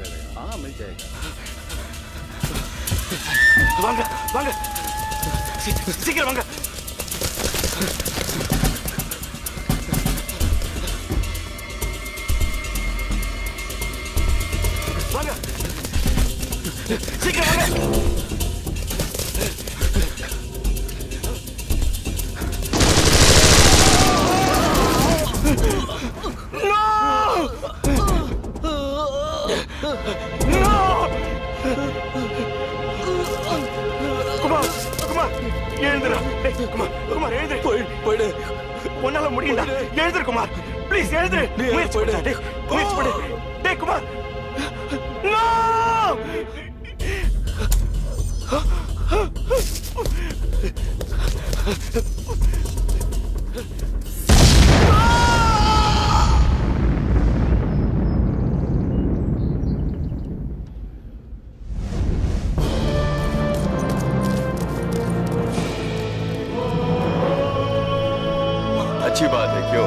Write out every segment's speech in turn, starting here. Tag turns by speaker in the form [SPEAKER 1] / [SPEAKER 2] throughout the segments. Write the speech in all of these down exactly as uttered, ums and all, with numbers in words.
[SPEAKER 1] जाएगा। हाँ मिल जाएगा।
[SPEAKER 2] வாங்க வாங்க சீக்கிரம் வாங்க. வாங்க சீக்கிரம் வாங்க. குமார் குமார் எழுந்துடா. குமார் குமார் எழுந்து போய் போயிடு. உன்னால முடியல. எழுந்துரு குமார் ப்ளீஸ் எழுந்துரு. முயற்சி போயிடு. முயற்சி போயிடு. டேய் குமார் நோ.
[SPEAKER 3] अच्छी बात है क्यों?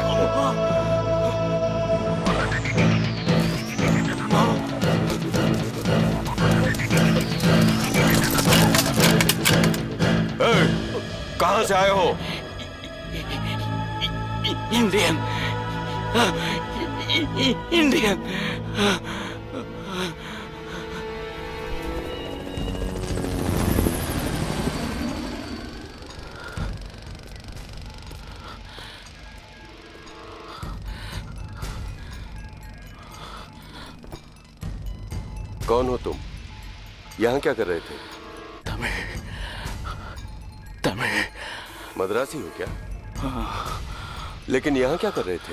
[SPEAKER 3] कहां से आए हो?
[SPEAKER 2] इंडियन इंडियन
[SPEAKER 3] कौन हो तुम? यहाँ क्या कर रहे थे?
[SPEAKER 2] तमिल तमिल
[SPEAKER 3] मद्रासी हो क्या? लेकिन यहाँ क्या कर रहे थे?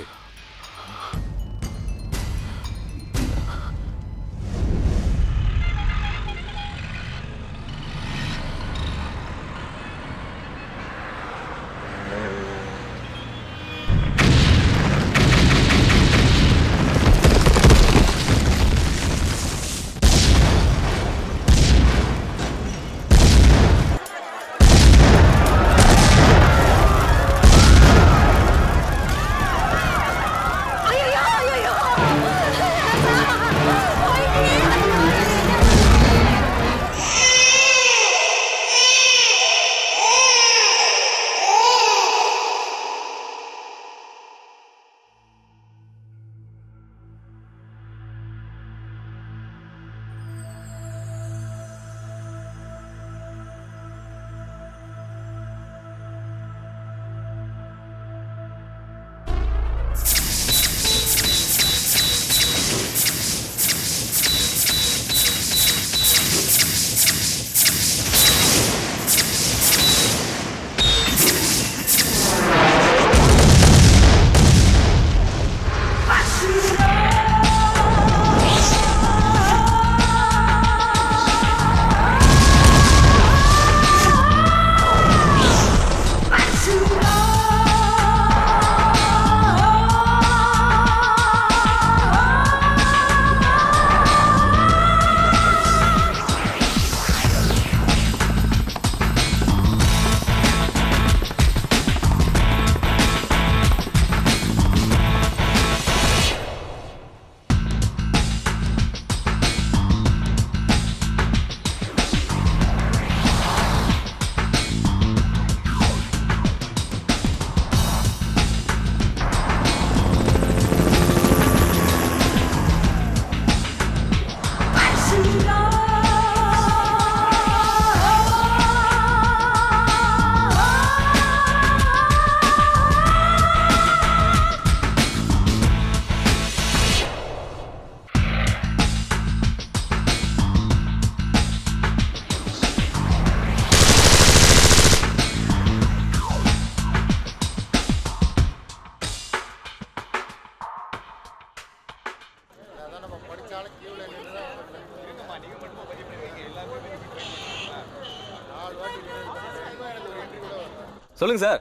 [SPEAKER 4] சொல்லுங்க சார்.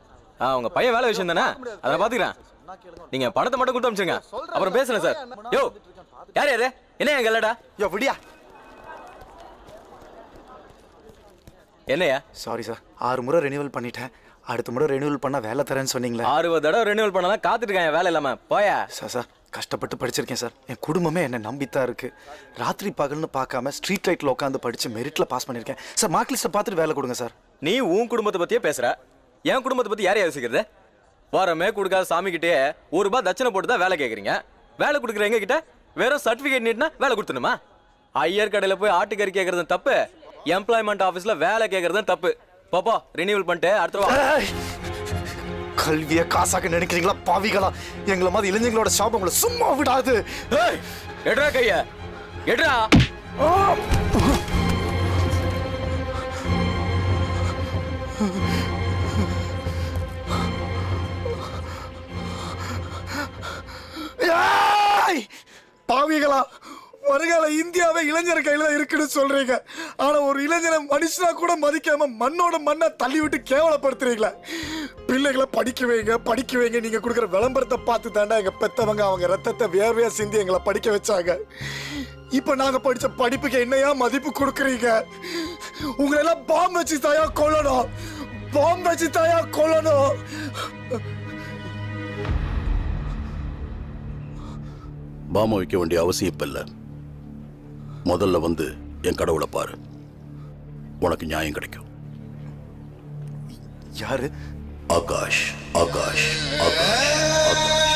[SPEAKER 4] ஆ உங்க பையன் வேலை விஷயம் தானே, அதை பாத்துக்கிறேன். நீங்க பணத்தை மட்டும் கொடுத்து அனுப்பிச்சுங்க, அப்புறம் பேசுறேன் சார். யோ யார் யாரு? என்ன எங்க இல்லடா?
[SPEAKER 2] யோ விடியா.
[SPEAKER 4] என்னையா?
[SPEAKER 2] சாரி சார், ஆறு முறை ரெனியூவல் பண்ணிட்டேன். அடுத்த முறை ரெனியூவல் பண்ணா வேலை தரேன்னு சொன்னீங்களே.
[SPEAKER 4] ஆறு தடவை ரெனியூவல் பண்ணாதான் காத்துட்டு இருக்கேன் வேலை இல்லாம. போயா
[SPEAKER 2] சார். சார்
[SPEAKER 1] கஷ்டப்பட்டு படிச்சிருக்கேன் சார். என் குடும்பமே என்னை நம்பித்தான் இருக்கு. ராத்திரி பகல்னு பார்க்காம ஸ்ட்ரீட் லைட்ல உட்காந்து படிச்சு மெரிட்ல பாஸ் பண்ணியிருக்கேன் சார். மார்க் லிஸ்ட்டை பார்த்துட்டு வேலை கொடுங்க சார்.
[SPEAKER 4] நீ உன் குடும்பத்தை பத்தியே பேசுற, என் குடும்பத்தை பத்தி யாரையா யோசிக்கிறது? வாரமே கொடுக்காத சாமி கிட்டே ஒரு ரூபாய் தட்சணை போட்டு தான் வேலை கேட்குறீங்க. வேலை கொடுக்குற எங்க கிட்ட வெறும் சர்டிஃபிகேட் நீட்னா வேலை கொடுத்துணுமா? ஐயர் கடையில் போய் ஆட்டுக்கறி கேட்கறது தப்பு, எம்ப்ளாய்மெண்ட் ஆஃபீஸ்ல வேலை கேட்கறது தப்பு. பாப்பா ரினியூவல் பண்ணிட்டு அடுத்த
[SPEAKER 1] கல்வியை காசாக்க நினைக்கிறீங்களா பாவிகளா? எங்களை மாதிரி இளைஞர்களோட சாபம் உங்களை சும்மா விடாது.
[SPEAKER 4] எடுறா கைய எடுறா.
[SPEAKER 1] பாவிகளா, வருகால இந்தியாவே இளைஞர் கையில இருக்குன்னு சொல்றீங்க. ஆனா ஒரு இளைஞனை மனுஷனா கூட மதிக்காம மண்ணோட மண்ணை தள்ளி விட்டு கேவலப்படுத்துறீங்களா? பிள்ளைகளை படிக்க வைங்க படிக்க வைங்க நீங்க கொடுக்குற விளம்பரத்தை பார்த்து தாண்டா எங்க பெத்தவங்க அவங்க ரத்தத்தை வேர்வையா சிந்தி எங்களை படிக்க வச்சாங்க. இப்ப நாங்க படிச்ச படிப்புக்கு என்னையா மதிப்பு கொடுக்குறீங்க? உங்களை எல்லாம் பாம்பு வச்சு தாயா கொல்லணும், பாம்பு வச்சு தாயா கொல்லணும்.
[SPEAKER 5] பாம்பு வைக்க வேண்டிய அவசியம் இப்ப இல்ல. முதல்ல வந்து என் கடவுளை பாரு, உனக்கு நியாயம் கிடைக்கும்.
[SPEAKER 1] யாரு?
[SPEAKER 5] ஆகாஷ் ஆகாஷ் ஆகாஷ் ஆகாஷ்.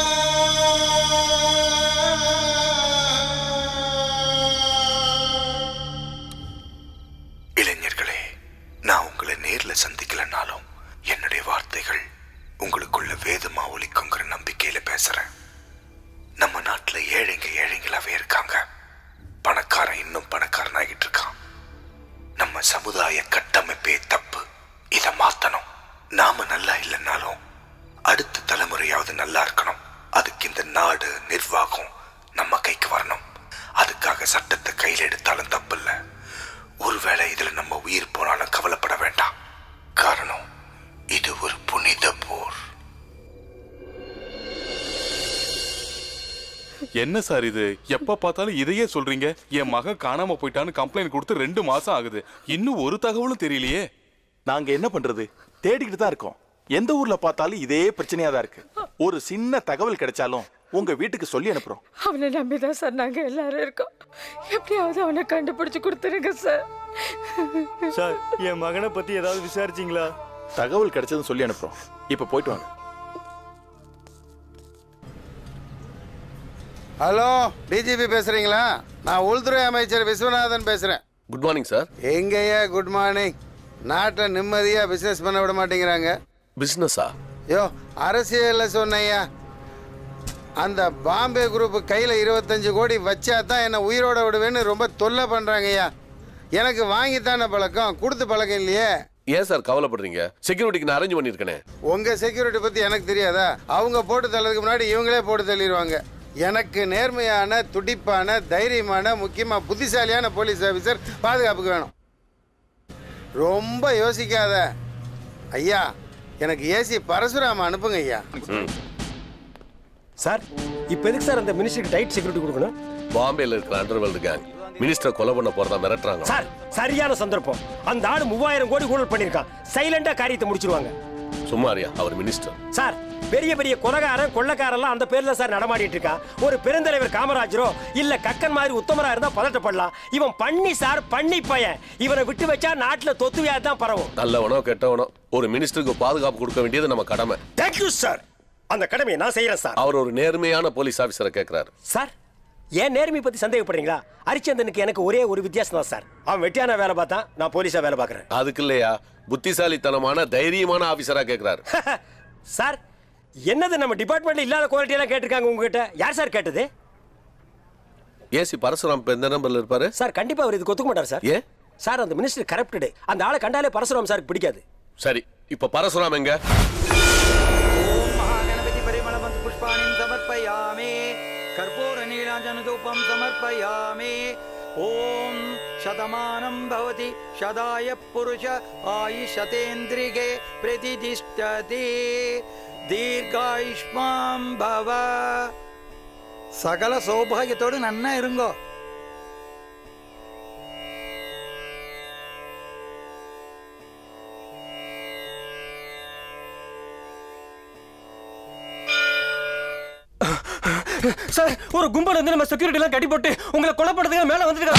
[SPEAKER 6] இளைஞர்களே, நான் உங்களை நேர்ல சந்திக்கலனாலும் என்னுடைய வார்த்தைகள் உங்களுக்குள்ள வேதமா ஒலிக்குங்கிற நம்பிக்கையில பேசுறேன். நம்ம நாட்டுல ஏழைங்க ஏழைங்களாவே இருக்காங்க, பணக்காரன் இன்னும் பணக்காரனாகிட்டு இருக்கான். நம்ம சமுதாய கட்டமைப்பே தப்பு. இதை மாத்தணும். நாம நல்லா இல்லைன்னாலும் அடுத்த தலைமுறையாவது நல்லா இருக்கணும். அதுக்கு இந்த நாடு நிர்வாகம் நம்ம கைக்கு வரணும். அதுக்காக சட்டத்தை கையில் எடுத்தாலும் தப்பு இல்லை. ஒருவேளை இதுல நம்ம உயிர் போனாலும் கவலைப்பட வேண்டாம். காரணம் இது ஒரு புனித போர்.
[SPEAKER 7] என்ன சார் இது? எப்ப பார்த்தாலும் இதையே சொல்றீங்க. என் மகன் காணாம போயிட்டான்னு கம்ப்ளைண்ட் கொடுத்து ரெண்டு மாசம் ஆகுது, இன்னும் ஒரு தகவலும் தெரியலையே.
[SPEAKER 8] நாங்க என்ன பண்றது? தேடிக்கிட்டு தான் இருக்கோம். எந்த ஊர்ல பார்த்தாலும் இதே பிரச்சனையா தான் இருக்கு. ஒரு சின்ன தகவல் கிடைச்சாலும் உங்க வீட்டுக்கு சொல்லி அனுப்புறோம்.
[SPEAKER 9] அவனை நம்பிதான் சார் நாங்க எல்லாரும் இருக்கோம். எப்படியாவது அவனை கண்டுபிடிச்சு கொடுத்துருங்க சார்.
[SPEAKER 2] சார், என் மகனை பத்தி ஏதாவது விசாரிச்சீங்களா?
[SPEAKER 8] தகவல் கிடைச்சதுன்னு சொல்லி அனுப்புறோம். இப்ப போயிட்டு வாங்க.
[SPEAKER 10] ஹலோ, டிஜிபி பேசுறீங்களா? நான் உள்துறை அமைச்சர் விஸ்வநாதன் பேசுறேன்.
[SPEAKER 3] Good morning sir.
[SPEAKER 10] எங்கய்யா குட் மார்னிங்? நாட்டை நிம்மதியா பிசினஸ் பண்ண விட மாட்டேங்கிறாங்க.
[SPEAKER 3] பிசினஸா?
[SPEAKER 10] யோ, அரசியல்ல சொன்னையா, அந்த பாம்பே குரூப் கையில இருபத்தஞ்சு கோடி வச்சா தான் என்ன உயிரோட விடுவேன்னு ரொம்ப தொல்லை பண்றாங்கய்யா. எனக்கு வாங்கித்தான பழக்கம், கொடுத்து பழக்கம் இல்லையே.
[SPEAKER 3] ஏன் சார் கவலைப்படுறீங்க? செக்யூரிட்டிக்கு நான் அரேஞ்ச் பண்ணிருக்கேன்.
[SPEAKER 10] உங்க செக்யூரிட்டி பத்தி எனக்கு தெரியாதா? அவங்க போட்டு தள்ளதுக்கு முன்னாடி இவங்களே போட்டு தள்ளிடுவாங்க. எனக்கு நேர்மையான, துடிப்பான, தைரியமான, முக்கியமா புத்திசாலியான போலீஸ் ஆபீசர் பாதுகாப்புக்கு வேணும். ரொம்ப யோசிக்காத ஐயா. எனக்கு ஏசி பரசுராம அனுப்புங்க ஐயா.
[SPEAKER 11] சார், இப்ப எதுக்கு சார் அந்த மினிஸ்டருக்கு டைட் செக்யூரிட்டி கொடுக்கணும்?
[SPEAKER 3] பாம்பேல இருக்கிற அண்டர்வேல்டு கேங் மினிஸ்டர் கொலை பண்ண போறதா மிரட்டுறாங்க.
[SPEAKER 11] சார், சரியான சந்தர்ப்பம். அந்த ஆடு மூவாயிரம் கோடி ஊழல் பண்ணிருக்கான். சைலண்டா காரியத்தை முடிச்சிருவாங்க.
[SPEAKER 3] சும்மாரியா, அவர் மினிஸ்டர்.
[SPEAKER 11] சார், பெரிய பெரிய கொலகாரன் கொள்ளக்காரெல்லாம் அந்த பேர்ல சார் நடமாடிட்டு இருக்கா. ஒரு பெருந்தலைவர் காமராஜரோ இல்ல கக்கன் மாதிரி உத்தமரா இருந்தா பதட்டப்படலாம். இவன் பண்ணி சார், பண்ணி பையன். இவனை விட்டு வச்சா நாட்டுல தொத்து வியாதி தான் பரவும்.
[SPEAKER 3] நல்லவனோ கெட்டவனோ ஒரு மினிஸ்டருக்கு பாதுகாப்பு கொடுக்க வேண்டியது நம்ம கடமை.
[SPEAKER 11] Thank you sir. அந்த கடமையை நான் செய்யறேன் சார்.
[SPEAKER 3] அவர் ஒரு நேர்மையான போலீஸ் ஆபீசரை கேட்கிறாரு.
[SPEAKER 11] சார், ஏன் நேர்மை பத்தி சந்தேகப்படுறீங்களா? ஹரிச்சந்திரனுக்கு எனக்கு ஒரே ஒரு வித்தியாசம் தான் சார். அவன் வெட்டியான வேலை பார்த்தா, நான் போலீஸா வேலை பார்க்கறேன்.
[SPEAKER 3] அதுக்கு இல்லையா, புத்திசாலித்தனமான தைரியமான ஆபீசரா கேட்கிறாரு.
[SPEAKER 11] சார், என்னது நம்ம டிபார்ட்மெண்ட்ல இல்லாத குவாலிட்டி எல்லாம் கேட்டிருக்காங்க உங்ககிட்ட. யார் சார் கேட்டது?
[SPEAKER 3] ஏசி பரசுராம் எந்த நம்பர்ல இருப்பாரு?
[SPEAKER 11] சார், கண்டிப்பா அவர் இதுக்கு ஒத்துக்க மாட்டார் சார்.
[SPEAKER 3] ஏன்
[SPEAKER 11] சார்? அந்த மினிஸ்டர் கரப்டட். அந்த ஆளை கண்டாலே பரசுராம் சாருக்கு பிடிக்காது.
[SPEAKER 3] சரி, இப்ப பரசுராம் எங்க?
[SPEAKER 12] ஓம் மகாகணபதி பரிமளபந்து புஷ்பாணிம் சமர்ப்பயாமி, கற்பூர நீராஜன தூபம் சமர்ப்பயாமி. ஓம் சதமானம் பவதி சதாய புருஷ ஆயுஷதேந்திரிகே பிரதிதிஷ்டதி தீர்காயுஷ்மாம் பவ. சகல சௌபாகியத்தோடு நன்னா இருங்கோ.
[SPEAKER 11] சார் ஒரு கும்பல் வந்து நம்ம செக்யூரிட்டி எல்லாம் கட்டி போட்டு உங்களை கொலை பண்றதுக்கு மேல வந்துட்டு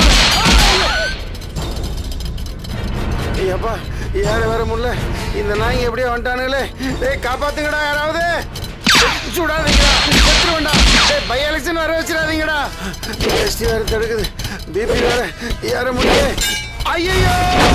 [SPEAKER 10] ஏப்பா யார வர முடியல இந்த நாய்ங்க எப்படியோ வந்துட்டானுங்களே டேய் காப்பாத்துங்கடா யாராவது சுடாதீங்கடா செத்துரு வேண்டாம் டேய் பை எலெக்ஷன் வர வச்சிடாதீங்கடா எஸ்டி வேற தடுக்குது பிபி வேற யார முடியல ஐயோ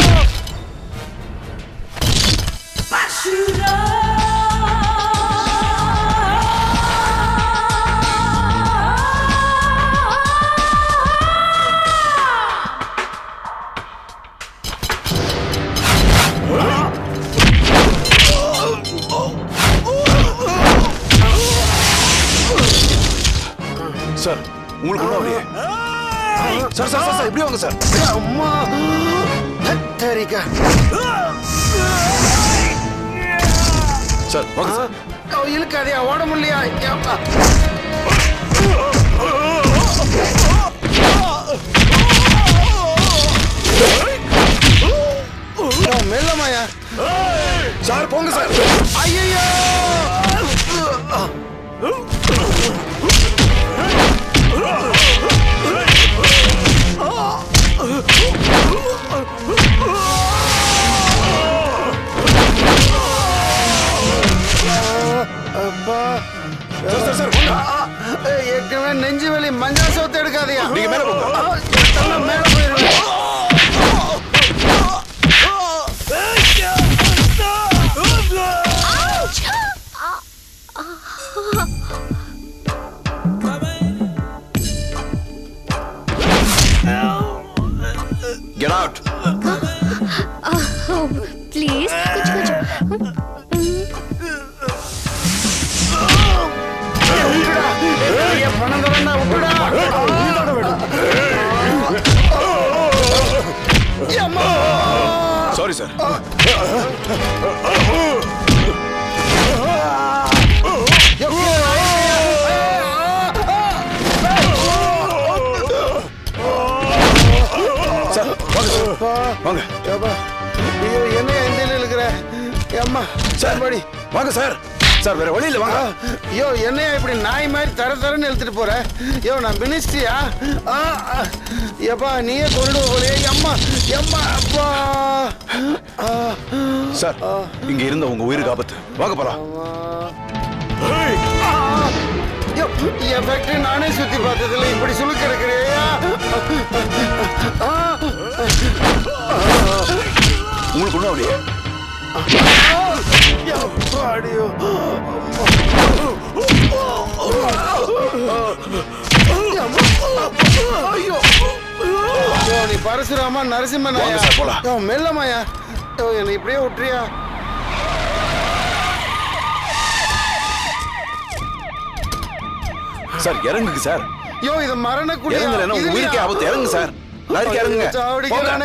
[SPEAKER 5] சார் உங்களுக்கு ஒன்றும் அப்படியே சார் சார் சார் எப்படி வாங்க சார்
[SPEAKER 10] அம்மா ஹத்தரிக்கா
[SPEAKER 5] சார் வாங்க சார்
[SPEAKER 10] இழுக்காதியா ஓட முடியலையா ஏப்பா மெல்லமாயா
[SPEAKER 5] சார் போங்க சார்
[SPEAKER 10] ஐயோ ஏற்கனவே நெஞ்சு வலி மஞ்சள் சோத்து எடுக்காதியா
[SPEAKER 5] நீங்க மேல போங்க
[SPEAKER 10] மேல போயிருவேன்
[SPEAKER 5] Get out.
[SPEAKER 13] Oh, please. कुछ कुछ.
[SPEAKER 10] ये पनंद रंडा उठड़ा.
[SPEAKER 5] Sorry sir. வாங்க ஐயோ என்ன எந்தில இருக்கிற அம்மா சார் படி வாங்க சார் சார் வேற வழி இல்ல வாங்க ஐயோ என்னையா இப்படி நாய் மாதிரி தர தரன்னு இழுத்துட்டு போற ஐயோ நான் மினிஸ்ட்ரியா ஏப்பா நீயே கொண்டு போலே அம்மா அம்மா அப்பா சார் இங்க இருந்த உங்க உயிருக்கு ஆபத்து வாங்க போலாம் என் ஃபேக்டரி நானே சுத்தி பார்த்ததுல இப்படி சுழு கிடக்குறியா உங்களுக்கு ஒண்ணும் அப்படியே நீ பரசுராமா நரசிம்மன் மெல்லமாயா என்னை இப்படியே விட்டுறியா சார் இறங்குங்க சார் யோ இது மரண குடி இறங்கலனா உயிருக்கு ஆபத்து இறங்குங்க சார் லாரிக்கு இறங்குங்க சாவடிக்கறானே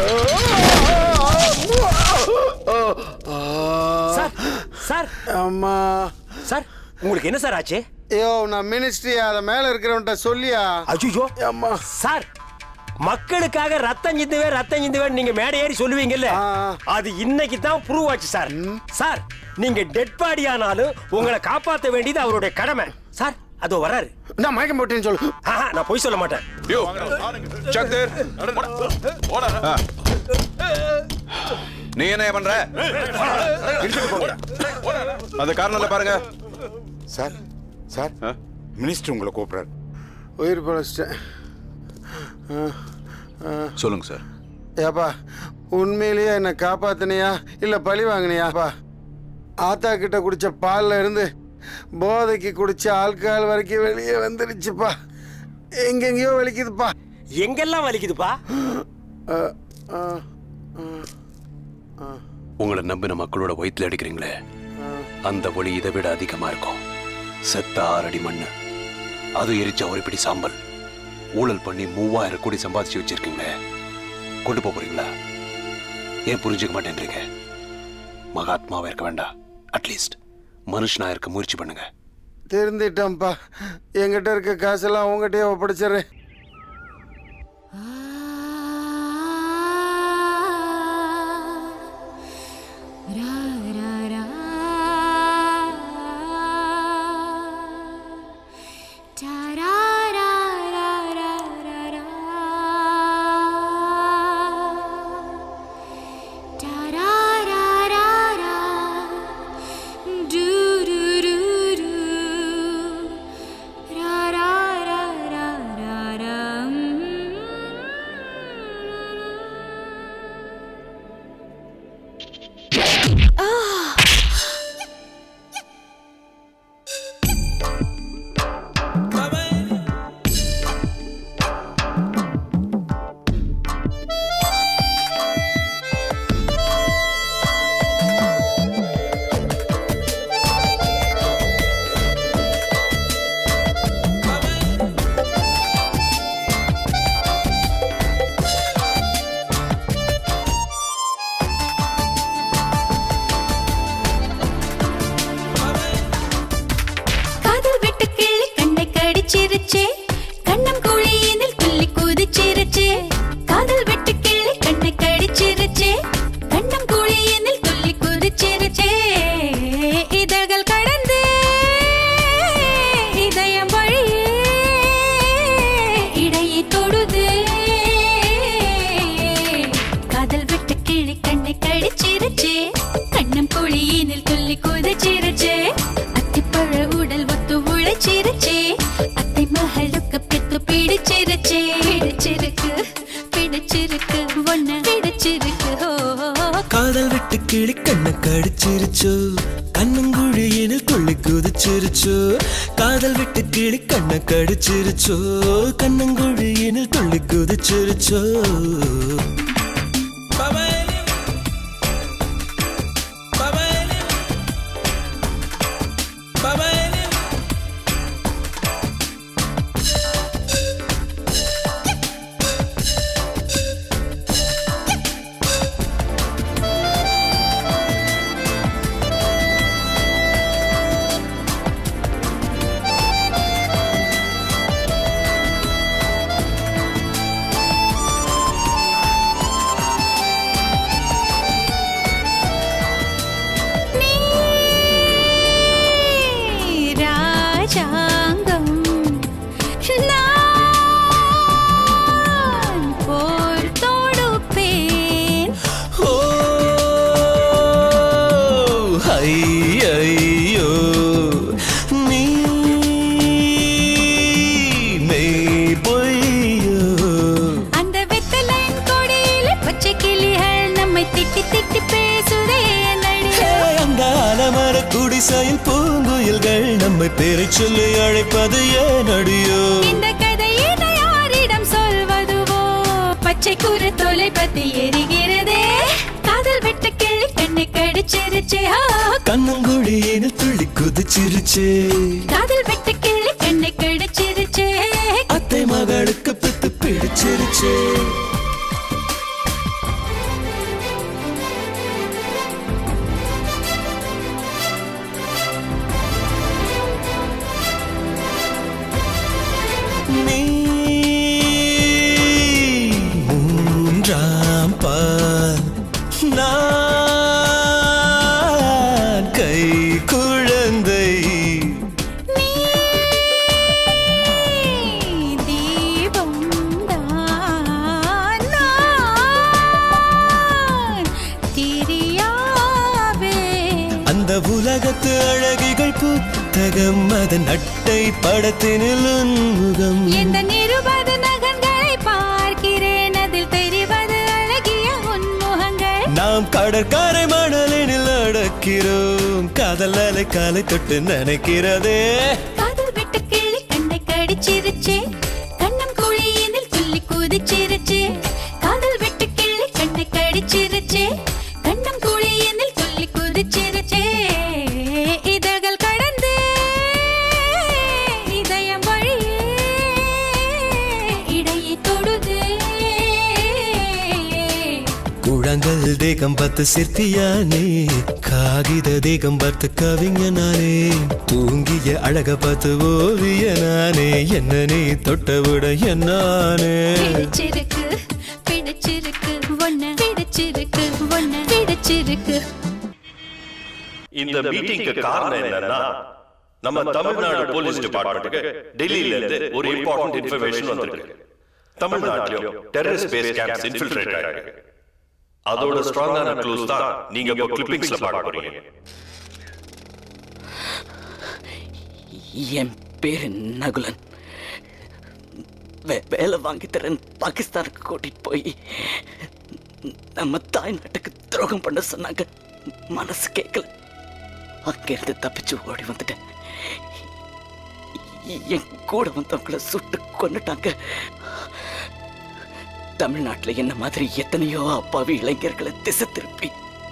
[SPEAKER 11] சார் சார்
[SPEAKER 10] அம்மா
[SPEAKER 11] சார் உங்களுக்கு என்ன சார் ஆச்சு
[SPEAKER 10] யோ நான் மினிஸ்ட்ரி அத மேல இருக்கிறவன்ட்ட சொல்லியா
[SPEAKER 11] அய்யோ அம்மா சார் மக்களுக்காக ரத்தம் சிந்துவே ரத்தம் சிந்துவே நீங்க மேடை ஏறி சொல்லுவீங்கல்ல அது இன்னைக்கு தான் ப்ரூவ் ஆச்சு சார் சார் நீங்க டெட் பாடி ஆனாலும் உங்களை காப்பாற்ற வேண்டியது அவருடைய கடமை சார் அதோ வராரு
[SPEAKER 10] நான் மயக்கம் போட்டேன்னு சொல்லு
[SPEAKER 11] நான் போய் சொல்ல மாட்டேன்
[SPEAKER 7] யோ செக் தேர் ஓட
[SPEAKER 5] நீ என்ன பண்ற அது காரணம்ல பாருங்க
[SPEAKER 14] சார் சார் மினிஸ்டர் உங்களை கூப்பிடுறாரு
[SPEAKER 10] உயிர் பழச்சிட்டேன்
[SPEAKER 5] சொல்லுங்க சார்
[SPEAKER 10] ஏப்பா உண்மையிலேயே என்னை காப்பாத்தினியா இல்ல பழி வாங்கினியாப்பா ஆத்தா கிட்ட குடிச்ச பால்ல இருந்து போதைக்கு குடிச்ச ஆல்கஹால் வரைக்கும் வெளியே வந்துருச்சுப்பா எங்கெங்கயோ வலிக்குதுப்பா
[SPEAKER 11] எங்கெல்லாம் வலிக்குதுப்பா
[SPEAKER 5] உங்களை நம்பின மக்களோட வயிற்றுல அடிக்கிறீங்களே அந்த வலி இதை விட அதிகமா இருக்கும் செத்த ஆறடி மண்ணு அது எரிச்ச ஒரு பிடி சாம்பல் ஊழல் பண்ணி மூவாயிரம் கோடி சம்பாதிச்சு வச்சிருக்கீங்களே கொண்டு போறீங்களா ஏன் புரிஞ்சுக்க மாட்டேன்றீங்க மகாத்மாவா இருக்க வேண்டாம் அட்லீஸ்ட் மனுஷனா இருக்க முயற்சி பண்ணுங்க
[SPEAKER 10] தெரிஞ்சிட்டேன்ப்பா என்கிட்ட இருக்க காசெல்லாம் உங்ககிட்டயே ஒப்படைச்சிடுறேன்
[SPEAKER 13] Da
[SPEAKER 15] தொடுதே காதல் விட்டு கிளி கண்ணை கடிச்சிருச்சே கண்ணம் குழியினில் துள்ளி குதிச்சிருச்சே அத்திப்பழ உடல் ஒத்து உழைச்சிருச்சே அத்தை மகளுக்கு பித்து பிடிச்சிருச்சே பிடிச்சிருக்கு பிடிச்சிருக்கு ஒன்ன பிடிச்சிருக்கு
[SPEAKER 16] காதல் விட்டு கிளி கண்ணை கடிச்சிருச்சோ கண்ணங்குழியினில் துள்ளி குதிச்சிருச்சோ காதல் விட்டு கிளி கண்ணை கடிச்சிருச்சோ கண்ணங்குழியினில் துள்ளி குதிச்சிருச்சோ பூங்குயில்கள் நம்மை பேரை சொல்லி அழைப்பது ஏன் அடியோ
[SPEAKER 15] இந்த கதையினை யாரிடம் சொல்வதுவோ பச்சை கூறு தோலை பத்தி எரிகிறதே காதல் விட்டு கிளி கண்ணை கடிச்சிருச்சே
[SPEAKER 16] கண்ணங்குழியினில் துள்ளி குதிச்சிருச்சே
[SPEAKER 15] காதல் விட்டு கிளி கண்ணை கடிச்சிருச்சே
[SPEAKER 16] அத்தை மகளுக்கு பித்து பிடிச்சிருச்சே மூன்றாம் பால் நான் கை குழந்தை
[SPEAKER 15] தீபம் தான் திரியாவே
[SPEAKER 16] அந்த உலகத்து அழகிகள் புத்தகம் அதன் அட்டை படத்தினில் உன்முகம்
[SPEAKER 15] எந்த நிருபது நகங்களை பார்க்கிறேன் அதில் தெரிவது அழகிய உன்முகங்கள்
[SPEAKER 16] நாம் கடற்கரை மணலினில் அடக்கிறோம் காதல் அலை காலை தொட்டு நினைக்கிறதே
[SPEAKER 15] காதல் விட்டு கிளி கண்ணை கடிச்சிருச்சே கண்ணம் குழியினில் துள்ளி குதிச்சிருச்சே காதல் விட்டு கிளி கண்ணை கடிச்சிருச்சே கண்ணம் குழியினில் துள்ளி குதிச்சிருச்சே இதழ்கள் கடந்து இதயம் வழியே இடையே தொடுதே
[SPEAKER 16] குழங்கள் தேகம் பார்த்து சிற்பியானே காகித தேகம் பார்த்து கவிஞனானே தூங்கிய அழக பார்த்து ஓவியனானே என்ன நீ தொட்டவிட என்னானே
[SPEAKER 15] பிடிச்சிருக்கு பிடிச்சிருக்கு ஒன்ன பிடிச்சிருக்கு ஒன்ன பிடிச்சிருக்கு
[SPEAKER 17] இந்த மீட்டிங்க்கு காரணம் என்னன்னா நம்ம தமிழ்நாடு போலீஸ் டிபார்ட்மெண்ட்டுக்கு டெல்லியில இருந்து ஒரு இம்பார்ட்டன்ட் இன்ஃபர்மேஷன் வந்திருக்கு தமிழ்நாட்டிலும் டெரரிஸ்ட் பேஸ் கேம்ப்ஸ் இன்ஃபில்ட்ரேட் ஆயிருக்கு அதோட ஸ்ட்ராங்கான க்ளூஸ் தான் நீங்க இப்போ கிளிப்பிங்ஸ்ல பார்க்க போறீங்க
[SPEAKER 18] என் பேரு நகுலன் வேலை வாங்கி தரேன் பாகிஸ்தானுக்கு கூட்டிட்டு போய் நம்ம தாய்நாட்டுக்கு துரோகம் பண்ண சொன்னாங்க மனசு கேட்கல அங்கிருந்து தப்பிச்சு ஓடி வந்துட்டேன் என் கூட வந்தவங்களை சுட்டு கொன்னுட்டாங்க தமிழ்நாட்டில் என்ன மாதிரி எத்தனையோ அப்பாவி இளைஞர்களை திசை திருப்பி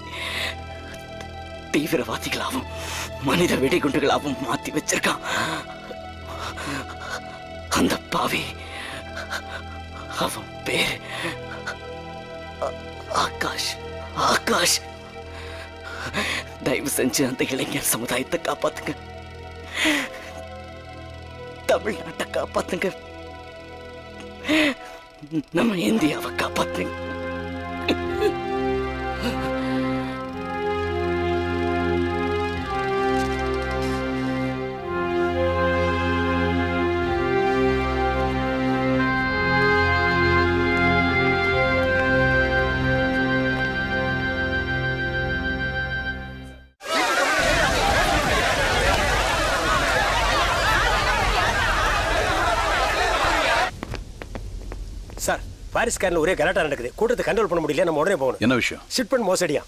[SPEAKER 18] தீவிரவாதிகளாகவும் மனித வெடிகுண்டுகளாகவும் மாத்தி வச்சிருக்கான் அந்த பாவி அவன் பேர் ஆகாஷ் ஆகாஷ் தயவு செஞ்சு அந்த இளைஞர் சமுதாயத்தை காப்பாத்துங்க தமிழ்நாட்டை காப்பாத்துங்க நம்ம இந்தியாவை காப்பாத்துங்க
[SPEAKER 11] சார் பாரிஸ் கார்ல ஒரே கலாட்டா நடக்குது. கூட்டத்தை கண்ட்ரோல் பண்ண முடியல. நம்ம உடனே போகணும்.
[SPEAKER 5] என்ன விஷயம்?
[SPEAKER 11] ஷிப்மெண்ட் மோசடியா?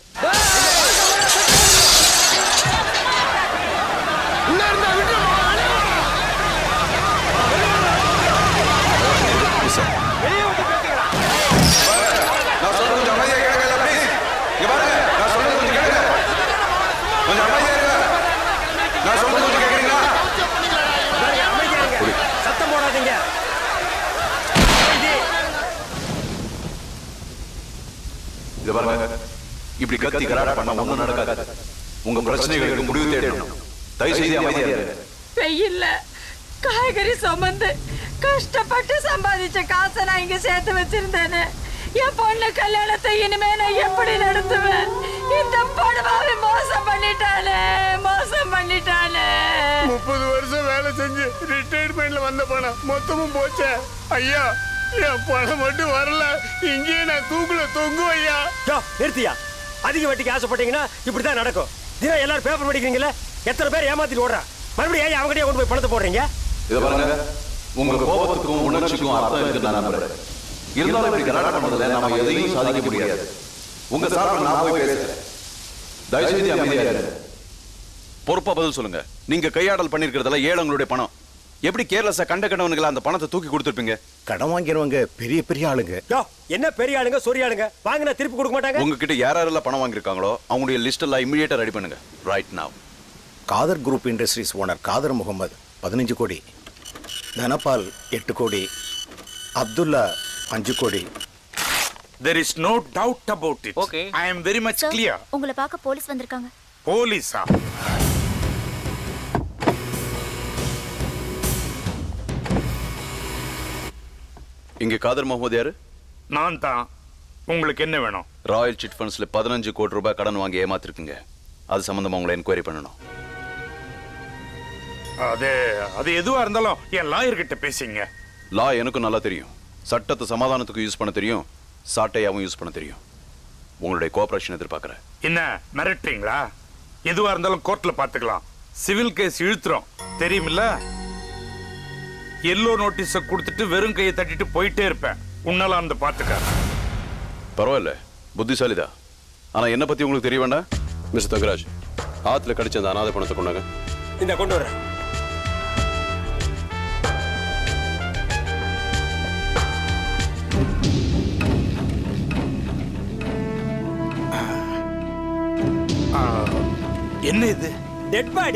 [SPEAKER 11] சத்தம் போடாதீங்க.
[SPEAKER 5] இது பாருங்க, இப்படி கத்தி கலாட்டா பண்ண ஒண்ணும் நடக்காது. உங்க பிரச்சனைகளுக்கு முடிவு தேடணும். தயவு செய்து அமைதியா இருங்க.
[SPEAKER 9] வெயில்ல காய்கறி சுமந்து கஷ்டப்பட்டு சம்பாதிச்ச காசை நான் இங்க சேர்த்து வச்சிருந்தேன்னு என் பொண்ணு கல்யாணத்தை இனிமே நான் எப்படி நடத்துவேன்? இந்த படுவாவை மோசம் பண்ணிட்டானே, மோசம் பண்ணிட்டானே.
[SPEAKER 2] முப்பது வருஷம் வேலை செஞ்சு ரிட்டையர்மெண்ட்ல வந்த பணம் மொத்தமும் போச்சே ஐயா. என் பணம் மட்டும் வரல, இங்கேயே நான் தூக்குல தொங்கும் ஐயா.
[SPEAKER 11] நிறுத்தியா? அதிக வட்டிக்கு ஆசைப்பட்டீங்கன்னா இப்படிதான் நடக்கும். தினம் எல்லாரும் பேப்பர் படிக்கிறீங்களா? எத்தனை பேர் ஏமாத்திட்டு ஓடுறா? மறுபடியும் ஏன் அவங்ககிட்டயே கொண்டு போய் பணத்தை போடுறீங்க?
[SPEAKER 5] இத பாருங்க, உங்க கோபத்துக்கும் உணர்ச்சிக்கும் அர்த்தம் இருக்கு நான் நம்புறேன். இருந்தாலும் இப்படி கலாட்டா பண்ணதுல நாம எதையும் சாதிக்க முடியாது. உங்க சார்பில் நான் போய் பேசுறேன். தயவு செய்து அமைதியா இருங்க. பொறுப்பா பதில் சொல்லுங்க. நீங்க கையாடல் பண்ணிருக்கிறதுல ஏழைங்களுடைய பணம். எப்படி கேர்லஸா கண்ட கண்டவனுங்கள அந்த பணத்தை தூக்கி கொடுத்துருப்பீங்க?
[SPEAKER 19] கடன் வாங்கிறவங்க பெரிய பெரிய ஆளுங்க.
[SPEAKER 11] என்ன பெரிய ஆளுங்க சொரிய ஆளுங்க? வாங்கினா திருப்பி கொடுக்க மாட்டாங்க.
[SPEAKER 5] உங்ககிட்ட யார் யாரெல்லாம் பணம் வாங்கியிருக்காங்களோ அவங்களுடைய லிஸ்ட் எல்லாம் இமிடியேட்டா ரெடி பண்ணுங்க. Right now.
[SPEAKER 19] Kadhar group industries owner Kadhar Mohammed பதினஞ்சு கோடி, தனபால் எட்டு கோடி, அப்துல்லா அஞ்சு கோடி.
[SPEAKER 14] There is no doubt about it. Okay. I am very much clear.
[SPEAKER 13] உங்களை பார்க்க போலீஸ் வந்திருக்காங்க.
[SPEAKER 14] போலீஸா?
[SPEAKER 5] இங்க காதர் முகமது யாரு?
[SPEAKER 14] நான் தான். உங்களுக்கு என்ன வேணும்?
[SPEAKER 5] ராயல் சிட் ஃபண்ட்ஸ்ல பதினஞ்சு கோடி ரூபாய் கடன் வாங்கி ஏமாத்திருக்கீங்க. அது சம்பந்தமா உங்களை என்கொயரி பண்ணணும்.
[SPEAKER 14] அது அது எதுவா இருந்தாலும் என் லாயர் கிட்ட பேசிங்க.
[SPEAKER 5] லா எனக்கும் நல்லா தெரியும். சட்டத்தை சமாதானத்துக்கு யூஸ் பண்ண தெரியும், சாட்டையாவும் யூஸ் பண்ண தெரியும். உங்களுடைய கோஆபரேஷன் எதிர்பார்க்கிறேன்.
[SPEAKER 14] என்ன மிரட்டுறீங்களா? எதுவா இருந்தாலும் கோர்ட்ல பாத்துக்கலாம். சிவில் கேஸ் இழுத்துறோம் தெரியுமில்ல? எல்லோ நோட்டீஸ கொடுத்துட்டு வெறும் கையை தட்டிட்டு போயிட்டே இருப்பேன். உன்னால அந்த பாத்துக்க.
[SPEAKER 5] பரவாயில்ல, புத்திசாலிதான். ஆனா என்ன பத்தி உங்களுக்கு தெரிய வேண்டாம். மிஸ்டர் தங்கராஜ், ஆத்துல கடிச்ச அந்த அனாதை பணத்தை கொண்டாங்க.
[SPEAKER 11] இந்த கொண்டு வரேன்.
[SPEAKER 14] என்ன இது?
[SPEAKER 11] Dead body.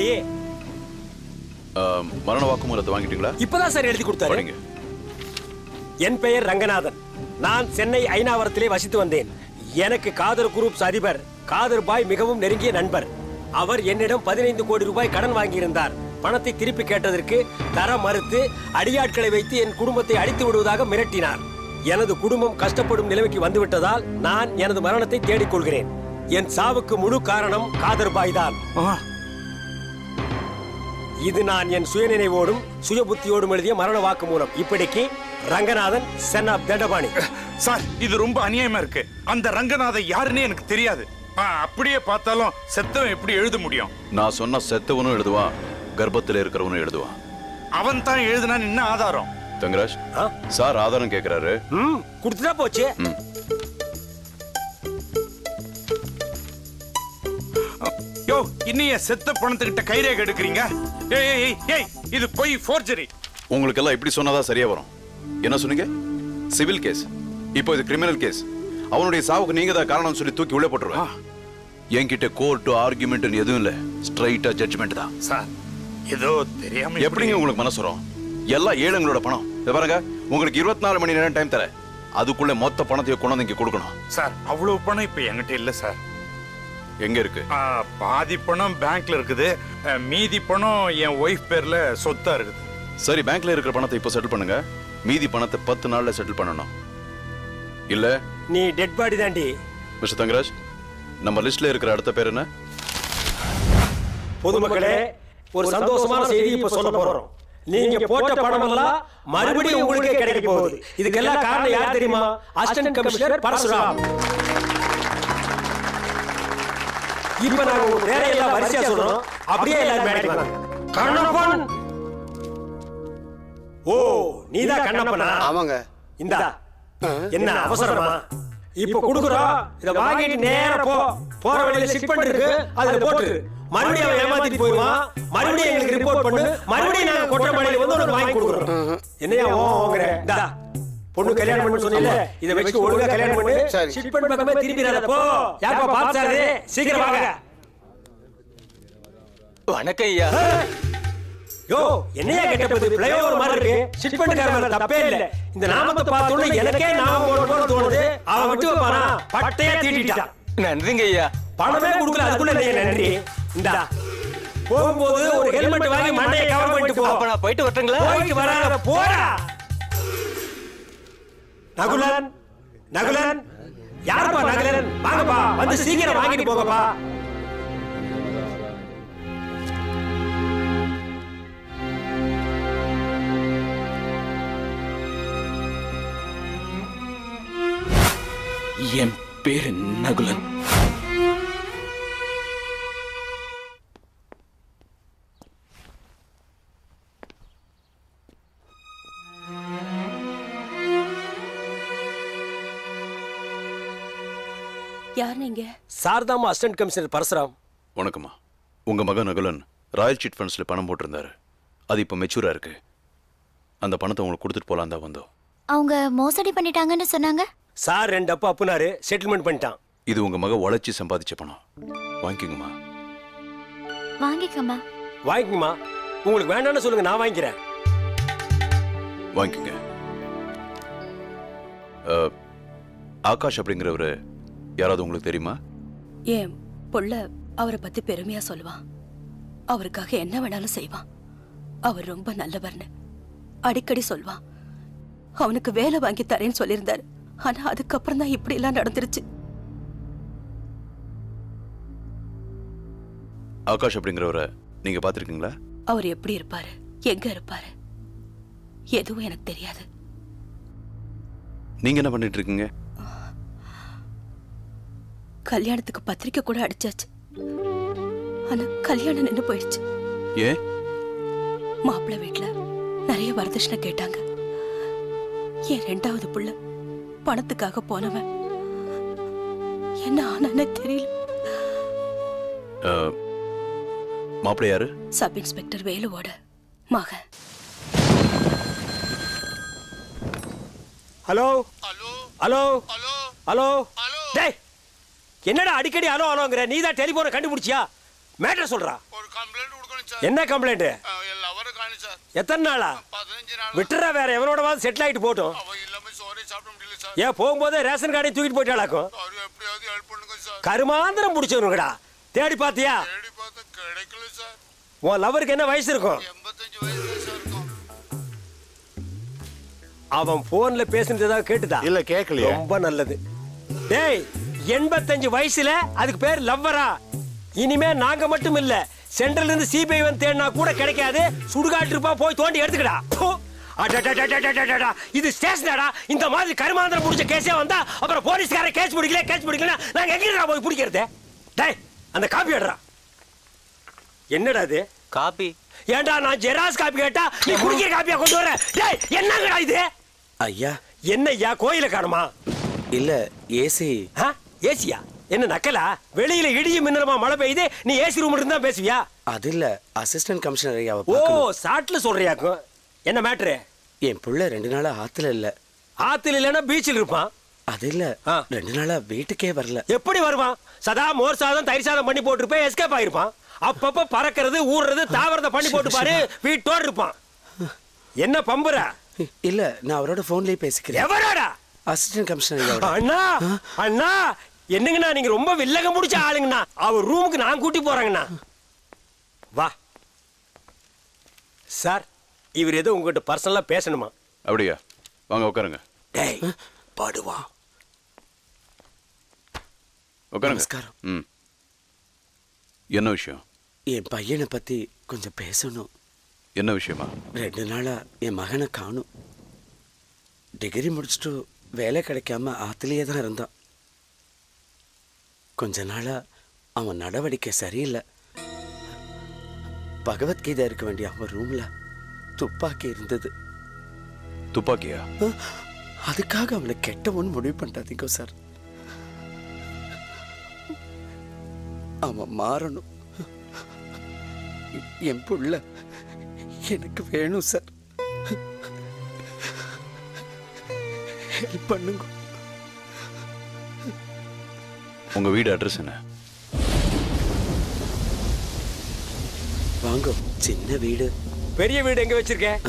[SPEAKER 5] மரண வாக்குமூலத்தை வாங்கிட்டீங்களா?
[SPEAKER 11] இப்பதான் சார் எழுதி கொடுத்தாரு. என் பெயர் ரங்கநாதன். நான் சென்னை ஐநாவரத்திலே வசித்து வந்தேன். எனக்கு காதர் குரூப்ஸ் அதிபர் காதர் பாய் மிகவும் நெருங்கிய நண்பர். அவர் என்னிடம் பதினைந்து கோடி ரூபாய் கடன் வாங்கியிருந்தார். பணத்தை திருப்பி கேட்டதற்கு தர மறுத்து அடியாட்களை வைத்து என் குடும்பத்தை அழித்து விடுவதாக மிரட்டினார். எனது குடும்பம் கஷ்டப்படும் நிலைமைக்கு வந்துவிட்டதால் நான் எனது மரணத்தை தேடிக்கொள்கிறேன். என் சாவுக்கு முழு காரணம் காதர் பாய் தான். இது நான் என் சுயநினைவோடும் சுய புத்தியோடும் எழுதிய மரண வாக்கு மூலம். இப்படிக்கு Ranganathan son of Dhandapani.
[SPEAKER 14] Sir, இது ரொம்ப அநியாயமா இருக்கு. அந்த ரங்கநாதன் யாருன்னு எனக்கு தெரியாது. அப்படியே பார்த்தாலும் செத்தவன் எப்படி எழுத முடியும்?
[SPEAKER 5] நான் சொன்ன செத்தவனும் எழுதுவான், கர்ப்பத்தில் இருக்கிறவனும் எழுதுவான்.
[SPEAKER 14] அவன் தான் எழுதுனான்னு என்ன ஆதாரம்?
[SPEAKER 5] தங்கராஜ் சார் ஆதாரம் கேட்கிறாரு.
[SPEAKER 11] கொடுத்துட்டா போச்சு.
[SPEAKER 14] யோ, இன்னைய செத்த பணத்துக்கிட்ட கைரேகை எடுக்கிறீங்க? ஏய் ஏய் ஏய், இது போய் ஃபோர்ஜரி.
[SPEAKER 5] உங்களுக்கு எல்லாம் இப்படி சொன்னாதான் சரியா வரும். என்ன சொன்னீங்க? Civil case. இப்போ இது கிரிமினல் கேஸ். அவனுடைய சாவுக்கு நீங்க தான் காரணம் சொல்லி தூக்கி உள்ள போட்டுருவேன். என்கிட்ட கோர்ட் ஆர்குமெண்ட் எதுவும் இல்ல, ஸ்ட்ரைட்டா ஜட்ஜ்மெண்ட் தான்.
[SPEAKER 14] சார், ஏதோ தெரியாம
[SPEAKER 5] எப்படிங்க உங்களுக்கு மனசு வரும்? எல்லாம் ஏழைங்களோட பணம். இத பாருங்க, உங்களுக்கு இருபத்தி நாலு மணி நேரம் டைம் தரேன். அதுக்குள்ள மொத்த பணத்தையும் கொண்டு வந்து இங்க கொடுக்கணும்.
[SPEAKER 14] சார், அவ்வளவு பணம் இப்ப என்கிட்ட இல்ல சார்.
[SPEAKER 5] எங்க இருக்கு?
[SPEAKER 14] பாதி பணம் பேங்க்ல இருக்குது, மீதி பணம் என் ஒய்ஃப் பேர்ல சொத்தா இருக்குது.
[SPEAKER 5] சரி, பேங்க்ல இருக்கிற பணத்தை இப்ப செட்டில் பண்ணுங்க. மீதி பணத்தை பத்து நாள்ல செட்டில் பண்ணணும். இல்ல
[SPEAKER 11] நீ டெட் பாடி தாண்டி.
[SPEAKER 5] மிஸ்டர் தங்கராஜ், நம்ம லிஸ்ட்ல இருக்கிற அடுத்த பேர் என்ன?
[SPEAKER 11] பொதுமக்களே, ஒரு சந்தோஷமான செய்தி இப்ப சொல்ல போறோம். நீங்க போட்ட பணம் எல்லாம் மறுபடியும் உங்களுக்கே கிடைக்க போகுது. இதுக்கெல்லாம் காரணம் யார் தெரியுமா? Assistant commissioner Parasuram. இப்ப நாங்க உங்க பேரையெல்லாம் வரிசையா சொல்றோம். அப்படியே எல்லாரும் மேடைக்கு வாங்க. கண்ணப்பன். ஓ, நீதான் கண்ணப்பனா?
[SPEAKER 10] ஆமாங்க.
[SPEAKER 11] இந்தா என்ன அவசரமா? இப்ப குடுக்குறோம், இத வாங்கிட்டு நேரா போ. போற வழியில சிட் பண்ணிருக்கு, அதுல போட்டு மறுபடியும் அவன் ஏமாத்திட்டு போயிடுவான். மறுபடியும் எங்களுக்கு ரிப்போர்ட் பண்ணு, மறுபடியும் நாங்க கொட்டை மலையில வந்து உனக்கு வாங்கி கொடுக்குறோம். என்னையா ஓங்கற? டா பொண்ணு கல்யாணம் பண்ணு சொன்னீல, இத வெச்சு ஒழுங்கா கல்யாணம் பண்ணு. சிட் பண்ண பக்கமே திரும்பிராத போ. யாரப்பா பாச்சாரு? சீக்கிரம் வாங்க.
[SPEAKER 4] வணக்கம் ஐயா.
[SPEAKER 11] யோ என்னையா கெட்டப்பது? ஃப்ளைஓவர் மாதிரி இருக்கு. சிட் பண்ணிக்கார மேல தப்பே இல்ல. இந்த நாமத்தை பார்த்தோன்னே எனக்கே நாம போட போட தோணுது. அவன் விட்டு வைப்பானா? பட்டையா தீட்டிட்டான்.
[SPEAKER 4] நன்றிங்க ஐயா.
[SPEAKER 11] பணமே கொடுக்கல, அதுக்குள்ள நீ நன்றி. இந்தா போகும்போது ஒரு ஹெல்மெட் வாங்கி மண்டையை கவர் பண்ணிட்டு போ.
[SPEAKER 4] அப்ப நான் போயிட்டு வரட்டுங்களா?
[SPEAKER 11] போயிட்டு வராத போடா. நகுலன், நகுலன், யாருப்பா நகுலன்? வாங்கப்பா, வந்து சீக்கிரம் வாங்கிட்டு போங்கப்பா.
[SPEAKER 18] என் பேரு நகுலன்.
[SPEAKER 20] யார் நீங்க?
[SPEAKER 11] சாரதாமா அசிஸ்டன்ட் கமிஷனர் பரசுராம்.
[SPEAKER 5] வணக்கம்மா. உங்க மகன் நகுலன் ராயல் சிட் ஃபண்ட்ஸ்ல பணம் போட்டிருந்தாரு. அது இப்போ மெச்சூரா இருக்கு. அந்த பணத்தை உங்களுக்கு கொடுத்துட்டு போலாம் தான் வந்தோம்.
[SPEAKER 13] அவங்க மோசடி பண்ணிட்டாங்கன்னு சொன்னாங்க.
[SPEAKER 11] சார் ரெண்டு அப்பா அப்புனாரு செட்டில்மெண்ட் பண்ணிட்டான்.
[SPEAKER 5] இது உங்க மக உழைச்சி சம்பாதிச்ச பணம். வாங்கிக்கோங்கம்மா.
[SPEAKER 13] வாங்கிக்கம்மா.
[SPEAKER 11] வாங்கிக்கம்மா. உங்களுக்கு வேண்டாம்னு சொல்லுங்க, நான் வாங்கிக்கிறேன்.
[SPEAKER 5] வாங்கிக்கங்க. ஆகாஷ் அப்படிங்கிறவரு யாராவது உங்களுக்கு தெரியுமா?
[SPEAKER 20] ஏன் புள்ள அவரை பத்தி பெருமையா சொல்லுவான். அவருக்காக என்ன வேணாலும் செய்வான். அவர் ரொம்ப நல்லவர்னு அடிக்கடி சொல்வான். அவனுக்கு வேலை வாங்கி தரேன்னு சொல்லியிருந்தாரு. ஆனா அதுக்கப்புறம் தான் இப்படி எல்லாம் நடந்துருச்சு.
[SPEAKER 5] ஆகாஷ் அப்படிங்கிறவரை நீங்க பாத்திருக்கீங்களா?
[SPEAKER 20] அவர் எப்படி இருப்பாரு, எங்க இருப்பாரு, எதுவும் எனக்கு தெரியாது.
[SPEAKER 5] நீங்க என்ன பண்ணிட்டு இருக்கீங்க?
[SPEAKER 20] கல்யாணத்துக்கு பத்திரிக்கை கூட அடிச்சாச்சு. ஆனா கல்யாணம் நின்னு போயிடுச்சு.
[SPEAKER 5] ஏன்?
[SPEAKER 20] மாப்பிள்ளை வீட்டுல நிறைய வரதட்சணை கேட்டாங்க. என் ரெண்டாவது புள்ள பணத்துக்காக போனவன் என்ன ஆனானே தெரியல.
[SPEAKER 5] மாப்பிள்ளை யாரு?
[SPEAKER 20] சப் இன்ஸ்பெக்டர் வேலுவோட மகன்.
[SPEAKER 11] ஹலோ ஹலோ ஹலோ டேய், என்னடா அடிக்கடி ஹலோ ஹலோங்கற? நீ தான் டெலிபோனை கண்டுபிடிச்சியா? மேட்டர் சொல்றா.
[SPEAKER 10] ஒரு கம்ப்ளைண்ட் கொடுக்கணும் சார்.
[SPEAKER 11] என்ன கம்ப்ளைண்ட்?
[SPEAKER 10] எல்லாரும் காணி சார்.
[SPEAKER 11] எத்தனை நாளா?
[SPEAKER 10] பதினஞ்சு நாள்.
[SPEAKER 11] விட்டுறா, வேற எவனோடவாது செட்டில் ஆயிட்டு போட்டும்.
[SPEAKER 10] அவ எல்லாமே சாரி சாப்பிட முடியல சார்.
[SPEAKER 11] ஏன் போகும்போதே ரேஷன் கார்டையும் தூக்கிட்டு போயிட்டாளாக்கும்?
[SPEAKER 10] சாரி, எப்படியாவது ஹெல்ப் பண்ணுங்க சார்.
[SPEAKER 11] கருமாந்திரம் முடிச்சவனுங்கடா. தேடி பாத்தியா?
[SPEAKER 10] தேடி பார்த்தா கிடைக்கல சார்.
[SPEAKER 11] உன் லவருக்கு என்ன வயசு இருக்கும்?
[SPEAKER 10] எண்பத்தஞ்சு வயசு சார் இருக்கும்.
[SPEAKER 11] அவன் போன்ல பேசுனது ஏதாவது கேட்டுதா?
[SPEAKER 8] இல்ல கேட்கலையே.
[SPEAKER 11] ரொம்ப நல்லது. டேய், எண்பத்தஞ்சு வயசுல அதுக்கு பேர் லவ்வரா? இனிமே நாங்க மட்டும் இல்ல, சென்ட்ரல் இருந்து சிபிஐ வந்து தேடினா கூட கிடைக்காது. சுடுகாட்டு இருப்பா, போய் தோண்டி எடுத்துக்கடா. இது ஸ்டேஷனாடா? இந்த மாதிரி கருமாந்திரம் முடிச்ச கேஸே வந்தா அப்புறம் போலீஸ்கார கேஸ் பிடிக்கல கேஸ் பிடிக்கல நாங்க எங்கடா போய் பிடிக்கிறது? டேய், அந்த காப்பி எடுறா. என்னடா இது?
[SPEAKER 4] காப்பி?
[SPEAKER 11] ஏண்டா நான் ஜெராக்ஸ் காப்பி கேட்டா நீ குடிக்கிற காப்பியா கொண்டு வர? டேய், என்னங்கடா இது?
[SPEAKER 21] ஐயா.
[SPEAKER 11] என்ன ஐயா, கோயில காணுமா?
[SPEAKER 21] இல்ல, ஏசி.
[SPEAKER 11] ஏசியா? என்ன நக்கலா? வெளியில இடியும் மின்னலமா மழை பெய்யுது, நீ ஏசி ரூம்ல இருந்தா பேசுவியா?
[SPEAKER 21] அது இல்ல, அசிஸ்டன்ட் கமிஷனர் ஐயாவை
[SPEAKER 11] ஓ,
[SPEAKER 21] பார்க்கணும்.
[SPEAKER 11] சாட்ல சொல்றியாக்கும். என்ன மேட்ரு?
[SPEAKER 21] என் புள்ள ரெண்டு நாளா ஆத்துல இல்ல.
[SPEAKER 11] ஆத்துல இல்லன்னா பீச்சில் இருப்பான்.
[SPEAKER 21] அது இல்ல, ரெண்டு நாளா வீட்டுக்கே வரல.
[SPEAKER 11] எப்படி வருவான்? சதா மோர் சாதம் தயிர் சாதம் பண்ணி போட்டுருப்பேன், எஸ்கேப் ஆயிருப்பான். அப்பப்ப பறக்கிறது ஊர்றது தாவரத்தை பண்ணி போட்டு பாரு, வீட்டோடு இருப்பான். என்ன பம்புற?
[SPEAKER 21] இல்ல, நான் அவரோட போன்லயே பேசிக்கிறேன்.
[SPEAKER 11] எவரோடா?
[SPEAKER 21] Assistant commissioner.
[SPEAKER 11] அண்ணா அண்ணா, என்னங்கண்ணா நீங்க ரொம்ப வில்லங்க முடிச்ச ஆளுங்கண்ணா. அவர் ரூமுக்கு நான் கூட்டி போறேங்கண்ணா. வா சார், இவர் ஏதோ உங்ககிட்ட பர்சனலா பேசணுமா?
[SPEAKER 5] அப்படியா? வாங்க உட்காருங்க.
[SPEAKER 21] டேய், பாடுவா.
[SPEAKER 5] உட்காருங்க.
[SPEAKER 21] நமஸ்காரம்.
[SPEAKER 5] ம். என்ன விஷயம்?
[SPEAKER 21] என் பையனை பத்தி கொஞ்சம் பேசணும்.
[SPEAKER 5] என்ன விஷயமா?
[SPEAKER 21] ரெண்டு நாளா என் மகனை காணும். டிகிரி முடிச்சுட்டு வேலை கிடைக்காம ஆத்திலேயே தான் இருந்தான். கொஞ்ச நாளா அவன் நடவடிக்கை சரியில்லை. பகவத்கீதை இருக்க வேண்டிய அவன் ரூம்ல துப்பாக்கி இருந்தது.
[SPEAKER 5] துப்பாக்கியா?
[SPEAKER 21] அதுக்காக அவனை கெட்டவன் முடிவு பண்ணாதீங்க சார். அவன் மாறணும். என் புள்ள எனக்கு வேணும் சார். ஹெல்ப் பண்ணுங்க.
[SPEAKER 5] உங்க வீடு அட்ரஸ் என்ன?
[SPEAKER 21] வாங்க. சின்ன வீடு.
[SPEAKER 11] பெரிய வீடு எங்க வச்சிருக்கேன்?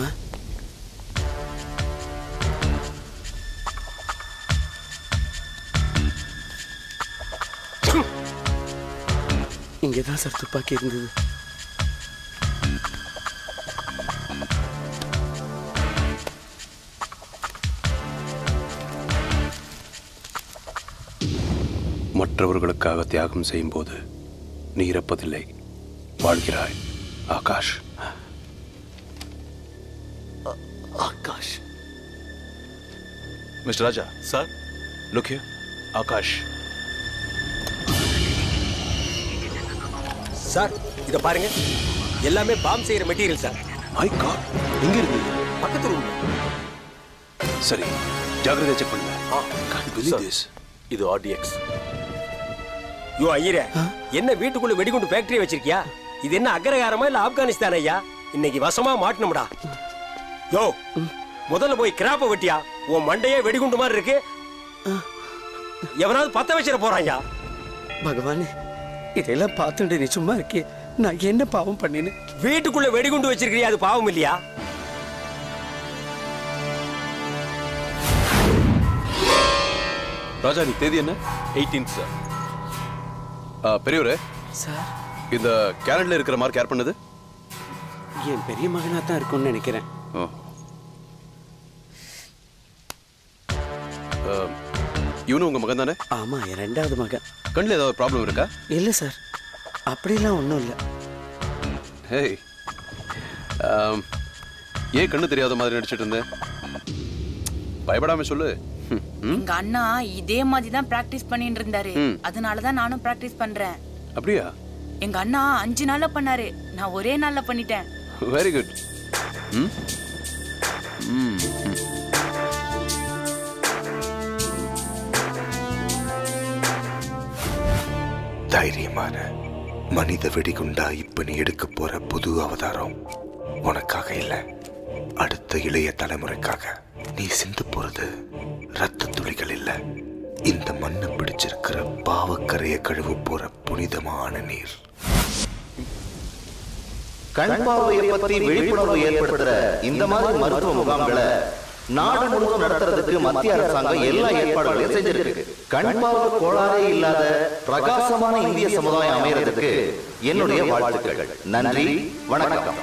[SPEAKER 21] இங்கதான் சார் துப்பாக்கி இருந்தது.
[SPEAKER 5] மற்றவர்களுக்காக தியாகம் செய்யும் போது நீ இறப்பதில்லை, வாழ்கிறாய். Akash.
[SPEAKER 21] Akash.
[SPEAKER 5] Mister Raja. Sir. Look here. Akash.
[SPEAKER 11] Sir இத பாருங்க, எல்லாமே பாம் செய்யற மெட்டீரியல் சார்.
[SPEAKER 5] மை காட், எங்க இருக்கு?
[SPEAKER 11] பக்கத்து ரூம்.
[SPEAKER 5] சரி, ஜாகிரதையா செக் பண்ணுங்க.
[SPEAKER 2] Can't believe this. இது ஆர் டி எக்ஸ்.
[SPEAKER 11] யோ ஐயரே, என்ன வீட்டுக்குள்ள வெடிகுண்டு ஃபேக்டரி வச்சிருக்கியா? இது என்ன அக்ரகாரமா இல்ல ஆப்கானிஸ்தான் ஐயா? இன்னைக்கு வசமா மாட்டணும்டா. யோ முதல்ல போய் கிராப்ப வெட்டியா, உன் மண்டையே வெடிகுண்டு மாதிரி இருக்கு. எவனாவது பத்த வச்சிட போறாங்க.
[SPEAKER 21] பகவானே, இதெல்லாம் பார்த்துட்டு நீ சும்மா இருக்கே, நான் என்ன பாவம் பண்ணினு?
[SPEAKER 11] வீட்டுக்குள்ள வெடிகுண்டு வச்சிருக்கிறியா, அது பாவம் இல்லையா?
[SPEAKER 5] ராஜா, நீ தேதி என்ன?
[SPEAKER 2] Eighteenth sir.
[SPEAKER 5] பெரியவரே
[SPEAKER 21] சார்,
[SPEAKER 5] இந்த கேரட்ல இருக்கிற மார்க் யார் பண்ணது?
[SPEAKER 21] என் பெரிய மகனா தான் இருக்கும்னு நினைக்கிறேன்.
[SPEAKER 5] இவனும் உங்க மகன் தானே?
[SPEAKER 21] ஆமா, என் ரெண்டாவது மகன்.
[SPEAKER 5] கண்ணில் ஏதாவது ப்ராப்ளம் இருக்கா?
[SPEAKER 21] இல்ல சார், அப்படிலாம் ஒன்றும் இல்லை.
[SPEAKER 5] ஹேய், ஏன் கண்ணு தெரியாத மாதிரி நடிச்சிட்டு இருந்தேன்? பயப்படாம சொல்லு.
[SPEAKER 1] எங்க அண்ணா இதே மாதிரி தான் பிராக்டிஸ் பண்ணிட்டு இருந்தாரு, அதனால தான் நானும் பிராக்டிஸ் பண்றேன்.
[SPEAKER 5] அப்படியா?
[SPEAKER 1] எங்க அண்ணா அஞ்சு நாள்ல பண்ணாரு, நான் ஒரே நாள்ல பண்ணிட்டேன்.
[SPEAKER 5] Very good.
[SPEAKER 6] தைரியமான மனித வெடிகுண்டா இப்ப நீ எடுக்க போற புது அவதாரம் உனக்காக இல்ல, அடுத்த இளைய தலைமுறைக்காக. நீ சிந்து போறது ரத்த துளிகள் இல்ல, இந்த மண்ணை பிடிச்சிருக்கிற பாவக்கரைய கழுவு போற புனிதமான நீர்.
[SPEAKER 22] கண் பார்வையை பற்றி விழிப்புணர்வு ஏற்படுத்துற இந்த மாதிரி மருத்துவ முகாம்களை நாடு முழுவதும் நடத்துறதுக்கு மத்திய அரசாங்கம் எல்லா ஏற்பாடுகளையும் செஞ்சிருக்கு. கண் பார்வை கோளாறே இல்லாத பிரகாசமான இந்திய சமுதாயம் அமையறதுக்கு என்னுடைய வாழ்த்துக்கள். நன்றி, வணக்கம்.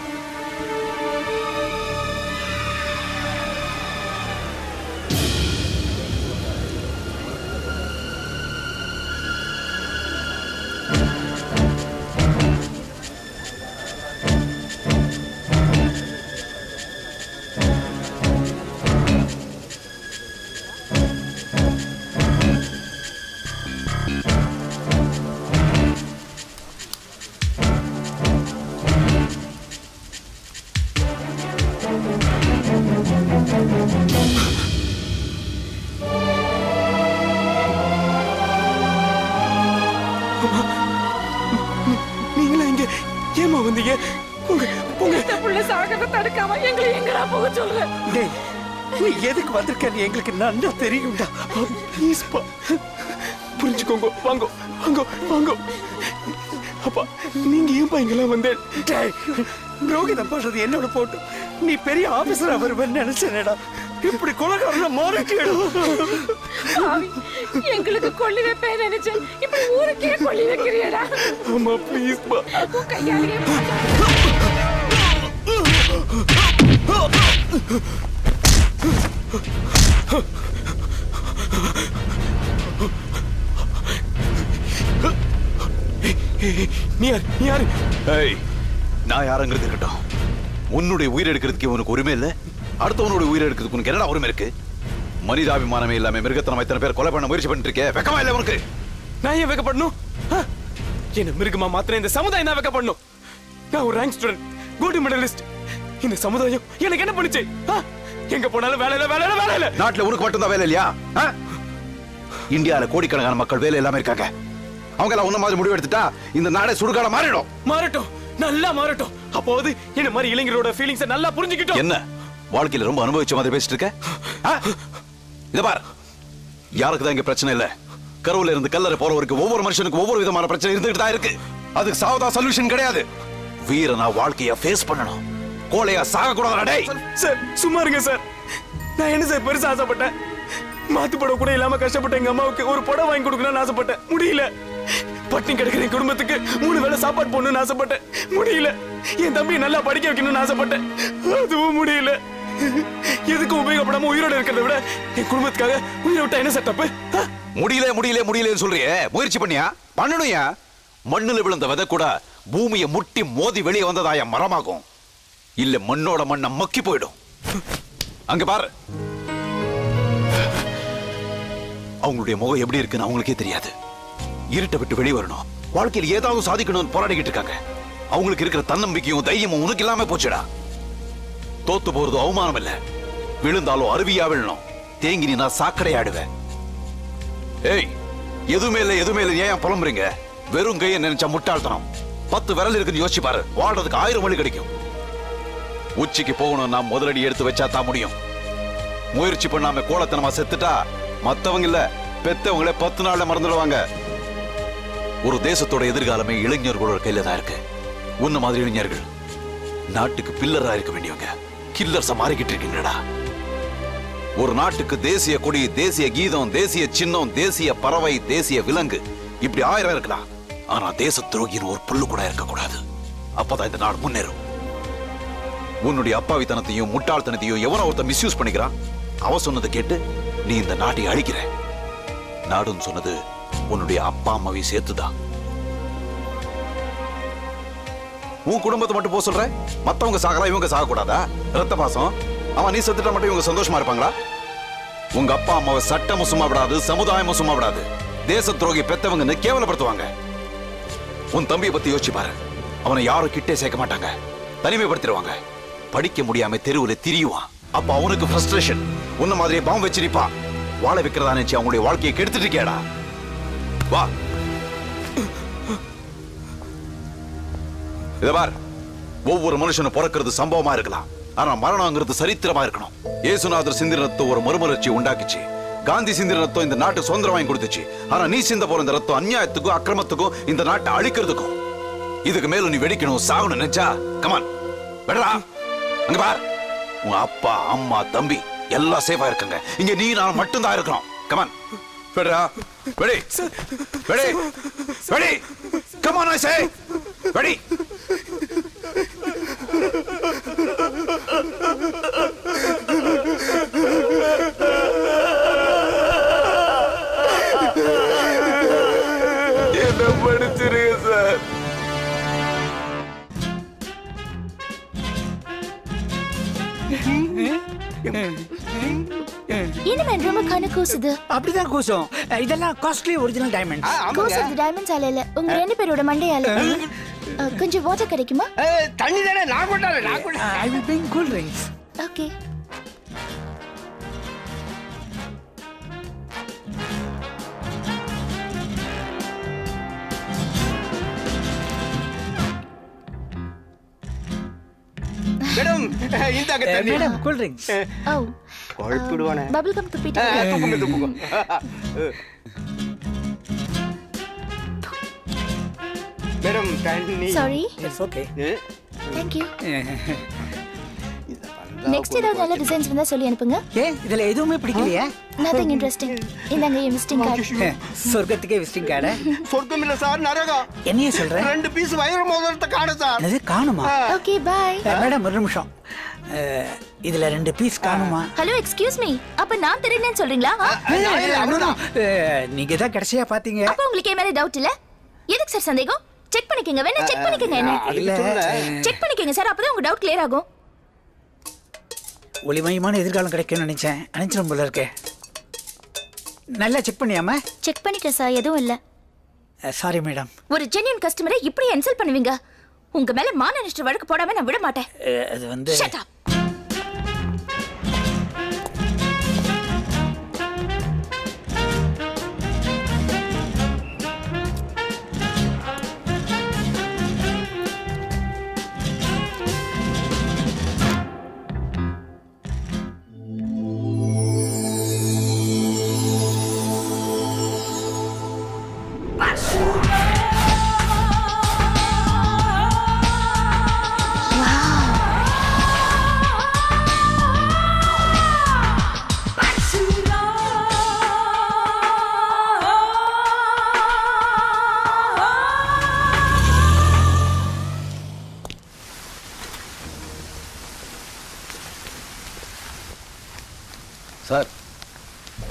[SPEAKER 2] நீங்களா இங்க ஏமா வந்தீங்க? உங்க உங்க
[SPEAKER 9] புள்ள சாகத தடுக்காம எங்களை எங்கடா போக சொல்ற?
[SPEAKER 21] டேய், நீ எதுக்கு வந்திருக்கன்னு எங்களுக்கு நன்னா தெரியும்டா.
[SPEAKER 2] ப்ளீஸ் பா, புரிஞ்சுக்கோங்க. வாங்க வாங்க வாங்க. அப்பா, நீங்க ஏன்பா இங்கெல்லாம் வந்தேன்?
[SPEAKER 21] டேய், ரோகிதம் பண்றது என்னோட போட்டு நீ பெரிய ஆபீசரா வருவேன்னு நினைச்சேனடா. இப்படி கொலைகாரன மாறிட்டியடா.
[SPEAKER 9] எங்களுக்கு கொல்லி வைப்பேன் நினைச்சேன், இப்ப ஊருக்கே கொல்லி வைக்கிறியடா.
[SPEAKER 2] அம்மா ப்ளீஸ் பா.
[SPEAKER 9] உன் கையாலேயே
[SPEAKER 2] நீ யார்? நீ யாரு?
[SPEAKER 5] ஏய், நான் யாருங்கிறது இருக்கட்டும். உன்னுடைய உயிர் எடுக்கிறதுக்கு உனக்கு உரிமை இல்லை, அடுத்தவனுடைய உயிர் எடுக்கிறதுக்கு உனக்கு என்னடா உரிமை இருக்கு? மனிதாபிமானமே இல்லாம மிருகத்தனம் இத்தனை பேர் கொலை பண்ண முயற்சி பண்ணிட்டு இருக்கே, வெக்கமா இல்லை உனக்கு?
[SPEAKER 2] நான் ஏன் வெக்கப்படணும்? என்ன மிருகமா மாத்திரம் இந்த சமுதாயம் தான் வெக்கப்படணும். நான் ஒரு ரேங்க் ஸ்டூடெண்ட், கோல்டு மெடலிஸ்ட். இந்த சமுதாயம் எனக்கு என்ன பண்ணுச்சு? எங்க போனாலும் வேலை இல்ல வேலை இல்ல வேலை இல்ல.
[SPEAKER 5] நாட்டுல உனக்கு மட்டும் தான் வேலை இல்லையா? இந்தியால கோடிக்கணக்கான மக்கள் வேலை இல்லாம இருக்காங்க. அவங்க எல்லாம் உன்ன மாதிரி முடிவு எடுத்துட்டா இந்த நாடே சுடுகாட மாறிடும்.
[SPEAKER 2] மாறட்டும், நல்லா மாறட்டும். அப்போது என்ன மாதிரி இளைஞரோட ஃபீலிங்ஸ் நல்லா புரிஞ்சுக்கிட்டோம்.
[SPEAKER 5] என்ன வாழ்க்கையில ரொம்ப அனுபவிச்ச மாதிரி பேசிட்டு இருக்க? இத பார், யாருக்கு தான் இங்க பிரச்சனை இல்ல. கருவுல இருந்து கல்லறை போறவருக்கு ஒவ்வொரு மனுஷனுக்கு ஒவ்வொரு விதமான பிரச்சனை இருந்துகிட்டு தான் இருக்கு. அதுக்கு சாவதா சொல்யூஷன் கிடையாது. வீரனா வாழ்க்கைய ஃபேஸ் பண்ணணும். கோழையா சாக கூடாது. டேய்
[SPEAKER 2] சார் சும்மா இருங்க சார். நான் என்ன சார் பெருசா ஆசைப்பட்டேன்? மாத்து படம் கூட இல்லாம கஷ்டப்பட்ட எங்க அம்மாவுக்கு ஒரு படம் வாங்கி கொடுக்கணும்னு ஆசைப்பட்டேன், முடியல. பட்டினி கிடக்கிற என் குடும்பத்துக்கு மூணு வேளை சாப்பாடு போடணும்னு ஆசைப்பட்டேன், முடியல. என் தம்பியை நல்லா படிக்க வைக்கணும்னு ஆசைப்பட்டேன், அதுவும் முடியல. எதுக்கும் உபயோகப்படாம உயிரோட இருக்கிறத விட என் குடும்பத்துக்காக உயிரை விட்டா என்ன சார் தப்பு?
[SPEAKER 5] முடியல முடியல முடியலன்னு சொல்றியே, முயற்சி பண்ணியா? பண்ணணும்யா. மண்ணுல விழுந்த விதை கூட பூமியை முட்டி மோதி வெளியே வந்ததாய மரமாகும். இல்ல மண்ணோட மண்ணை மக்கி போயிடும். அங்க பாரு, அவங்களுடைய முகம் எப்படி இருக்குன்னு அவங்களுக்கே தெரியாது. இருட்டை விட்டு வெளியே வரணும், வாழ்க்கையில் ஏதாவது சாதிக்கணும்னு போராடிக்கிட்டு இருக்காங்க. அவங்களுக்கு இருக்கிற தன்னம்பிக்கையும் தைரியமும் உனக்கு இல்லாம போச்சுடா. தோத்து போறது அவமானம் இல்ல, விழுந்தாலும் அருவியா விழணும். தேங்கி நீ நான் சாக்கடையாடுவேன். ஏய், எதுவுமே இல்ல எதுவுமே இல்ல ஏன் புலம்புறீங்க? வெறும் கையை நினைச்சா முட்டாள்தனம். பத்து விரல் இருக்குன்னு யோசிச்சு பாரு, வாழ்றதுக்கு ஆயிரம் வழி கிடைக்கும். உச்சிக்கு போகணும், நான் முதலடி எடுத்து வச்சா தான் முடியும். முயற்சி பண்ணாம கோலத்தனமா செத்துட்டா மத்தவங்க இல்ல பெத்தவங்களே பத்து நாள்ல மறந்துடுவாங்க. ஒரு தேசத்தோட எதிர்காலமே இளைஞர்களோட கையில தான் இருக்கு. உன்ன மாதிரி இளைஞர்கள் நாட்டுக்கு பில்லரா இருக்க வேண்டியவங்க கில்லர்ஸா மாறிக்கிட்டு இருக்கீங்கடா. ஒரு நாட்டுக்கு தேசிய கொடி, தேசிய கீதம், தேசிய சின்னம், தேசிய பறவை, தேசிய விலங்கு, இப்படி ஆயிரம் இருக்கலாம். ஆனா தேச துரோகின்னு ஒரு புல்லு கூட இருக்க கூடாது. அப்பதான் இந்த நாடு முன்னேறும். உன்னுடைய அப்பாவித்தனத்தையும் முட்டாள்தனத்தையும் எவனோ ஒருத்த மிஸ்யூஸ் பண்ணிக்கிறான். அவ சொன்னதை கேட்டு நீ இந்த நாட்டை அழிக்கிற. நாடுன்னு சொன்னது உன்னுடைய அப்பா அம்மாவை சேர்த்துதான். உன் குடும்பத்தை மட்டும் போக சொல்ற, மத்தவங்க சாகரா இவங்க சாக கூடாதா? ரத்த பாசம். அவன் நீ செத்துட்டா மட்டும் இவங்க சந்தோஷமா இருப்பாங்களா? உங்க அப்பா அம்மாவை சட்டமும் சும்மா விடாது, சமுதாயமும் சும்மா விடாது. தேச துரோகி பெத்தவங்கன்னு கேவலப்படுத்துவாங்க. உன் தம்பியை பத்தி யோசிச்சு பாரு. அவனை யாரும் கிட்டே சேர்க்க மாட்டாங்க, தனிமைப்படுத்திடுவாங்க. படிக்க முடியாம தெருவுல திரியுவான். அப்ப அவனுக்கு ஃப்ரஸ்ட்ரேஷன். உன்ன மாதிரியே பாம்பு வச்சிருப்பான். வாழ வைக்கிறதா நினைச்சு அவங்களுடைய வாழ்க்கையை கெடுத்துட்டு இருக்கேடா. வா, இத பார், ஒவ்வொரு மனுஷனும் பிறக்கிறது சம்பவமா இருக்கலாம், ஆனா மரணங்கிறது சரித்திரமா இருக்கணும். ஏசுநாதர் சிந்தின ரத்தம் ஒரு மறுமலர்ச்சி உண்டாக்குச்சு. காந்தி சிந்தின ரத்தம் இந்த நாட்டு சுதந்திரம் வாங்கி கொடுத்துச்சு. ஆனா நீ சிந்த போற இந்த ரத்தம் அநியாயத்துக்கும் அக்கிரமத்துக்கும் இந்த நாட்டை அழிக்கிறதுக்கும். இதுக்கு மேல நீ வெடிக்கணும், சாகணும் நினைச்சா கமான் வெடா. அங்க பார், உங்க அப்பா அம்மா தம்பி எல்லாம் சேஃபா இருக்காங்க. இங்க நீ நான் மட்டும் தான் இருக்கிறோம். கமான் வெடா, வெடி வெடி வெடி. கமான் ஐ சே வெடி.
[SPEAKER 2] என்ன படிச்சிருங்க சார்.
[SPEAKER 13] என்ன மேன் ரொம்ப கண்ணு கூசுது?
[SPEAKER 3] அப்படிதான் கூசும். இதெல்லாம் காஸ்ட்லி ஒரிஜினல் டைமண்ட்ஸ்.
[SPEAKER 13] கூசுது டைமண்ட்ஸ் ஆல இல்ல, உங்க ரெண்டு பேரோட மண்டையால. கொஞ்சம் வாட்டர் கிடைக்குமா?
[SPEAKER 3] தண்ணி தானே, நான் கொண்டாறேன் நான் கொண்டாறேன். I will bring cool drinks.
[SPEAKER 13] Okay.
[SPEAKER 3] Madam இந்தாங்க தண்ணி. Madam cool drinks.
[SPEAKER 13] ஓ
[SPEAKER 3] கொழுப்பிடுவானே.
[SPEAKER 13] பபிள் கம் துப்பிட்டு.
[SPEAKER 3] துப்புங்க துப்புங்க. மேடம் தண்ணி.
[SPEAKER 13] Sorry.
[SPEAKER 3] It's okay.
[SPEAKER 13] Thank you. Next ஏதாவது நல்ல டிசைன்ஸ் வந்தா சொல்லி அனுப்புங்க.
[SPEAKER 3] ஏன் இதுல எதுவுமே பிடிக்கலையா?
[SPEAKER 13] Nothing interesting. இந்தாங்க என் விசிட்டிங் கார்டு.
[SPEAKER 3] சொர்க்கத்துக்கே விசிட்டிங் கார்டு?
[SPEAKER 10] சொர்க்கம் இல்ல சார், நரகம்.
[SPEAKER 3] என்னைய சொல்ற?
[SPEAKER 10] ரெண்டு பீஸ் வைர மோதிரத்தை காணோம் சார்.
[SPEAKER 3] அது காணுமா?
[SPEAKER 13] Okay bye.
[SPEAKER 3] மேடம் ஒரு நிமிஷம், இதுல ரெண்டு பீஸ் காணுமா?
[SPEAKER 13] ஹலோ எக்ஸ்கியூஸ் மீ, அப்ப நான் தெரியலன்னு சொல்றீங்களா?
[SPEAKER 3] நீங்க தான் கடைசியா பாத்தீங்க.
[SPEAKER 13] அப்ப உங்களுக்கு ஏன் மேல டவுட் இல்ல? எதுக்கு சார் சந்தேகம்? செக் பண்ணிக்கங்க, வேணா செக் பண்ணிக்கங்க. என்ன செக் பண்ணிக்கங்க சார், அப்பதான் உங்க டவுட் கிளியர் ஆகும்.
[SPEAKER 3] ஒளிமயமான எதிர்காலம் கிடைக்கும்னு நினைச்சேன், அனுப்பிச்சிடும் போல இருக்கே. நல்லா செக் பண்ணியாம?
[SPEAKER 13] செக் பண்ணிட்டேன் சார், எதுவும் இல்ல.
[SPEAKER 3] Sorry madam.
[SPEAKER 13] ஒரு ஜென்யூன் கஸ்டமரை இப்படி இன்சல்ட் பண்ணுவீங்க? உங்க மேல மான நஷ்ட வழக்கு போடாம நான் விட மாட்டேன்.
[SPEAKER 3] அது வந்து
[SPEAKER 13] ஷட் அப்.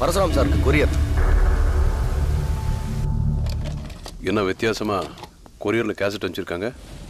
[SPEAKER 7] பரசுராம் சாருக்கு கொரியர்.
[SPEAKER 5] என்ன வித்தியாசமா கொரியர்ல கேசட் அனுப்பிச்சிருக்காங்க?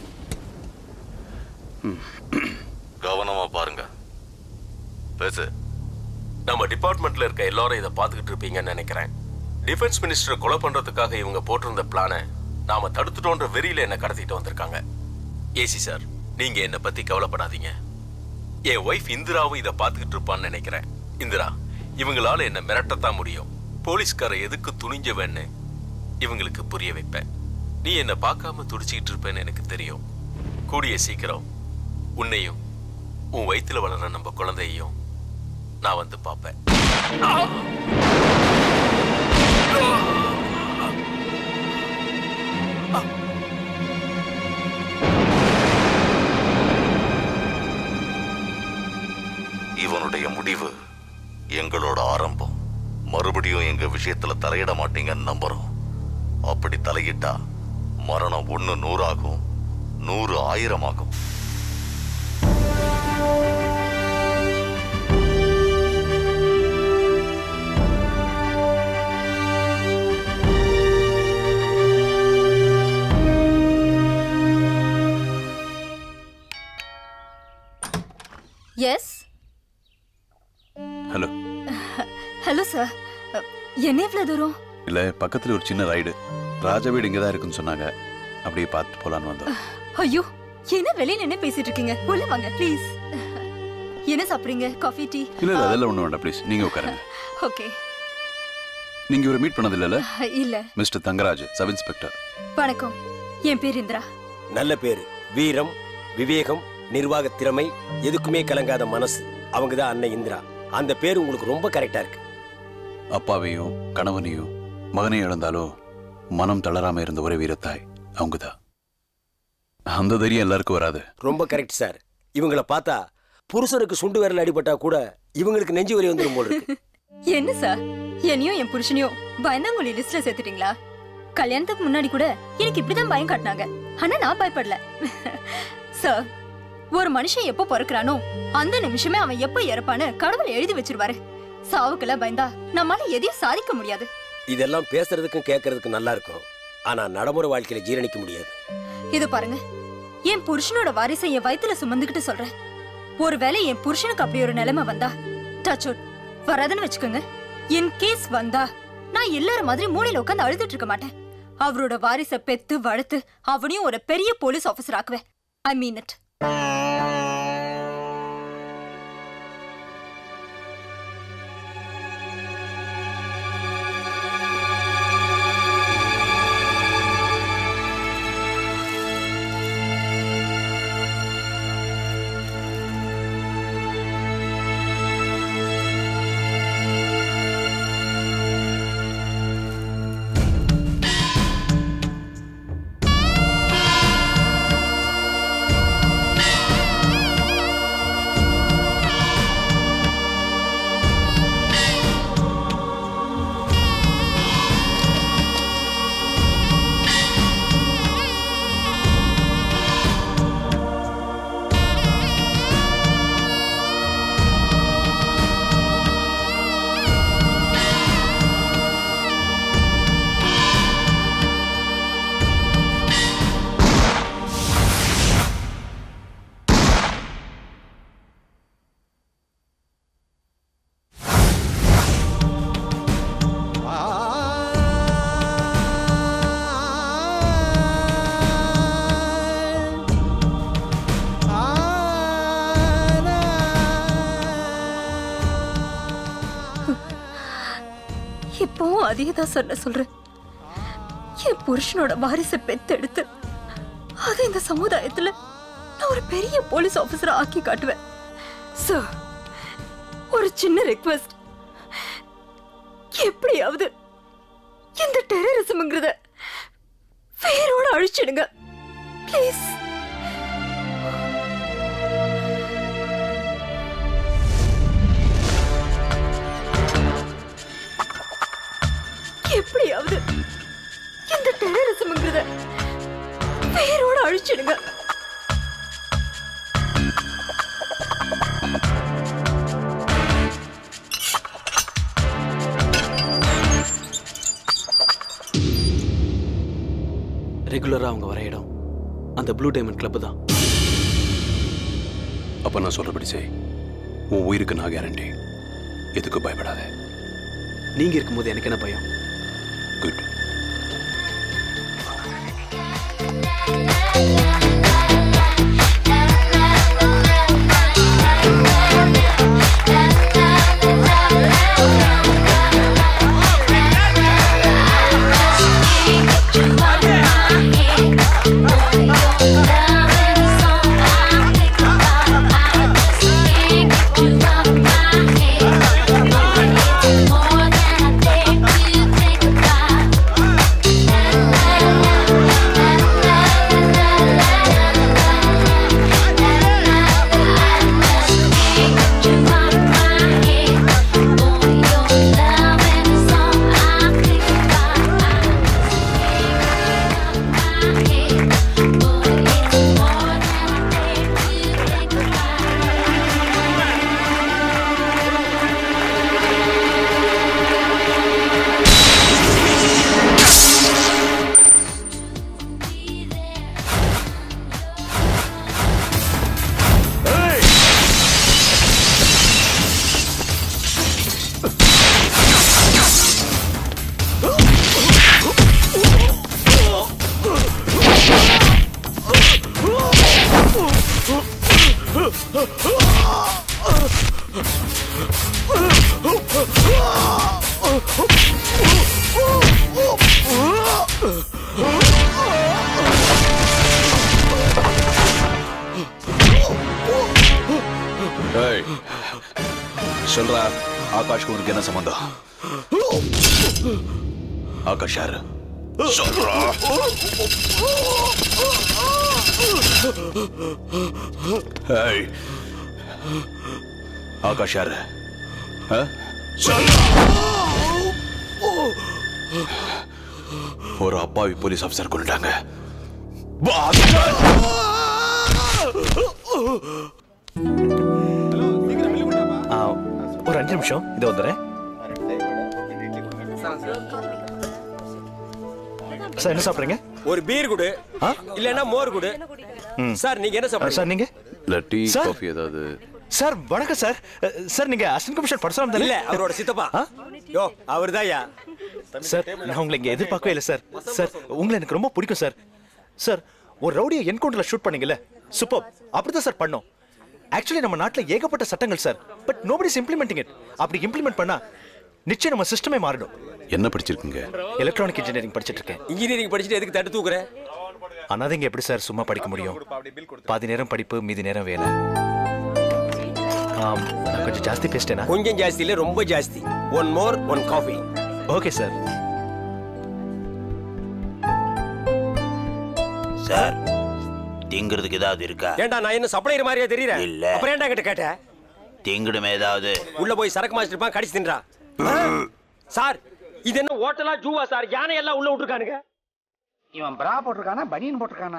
[SPEAKER 17] கவனமா பாருங்க. பேசு.
[SPEAKER 12] நம்ம டிபார்ட்மெண்ட்ல இருக்க எல்லாரும் இதை பார்த்துக்கிட்டு இருப்பீங்கன்னு நினைக்கிறேன். டிஃபென்ஸ் மினிஸ்டரை கொலை பண்றதுக்காக இவங்க போட்டிருந்த பிளானை நாம தடுத்துட்டோன்ற வெறியில என்ன கடத்திட்டு வந்திருக்காங்க. ஏசி சார், நீங்க என்ன பத்தி கவலைப்படாதீங்க. என் ஒய்ஃப் இந்திராவும் இதை பார்த்துக்கிட்டு இருப்பான்னு நினைக்கிறேன். இந்திரா, இவங்களால என்ன மிரட்டத்தான் முடியும். போலீஸ்கார எதுக்கு துணிஞ்சவன்னு இவங்களுக்கு புரிய வைப்பேன். நீ என்ன பார்க்காம துடிச்சிக்கிட்டு இருப்பேன்னு எனக்கு தெரியும். கூடிய சீக்கிரம் உன்னையும் உன் வயிற்றுல வளர்ற நம்ம குழந்தையையும் நான் வந்து பார்ப்பேன்.
[SPEAKER 17] இவனுடைய முடிவு எங்களோட ஆரம்பம். மறுபடியும் எங்க விஷயத்துல தலையிட மாட்டீங்கன்னு நம்புறோம். அப்படி தலையிட்டா மரணம் ஒண்ணு நூறாகும், நூறு ஆயிரம் ஆகும்.
[SPEAKER 23] எஸ்.
[SPEAKER 5] ஹலோ.
[SPEAKER 23] ஹலோ சார், என்ன இவ்வளவு தூரம்?
[SPEAKER 5] இல்ல, பக்கத்துல ஒரு சின்ன ரைடு. ராஜா வீடு இங்கதான் இருக்குன்னு சொன்னாங்க. அப்படியே பார்த்து போலான்னு வந்தோம்.
[SPEAKER 23] ஐயோ, என்ன வெளியில என்ன பேசிட்டு இருக்கீங்க? உள்ள வாங்க ப்ளீஸ். என்ன சாப்பிடுறீங்க? Coffee, tea?
[SPEAKER 5] இல்ல இல்ல, அதெல்லாம் ஒண்ணு வேண்டாம் ப்ளீஸ். நீங்க உட்காருங்க.
[SPEAKER 23] ஓகே.
[SPEAKER 5] நீங்க இவரை மீட் பண்ணது இல்லல?
[SPEAKER 23] இல்ல.
[SPEAKER 5] Mister Thangaraj, sub inspector.
[SPEAKER 23] வணக்கம், என் பேர் இந்திரா.
[SPEAKER 11] நல்ல பேரு. வீரம், விவேகம், நிர்வாக திறமை, எதுக்குமே கலங்காத மனசு. அவங்க தான் அன்னை இந்திரா. அந்த பேர் உங்களுக்கு ரொம்ப கரெக்டா இருக்கு.
[SPEAKER 5] அப்பாவையும் கணவனையும் மகனையும் இழந்தாலும் மனம் தளராம இருந்த ஒரே வீரத்தாய் அவங்கதான். அந்த தைரியம் எல்லாருக்கும் வராது.
[SPEAKER 11] ரொம்ப கரெக்ட் சார். இவங்கள பார்த்தா புருஷனுக்கு சுண்டு விரல் அடிபட்டா கூட இவங்களுக்கு நெஞ்சு வலி வந்துடும் போல இருக்கு.
[SPEAKER 23] என்ன சார், என்னையும் என் புருஷனையும் பயந்தாங்குழி லிஸ்ட்ல சேர்த்துட்டீங்களா? கல்யாணத்துக்கு முன்னாடி கூட எனக்கு இப்படிதான் பயம் காட்டினாங்க. ஆனா நான் பயப்படல. சார், ஒரு மனுஷன் எப்போ பிறக்கிறானோ அந்த நிமிஷமே அவன் எப்போ இறப்பான்னு கடவுள் எழுதி வச்சிருவாரு. சாவுக்கெல்லாம் பயந்தா நம்மால எதையும் சாதிக்க முடியாது.
[SPEAKER 11] இதெல்லாம் பேசுறதுக்கும் கேட்கறதுக்கும் நல்லா இருக்கும். ஆனா நடைமுறை வாழ்க்கையில ஜீரணிக்க முடியாது.
[SPEAKER 23] இது பாருங்க, என் புருஷனோட வாரிசை என் வயித்துல சுமந்துகிட்டு சொல்றேன். ஒருவேளை என் புருஷனுக்கு அப்படி ஒரு நிலைமை வந்தா, டச் அவுட் வராதுன்னு வச்சுக்கோங்க. என் கேஸ் வந்தா நான் எல்லாரும் மாதிரி மூலையில உட்காந்து அழுதுட்டு இருக்க மாட்டேன். அவரோட வாரிசை பெத்து வளர்த்து அவனையும் ஒரு பெரிய போலீஸ் ஆபீசர் ஆக்குவேன். I mean it. இப்பவும் அதே தான் சொல்ல சொல்றேன். என் புருஷனோட வாரிசை பெத்தெடுத்து அதை இந்த சமுதாயத்துல நான் ஒரு பெரிய போலீஸ் ஆபீசரை ஆக்கி காட்டுவேன். சார், ஒரு சின்ன ரிக்வெஸ்ட். எப்படியாவது இந்த டெரரிசம்ங்கிறத வேரோட அழிச்சிடுங்க ப்ளீஸ். எப்படியாவது இந்த டெரரிசம்ங்கிறத வேரோட அழிச்சிடுங்க.
[SPEAKER 4] ரெகுலரா அவங்க வர இடம் அந்த ப்ளூ டைமண்ட் கிளப் தான்.
[SPEAKER 5] அப்ப நான் சொல்றபடி செய். உன் உயிருக்கு நான் கேரண்டி. எதுக்கு பயப்படாத.
[SPEAKER 4] நீங்க இருக்கும்போது எனக்கு என்ன பயம்?
[SPEAKER 5] குட். சொல்றா, ஆகாஷ்க்கு உனக்கு என்ன சம்பந்தம்? ஆகாஷ் யாரு? சொல்றா. ஏய், ஆகாஷ் யாரு? ஒரு அப்பாவி போலீஸ் ஆபீசர் கொண்டுட்டாங்க.
[SPEAKER 7] ஒரு அஞ்சு நிமிஷம் இதை வந்துடுறேன். சார் என்ன சாப்பிடுறீங்க?
[SPEAKER 11] ஒரு பீர் குடு இல்லன்னா மோர் குடு. சார் நீங்க என்ன சாப்பிடுறீங்க?
[SPEAKER 7] சார் நீங்க
[SPEAKER 5] இல்ல டீ காஃபி ஏதாவது?
[SPEAKER 7] சார் வணக்கம் சார். சார் நீங்க அசிஸ்டன்ட் கமிஷனர் பர்சனம் தானே?
[SPEAKER 11] இல்ல அவரோட சித்தப்பா. யோ அவர்தான்யா.
[SPEAKER 7] சார் நான் உங்களை இங்க எதிர்பார்க்கவே இல்லை சார். சார் உங்களை எனக்கு ரொம்ப பிடிக்கும் சார். சார் ஒரு ரவுடியை என்கவுண்டர்ல ஷூட் பண்ணீங்கல்ல, சூப்பர். அப்படிதான் சார் பண்ணோம். ஆக்சுவலி நம்ம நாட்டுல ஏகப்பட்ட சட்டங்கள் sir, but nobody is implementing it. அப்படி இம்ப்ளிமெண்ட் பண்ணா நிச்சயம் நம்ம சிஸ்டமே மாறிடும்.
[SPEAKER 5] என்ன படிச்சிருக்கீங்க?
[SPEAKER 7] எலக்ட்ரானிக் இன்ஜினியரிங் படிச்சிட்டு இருக்கேன்.
[SPEAKER 11] இன்ஜினியரிங் படிச்சிட்டு எதுக்கு தட்டு தூக்குற?
[SPEAKER 7] அனாதைங்க எப்படி சார் சும்மா படிக்க முடியும்? பாதி நேரம் படிப்பு, மீதி நேரம் வேலை. ஆம், நான் கொஞ்சம் ஜாஸ்தி பேசிட்டேனா?
[SPEAKER 11] கொஞ்சம் ஜாஸ்தி இல்ல, ரொம்ப ஜாஸ்தி. One more one coffee.
[SPEAKER 7] Okay sir.
[SPEAKER 15] Sir திங்கிறதுக்கு ஏதாவது இருக்கா?
[SPEAKER 11] ஏண்டா நான் என்ன சப்ளையர் மாதிரியா தெரியறேன்?
[SPEAKER 15] இல்ல.
[SPEAKER 11] அப்புறம் ஏண்டா கிட்ட கேட்ட?
[SPEAKER 15] திங்கிடுமே ஏதாவது.
[SPEAKER 11] உள்ள போய் சரக்கு மாஸ்டர் இருப்பான், கடிச்சு தின்றா. சார் இது என்ன ஹோட்டலா ஜூவா சார்? யானை எல்லாம் உள்ள விட்டுருக்கானுங்க.
[SPEAKER 3] இவன் பிரா போட்டிருக்கானா பனியன் போட்டிருக்கானா?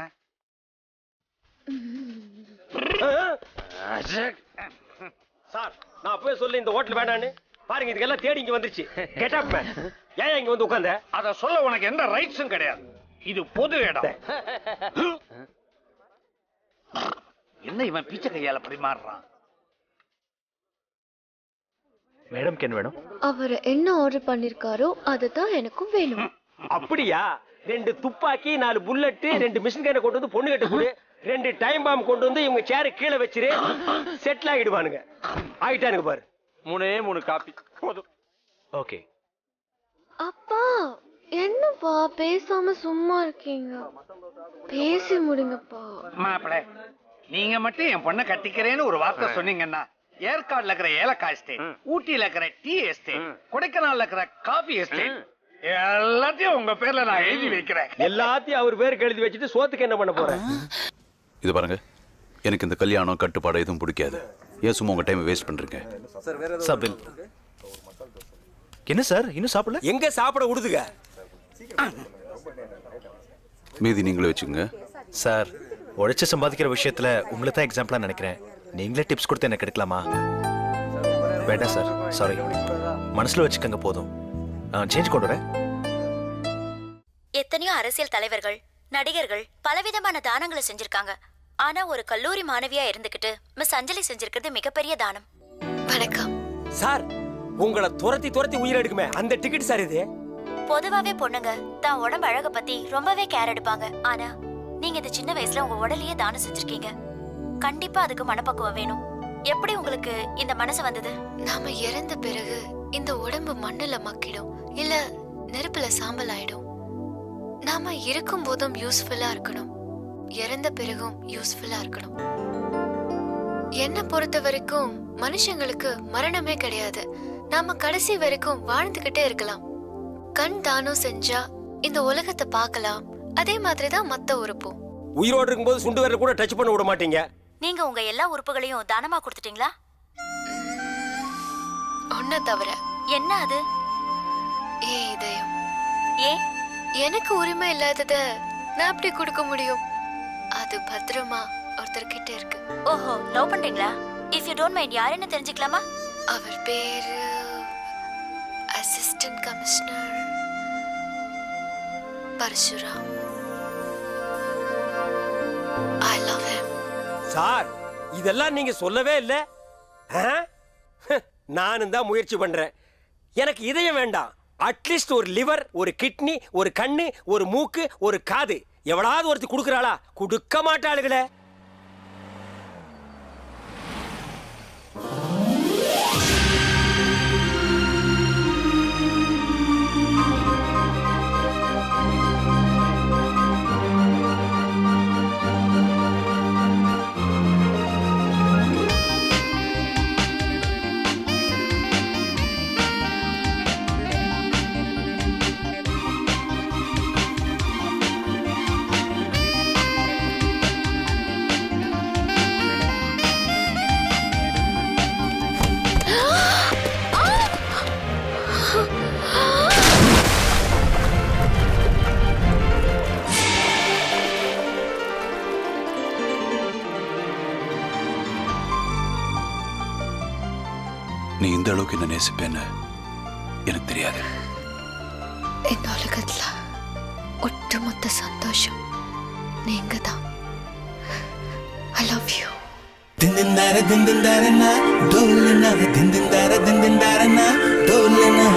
[SPEAKER 11] சார் நான் அப்பவே சொல்ல இந்த ஹோட்டல் வேண்டான்னு. பாருங்க இதுக்கெல்லாம் தேடி இங்க வந்துருச்சு. Get up man. ஏன் இங்க வந்து உட்கார்ந்த?
[SPEAKER 3] அத சொல்ல உனக்கு எந்த ரைட்ஸும் கிடையாது. இது பொது இடம். என்ன இவன் பிச்சை கையால பரிமாறுறான்?
[SPEAKER 7] மேடம் என்ன வேணும்?
[SPEAKER 16] அவர் என்ன ஆர்டர் பண்ணிருக்காரோ அதுதான் எனக்கும் வேணும்.
[SPEAKER 11] அப்படியா? ரெண்டு துப்பாக்கி, நாலு புல்லட், ரெண்டு மிஷின் கன்னை கொண்டு வந்து பொண்ணு கட்ட கொடு. ரெண்டு டைம் பாம் கொண்டு வந்து இவங்க சேர கீழே வச்சிரு. செட்டில் ஆகிடுவானுங்க. ஆயிட்டானுங்க பாரு. மூணே மூணு காப்பி போதும்.
[SPEAKER 7] ஓகே.
[SPEAKER 16] அப்பா என்னப்பா பேசாம சும்மா இருக்கீங்க? பேசி முடிங்கப்பா.
[SPEAKER 3] மாப்பிள நீங்க மட்டும் என் பொண்ணை கட்டிக்கிறேன்னு ஒரு வார்த்தை சொன்னீங்கன்னா ஏற்காடுல இருக்கிற ஏலக்காய் எஸ்டேட், ஊட்டியில இருக்கிற டீ எஸ்டேட், கொடைக்கானல்ல இருக்கிற காபி எஸ்டேட் எல்லாத்தையும் உங்க பேர்ல நான் எழுதி வைக்கிறேன்.
[SPEAKER 11] எல்லாத்தையும் அவர் பேருக்கு எழுதி வச்சுட்டு சோத்துக்கு என்ன பண்ண போறேன்?
[SPEAKER 5] இது பாருங்க, எனக்கு இந்த கல்யாணம் கட்டுப்பாடு எதுவும் பிடிக்காது. ஏன் சும்மா உங்க டைம் வேஸ்ட் பண்றீங்க?
[SPEAKER 7] சபில் என்ன சார் இன்னும் சாப்பிடல?
[SPEAKER 11] எங்க சாப்பிட விடுதுங்க?
[SPEAKER 5] மீதி நீங்களே வச்சுங்க
[SPEAKER 7] சார். உழைச்சு சம்பாதிக்கிற விஷயத்துல உங்களை தான் எக்ஸாம்பிளா நினைக்கிறேன். நீங்களே டிப்ஸ் கொடுத்து எனக்கு எடுக்கலாமா? வேண்டாம் சார், சாரி. மனசுல வச்சுக்கங்க போதும். சேஞ்ச் கொண்டு வரேன்.
[SPEAKER 13] எத்தனையோ அரசியல் தலைவர்கள்
[SPEAKER 14] நடிகர்கள் பலவிதமான தானங்களை செஞ்சிருக்காங்க. ஆனா ஒரு கல்லூரி மாணவியா இருந்துகிட்டு மிஸ் அஞ்சலி செஞ்சிருக்கிறது மிகப்பெரிய தானம்.
[SPEAKER 11] வணக்கம் சார். உங்களை துரத்தி துரத்தி உயிர் எடுக்குமே அந்த டிக்கெட் சார் இது.
[SPEAKER 14] பொதுவாவே பொண்ணுங்க தான் உடம்பு அழக பத்தி ரொம்பவே கேர் எடுப்பாங்க. ஆனா நீங்க இந்த சின்ன வயசுல உங்க உடலையே தானம் செஞ்சிருக்கீங்க. கண்டிப்பா அதுக்கு மனப்பக்குவம் வேணும். எப்படி உங்களுக்கு இந்த மனசு வந்தது?
[SPEAKER 16] நாம இறந்த பிறகு இந்த உடம்பு மண்ணுல மக்கிடும், இல்ல நெருப்புல சாம்பல் ஆயிடும். நாம இருக்கும் போதும் யூஸ்ஃபுல்லா இருக்கணும், இறந்த பிறகும் யூஸ்ஃபுல்லா இருக்கணும். என்ன பொறுத்த வரைக்கும் மனுஷங்களுக்கு மரணமே கிடையாது. நாம கடைசி வரைக்கும் வாழ்ந்துகிட்டே இருக்கலாம். கண் தானம் செஞ்சா இந்த உலகத்தை பார்க்கலாம். அதே மாதிரிதான் மத்த உறுப்பும்.
[SPEAKER 11] உயிரோடு இருக்கும்போது சுண்டு விரல் கூட டச் பண்ண விட மாட்டீங்க.
[SPEAKER 14] நீங்க உங்க எல்லா உறுப்புகளையும் தானமா கொடுத்துட்டீங்களா?
[SPEAKER 16] ஒன்ன தவிர.
[SPEAKER 14] என்ன அது?
[SPEAKER 16] ஏ இதயம்.
[SPEAKER 14] ஏ
[SPEAKER 16] எனக்கு உரிமை இல்லாதத நான் அப்படி கொடுக்க முடியும்? அது பத்திரமா ஒருத்தர்கிட்ட இருக்கு.
[SPEAKER 14] ஓஹோ, லவ் பண்றீங்களா? இஃப் யூ டோன்ட் மைண்ட் யாருன்னு தெரிஞ்சுக்கலாமா?
[SPEAKER 16] அவர் பேரு assistant commissioner Parasuram. I love him.
[SPEAKER 11] Sir இதெல்லாம் நீங்க சொல்லவே இல்லை. நானும் தான் முயற்சி பண்றேன். எனக்கு இதயம் வேண்டாம். அட்லீஸ்ட் ஒரு லிவர், ஒரு கிட்னி, ஒரு கண்ணு, ஒரு மூக்கு, ஒரு காது எவ்வளவு ஒருத்தி கொடுக்கறாளா? கொடுக்க மாட்டாளுகளே.
[SPEAKER 5] நீ இந்த அளவுக்கு என்ன நேசிப்பேன்னு எனக்கு தெரியாது.
[SPEAKER 16] இந்த உலகத்துல ஒட்டுமொத்த சந்தோஷம் நீங்க தான். I love you.
[SPEAKER 18] திந்திந்தார திந்திந்தாரனா டோலனா திந்திந்தார திந்திந்தாரனா டோலனா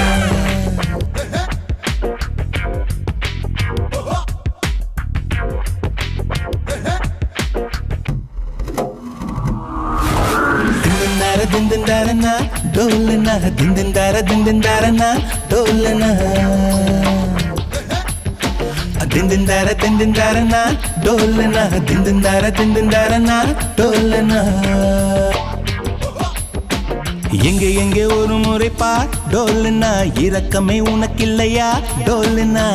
[SPEAKER 18] திந்திந்தாரனா டோலனா திந்திந்தார திந்திந்தாரனா டோலனா திந்திந்தார திந்திந்தாரனா டோலனா திந்திந்தார திந்திந்தாரனா டோலனா எங்கே எங்கே ஒரு முறை பார் டோலனா இரக்கமே உனக்கில்லையா டோலனா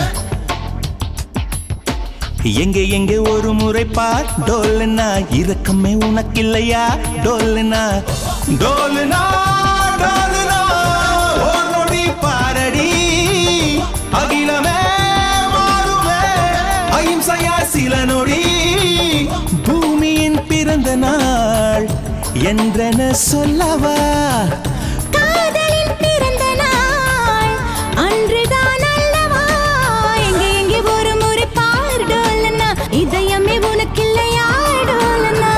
[SPEAKER 18] எங்கே எங்கே ஒரு முறை பார் டோலனா இரக்கமே உனக்கில்லையா டோலனா டோலனா டோலனா ஒரு நொடி பாரடி அகிலமே மாறுமே அகிம்சையா சில நொடி பூமியின் பிறந்த நாள் என்றென சொல்லவா
[SPEAKER 19] காதலின் பிறந்த நாள் அன்றுதான் அல்லவா எங்கே எங்கே ஒரு முறை பார் டோலனா இதயமே உனக்கில்லையா டோலனா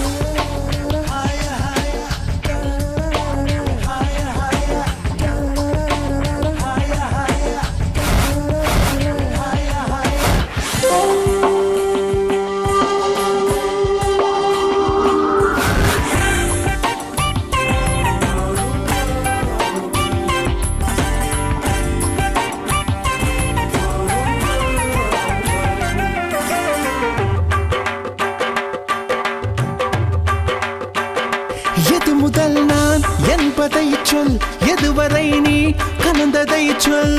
[SPEAKER 18] எது முதல் நான் என்பதை சொல் எதுவரை நீ கலந்ததை சொல்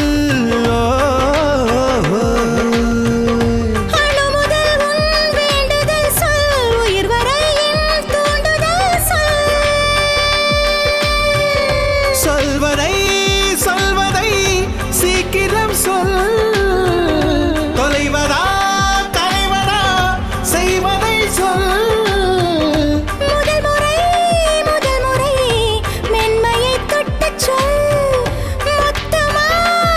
[SPEAKER 19] அணு முதல் உன் வேண்டுதல் சொல் உயிர் வரை என் தூண்டுதல் சொல்
[SPEAKER 18] சொல்வதை சொல்வதை சீக்கிரம் சொல் தொலைவதா தலைவதா செய்வதை சொல்
[SPEAKER 19] முதல் முறை முதல் முறை மென்மையை தொட்டுச் சொல் மொத்தமா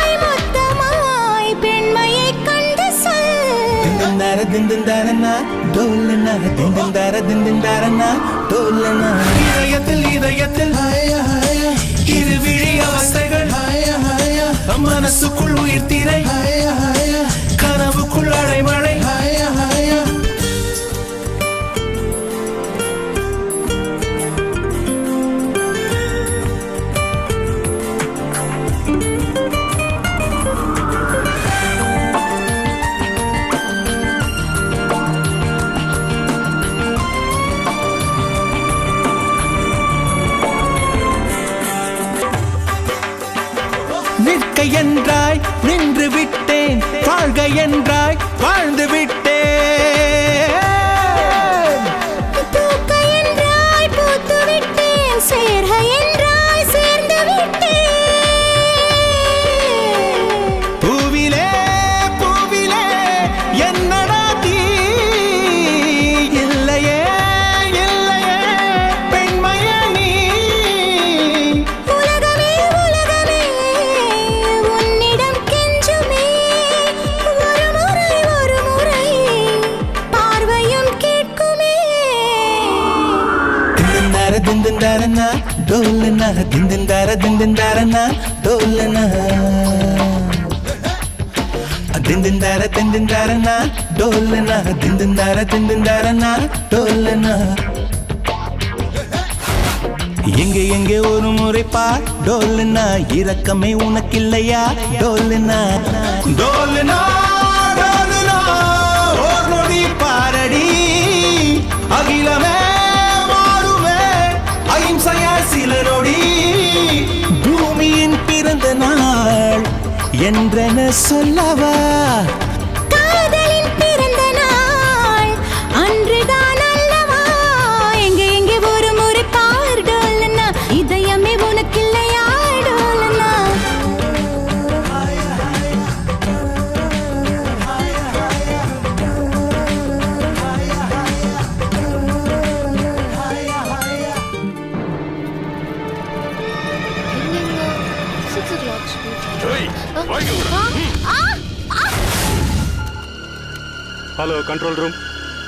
[SPEAKER 18] திந்திந்தாரனா டோலனா திந்திந்தார திந்திந்தாரனா டோலனா இதயத்தில் இதயத்தில் இரு விழி அவஸ்தைகள் மனசுக்குள் உயிர் திரை கனவுக்குள் அடைமழை நிற்க என்றாய் நின்று விட்டேன் வாழ்க என்றாய் வாழ்ந்து விட்டேன்
[SPEAKER 19] பூக்க என்றாய் பூத்து விட்டேன் சேர்க என்றாய் சேர்ந்து விட்டேன்
[SPEAKER 18] பூவிலே பூவிலே என்னடா தீ இல்லையே இல்லையே பெண்மைய நீ
[SPEAKER 19] உலகமே உலகமே உன்னிடம் கெஞ்சுமே ஒரு முறை ஒரு முறை பார்வையும் கேட்குமே
[SPEAKER 18] திந்திந்தார திந்திந்தாரனா டோலனா திந்திந்தார திந்திந்தாரனா டோலனா திந்திந்தார திந்திந்தாரனா டோலனா திந்திந்தார திந்திந்தாரனா டோலனா எங்கே எங்கே ஒரு முறை பார் டோலனா இரக்கமே உனக்கில்லையா டோலனா டோலனா டோலனா ஓர் நொடி பாரடி அகிலமே மாறுமே அகிம்சையா சில நொடி பூமியின் பிறந்த நாள் என்றென சொல்லவா
[SPEAKER 19] காதலின் பிறந்த நாள் அன்றுதான் அல்லவா எங்கே எங்கே ஒரு முறை பார் டோலனா இதயமே உனக்கில்லையா டோலனா
[SPEAKER 1] hello control room.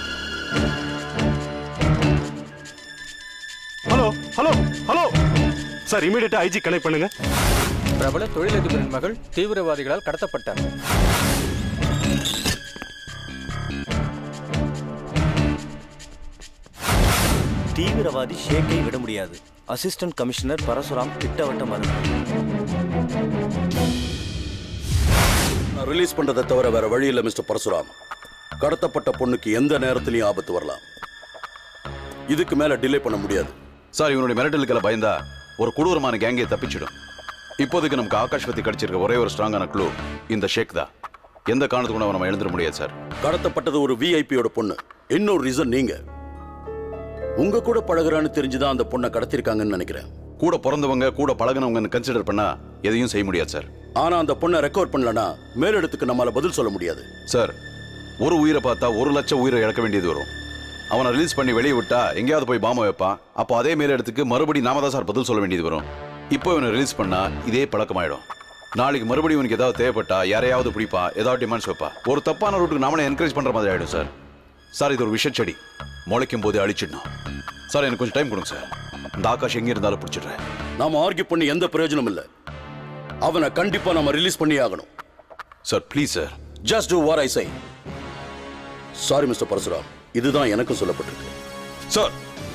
[SPEAKER 1] Hello hello hello sir, இமீடியட்டா ஐஜி கனெக்ட் பண்ணுங்க.
[SPEAKER 4] பிரபல தொழிலதிபரின் மகள் தீவிரவாதிகளால் கடத்தப்பட்டார்.
[SPEAKER 8] தீவிரவாதி ஷேக்கை விட முடியாது. அசிஸ்டன்ட் கமிஷனர் பரசுராம் திட்டவட்டம்
[SPEAKER 20] ரிலீஸ் பண்றதை தவிர வேற வழி இல்லை மிஸ்டர் பரசுராம். கடத்தப்பட்ட பொண்ணுக்கு எந்த நேரத்திலையும் ஆபத்து வரலாம். இதுக்கு மேல டிலே பண்ண முடியாது.
[SPEAKER 5] சார், இவனுடைய மிரட்டலுக்கு பயந்தா ஒரு கொடூரமான கேங்கே தப்பிச்சிடும். இப்போதைக்கு நமக்கு ஆகாஷ் பத்தி கிடைச்சிருக்க ஒரே ஒரு ஸ்ட்ராங்கான க்ளூ இந்த ஷேக் தான். எந்த காரணத்துக்கு கூட நம்ம எழுந்திர முடியாது சார்.
[SPEAKER 20] கடத்தப்பட்டது ஒரு விஐபியோட பொண்ணு. இன்னொரு ரீசன் நீங்க உங்க கூட பழகுறான்னு தெரிஞ்சுதான் அந்த பொண்ணை கடத்திருக்காங்கன்னு நினைக்கிறேன்.
[SPEAKER 5] கூட பிறந்தவங்க கூட பழகினவங்கன்னு கன்சிடர் பண்ணா எதையும் செய்ய முடியாது சார்.
[SPEAKER 20] ஆனா அந்த பொண்ணை ரெக்கவர் பண்ணலனா மேலிடத்துக்கு நம்மால பதில் சொல்ல முடியாது.
[SPEAKER 5] சார், ஒரு உயிரை பார்த்தா ஒரு லட்சம் உயிரை இழக்க வேண்டியது வரும். அவனை ரிலீஸ் பண்ணி வெளியே விட்டா எங்கேயாவது போய் பாம வைப்பான். அப்போ அதே மேலிடத்துக்கு மறுபடியும் நாம தான் சார் பதில் சொல்ல வேண்டியது வரும். இப்போ இவனை ரிலீஸ் பண்ணா இதே பழக்கமாயிடும். நாளைக்கு மறுபடியும் இவனுக்கு ஏதாவது தேவைப்பட்டா யாரையாவது பிடிப்பா, ஏதாவது டிமாண்ட்ஸ் வைப்பா. ஒரு தப்பான ரூட்டுக்கு நாமளே என்கரேஜ் பண்ற மாதிரி ஆயிடும் சார். சார், இது ஒரு விஷச்செடி, முளைக்கும் போது அழிச்சிடணும். சார், எனக்கு கொஞ்சம் டைம் கொடுங்க சார். இந்த ஆகாஷ் எங்க இருந்தாலும் பிடிச்சிடுறேன்.
[SPEAKER 20] நாம ஆர்கியூ பண்ணி எந்த பிரயோஜனம் இல்லை. அவனை கண்டிப்பா நாம ரிலீஸ் பண்ணி ஆகணும்.
[SPEAKER 5] Sir, please sir.
[SPEAKER 20] Just do what I say. Sorry mister Parasuram, இதுதான் எனக்கும் சொல்லப்பட்டிருக்கு.
[SPEAKER 5] சார்,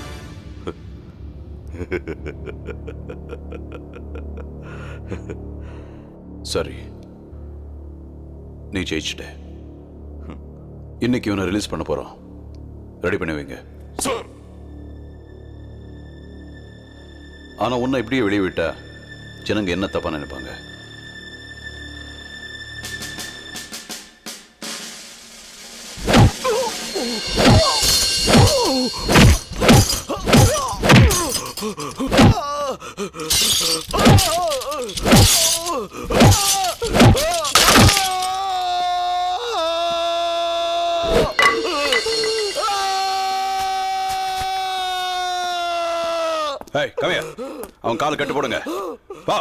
[SPEAKER 5] சரி, நீ ஜெயிச்சிட்ட. இன்னைக்கு இவனை ரிலீஸ் பண்ண போறோம். ரெடி பண்ணி வைங்க. ஆனா உன்னை இப்படியே வெளியே விட்டா ஜனங்க என்ன தப்பா நினைப்பாங்க? Hey, come here. அவன் கால் கட்டு போடுங்க. வா.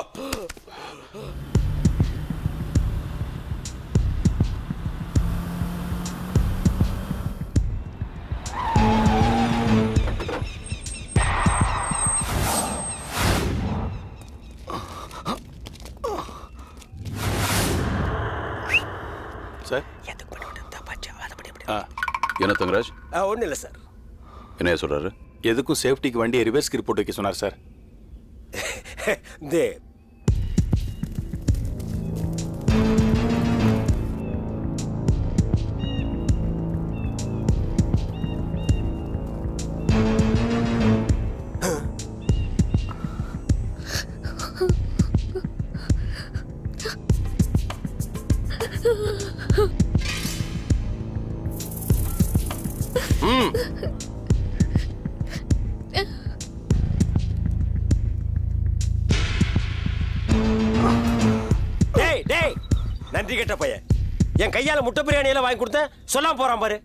[SPEAKER 5] சார் என்ன தங்கராஜ்?
[SPEAKER 11] ஒன்றும் இல்லை சார்.
[SPEAKER 5] என்ன சொல்றாரு?
[SPEAKER 2] எதுக்கும் சேஃப்டிக்கு வண்டியை ரிவர்ஸ் கியர் போட்டு வைக்க சொன்னார் சார்.
[SPEAKER 11] தே டேய் டேய் நன்றி கெட்ட பையன். என் கையால முட்டை பிரியாணி எல்லாம் வாங்கி கொடுத்தேன், சொல்லாம போறான் பாரு.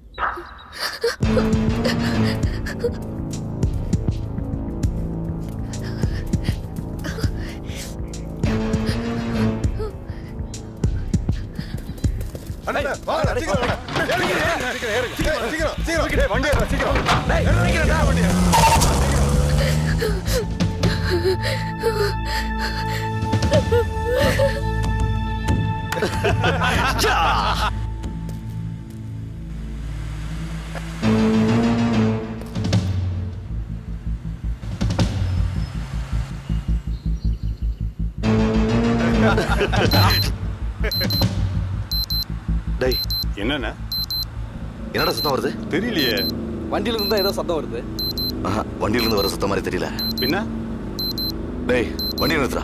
[SPEAKER 2] டேய் என்னண்ணா?
[SPEAKER 6] என்னடா சத்தம் வருது?
[SPEAKER 2] தெரியலையே.
[SPEAKER 6] வண்டியில இருந்து ஏதோ சத்தம் வருது. ஆஹா, வண்டியில இருந்து வர சத்தம் மாதிரி தெரியல.
[SPEAKER 2] பின்ன?
[SPEAKER 6] டேய் வண்டி நிறுத்துறா.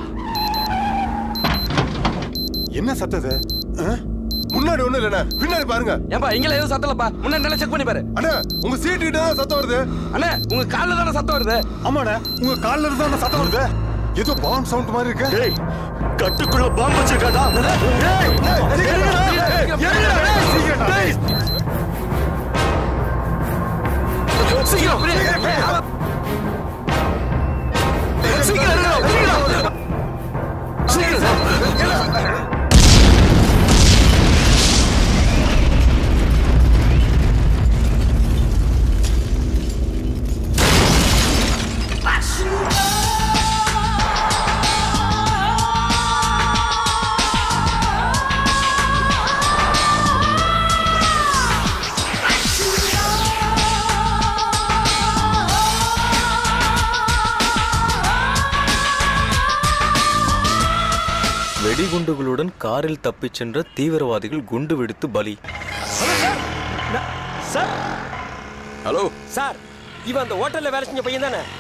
[SPEAKER 2] என்ன சத்தது? முன்னாடி ஒண்ணு இல்லண்ணா, பின்னாடி பாருங்க.
[SPEAKER 6] ஏன்பா இங்கல ஏதோ சத்தம் இல்லப்பா, முன்னாடி நல்லா செக் பண்ணி பாரு.
[SPEAKER 2] அண்ணா உங்க சீட் கிட்ட தான் சத்தம் வருது.
[SPEAKER 6] அண்ணா உங்க கால்ல தான சத்தம் வருது.
[SPEAKER 2] ஆமாண்ணா உங்க கால்ல இருந்து தான் சத்தம் வருது. ஏதோ பாம் சவுண்ட் மாதிரி இருக்கு.
[SPEAKER 6] டேய் கட்டுக்குள்ள பாம்பு வச்சிருக்காடா.
[SPEAKER 2] டேய் டேய்
[SPEAKER 6] சீக்கிரம்
[SPEAKER 4] வெடிகுண்டுகளுடன் காரில் தப்பிச் சென்ற தீவிரவாதிகள் குண்டு வெடித்து பலி.
[SPEAKER 11] சார்
[SPEAKER 5] ஹலோ
[SPEAKER 11] சார், இவன் அந்த ஹோட்டல்ல வேலை செஞ்ச பையன் தானே?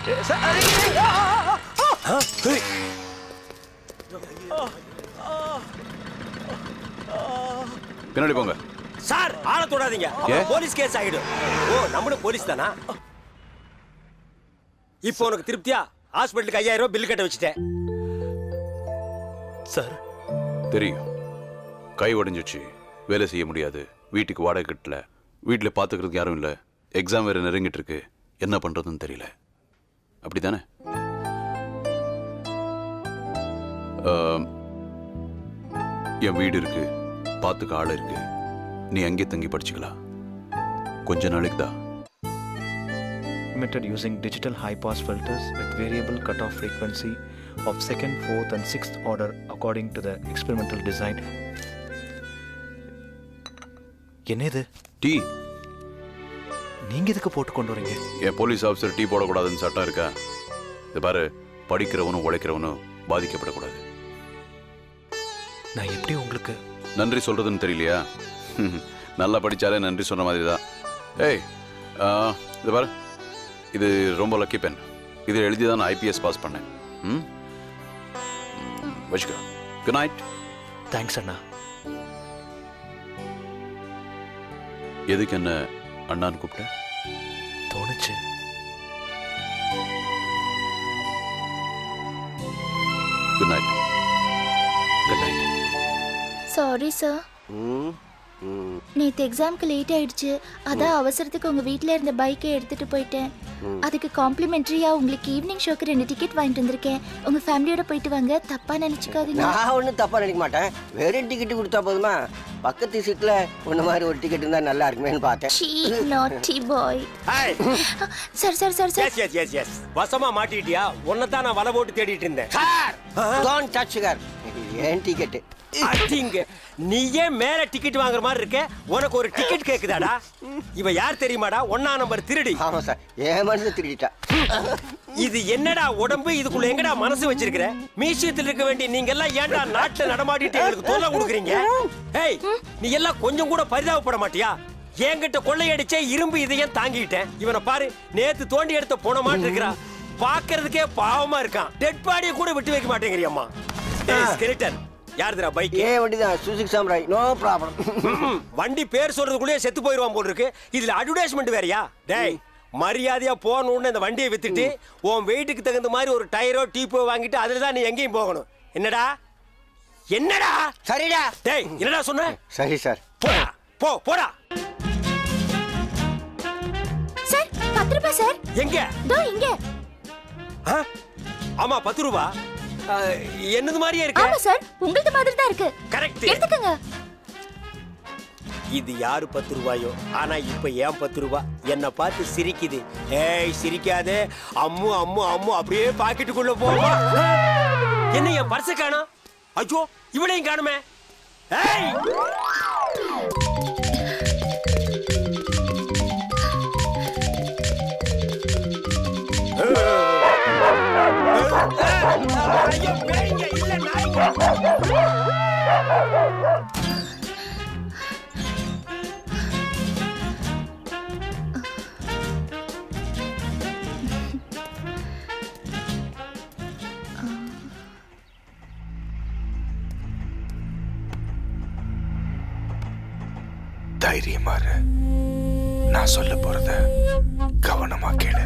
[SPEAKER 5] பின்னாடி போங்க.
[SPEAKER 11] சார் ஆளை தொடாதீங்க, போலீஸ் கேஸ் ஆகிடும். ஓ நம்மளும் போலீஸ் தானா? இப்போ உனக்கு திருப்தியா? ஹாஸ்பிட்டலுக்கு ஐயாயிரம் ரூபாய் பில் கட்ட வச்சுட்டேன்.
[SPEAKER 7] சார்
[SPEAKER 5] தெரியும், கை உடைஞ்சிச்சு, வேலை செய்ய முடியாது, வீட்டுக்கு வாடகை கட்டல, வீட்டில் பார்த்துக்கிறதுக்கு யாரும் இல்லை, எக்ஸாம் வேற நெருங்கிட்டு இருக்கு, என்ன பண்றதுன்னு தெரியல. அப்படித்தானே? என் வீடு இருக்கு, பார்த்துக்க ஆள் இருக்கு, நீ அங்கே தங்கி படிச்சுக்கலாம். கொஞ்ச நாளைக்கு தான்.
[SPEAKER 7] Implemented using digital high pass filters with variable cutoff frequency of second, fourth and sixth order according to the experimental design. என்ன இது?
[SPEAKER 5] டீ.
[SPEAKER 7] நீங்க எதுக்கு போட்டு கொண்டு வரீங்க?
[SPEAKER 5] என் போலீஸ் ஆஃபீஸர் டீ போடக்கூடாதுன்னு சட்டம் இருக்கா? இது பாரு, படிக்கிறவனும் உழைக்கிறவனும் பாதிக்கப்படக்கூடாது.
[SPEAKER 7] நான் எப்படி உங்களுக்கு
[SPEAKER 5] நன்றி சொல்றதுன்னு தெரியலையா? நல்லா படிச்சாலே நன்றி சொன்ன மாதிரி தான். ஏய் இது பாரு, இது ரொம்ப லக்கி பென். இது எழுதி தான் நான் ஐபிஎஸ் பாஸ் பண்ணேன். ம் வச்சுக்கோ. Good night.
[SPEAKER 7] தேங்க்ஸ் அண்ணா.
[SPEAKER 5] எதுக்கு என்ன அண்ணான்னு கூப்பிட்ட?
[SPEAKER 7] தோணுச்சு.
[SPEAKER 5] Good night. Good night.
[SPEAKER 14] Sorry sir, நேற்று எக்ஸாம்க்கு லேட் ஆயிடுச்சு, அதான் அவசரத்துக்கு உங்க வீட்டில் இருந்த பைக்கை எடுத்துட்டு போயிட்டேன். அதுக்கு காம்ப்ளிமெண்ட்ரியா உங்களுக்கு ஈவினிங் ஷோக்கு ரெண்டு டிக்கெட் வாங்கிட்டு வந்திருக்கேன். உங்க ஃபேமிலியோட போயிட்டு வாங்க, தப்பா நினைச்சுக்காதீங்க.
[SPEAKER 11] நான் ஒன்றும் தப்பா நினைக்க மாட்டேன். வெறும் டிக்கெட் கொடுத்தா போதுமா?
[SPEAKER 9] பக்கத்து சீட்ல உன்ன மாதிரி ஒரு டிக்கெட் இருந்தா நல்லா இருக்குமேன்னு பார்த்தேன்.
[SPEAKER 13] சீ naughty boy.
[SPEAKER 11] Hi
[SPEAKER 13] sir sir sir sir
[SPEAKER 11] yes yes yes yes வசமா மாட்டிட்டியா? உன்னை தான் நான் வலை போட்டு தேடிட்டு இருந்தேன்.
[SPEAKER 9] Sir don't touch sir. ஏன் டிக்கெட்?
[SPEAKER 11] அடிங்க. நீ ஏன் மேல டிக்கெட் வாங்குற மாதிரி இருக்க? உனக்கு ஒரு டிக்கெட் கேக்குதாடா? இவ யார் தெரியுமாடா? ஒன்னா நம்பர் திருடி.
[SPEAKER 9] ஆமா சார், ஏன் மனசு திருடிட்டா.
[SPEAKER 11] இது என்னடா உடம்பு? இதுக்குள்ள எங்கடா மனசு வச்சிருக்கிற? மியூசியத்தில் இருக்க வேண்டிய நீங்க எல்லாம் ஏன்டா நாட்டுல நடமாடிட்டு எங்களுக்கு தொல்லை கொடுக்குறீங்க? ஏய், நீ எல்லாம் கொஞ்சம் கூட பரிதாபப்பட மாட்டியா? என்கிட்ட கொள்ளையடிச்சே இரும்பு இதையும் தாங்கிட்டேன். இவனை பாரு, நேத்து தோண்டி எடுத்த போன மாட்டு இருக்கிறா. பாக்குறதுக்கே பாவமா இருக்கான். டெட் பாடியை கூட விட்டு வைக்க மாட்டேங்கிறியம்மா. Skeleton யாருதுடா bike?
[SPEAKER 9] ஏ வண்டி தான், சுசுகி சாம்ராய். No problem.
[SPEAKER 11] வண்டி பேர் சொல்றதுக்குள்ளே செத்து போயிடுவான் போல இருக்கு. இதுல அட்வர்டைஸ்மெண்ட் வேறயா? டேய், மரியாதையா போகணும்னு இந்த வண்டியை வித்துட்டு உன் வெயிட்டுக்கு தகுந்த மாதிரி ஒரு டயரோ டீப்போ வாங்கிட்டு அதுல தான் நீ எங்கேயும் போகணும். என்னடா என்னடா?
[SPEAKER 9] சரிடா.
[SPEAKER 11] டேய், என்னடா சொன்ன?
[SPEAKER 9] சரி சார்.
[SPEAKER 11] போடா போ போடா.
[SPEAKER 13] சார் பத்து ரூபாய் சார்.
[SPEAKER 11] எங்க?
[SPEAKER 13] தோ இங்க.
[SPEAKER 11] ஆமா பத்து ரூபா. என்னது மாதிரியே இருக்கு.
[SPEAKER 13] ஆமா சார், உங்களது மாதிரி தான் இருக்கு.
[SPEAKER 11] கரெக்ட்.
[SPEAKER 13] எடுத்துக்கங்க.
[SPEAKER 11] இது யாரு பத்து ரூபாயோ, ஆனா இப்ப ஏன் பத்து ரூபா என்ன பார்த்து சிரிக்குது. ஏய் சிரிக்காதே. அம்மு அம்மு அம்மு அப்படியே பாக்கெட்டுக்குள்ள போவா. என்ன என் பர்ஸ காணோம்? ஐயோ, இவளையும் காணுமே. ஏய் ஐயோ, பேய்ங்க இல்ல நாய்ங்க.
[SPEAKER 21] தைரியமா இரு. நான் சொல்ல போறத கவனமா கேளு.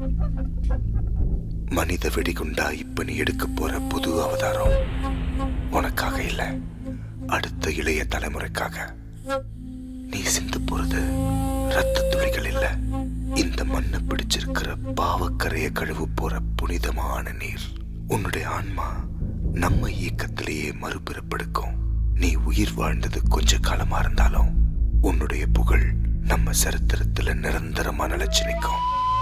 [SPEAKER 21] மனித வெடிகுண்டா இப்ப நீ எடுக்க போற புது அவதாரம் உனக்காக இல்ல, அடுத்த இளைய தலைமுறைக்காக. நீ சிந்து போறது ரத்த துளிகள் இல்ல, இந்த மண்ணை பிடிச்சிருக்கிற பாவக்கரைய கழுவு போற புனிதமான நீர். உன்னுடைய ஆன்மா நம்ம இயக்கத்திலேயே மறுபிறப்பெடுக்கும். நீ உயிர் வாழ்ந்தது கொஞ்ச காலமா இருந்தாலும் உன்னுடைய புகழ் நம்ம சரித்திரத்துல நிரந்தரமா நிலைச்சு நிற்கும்.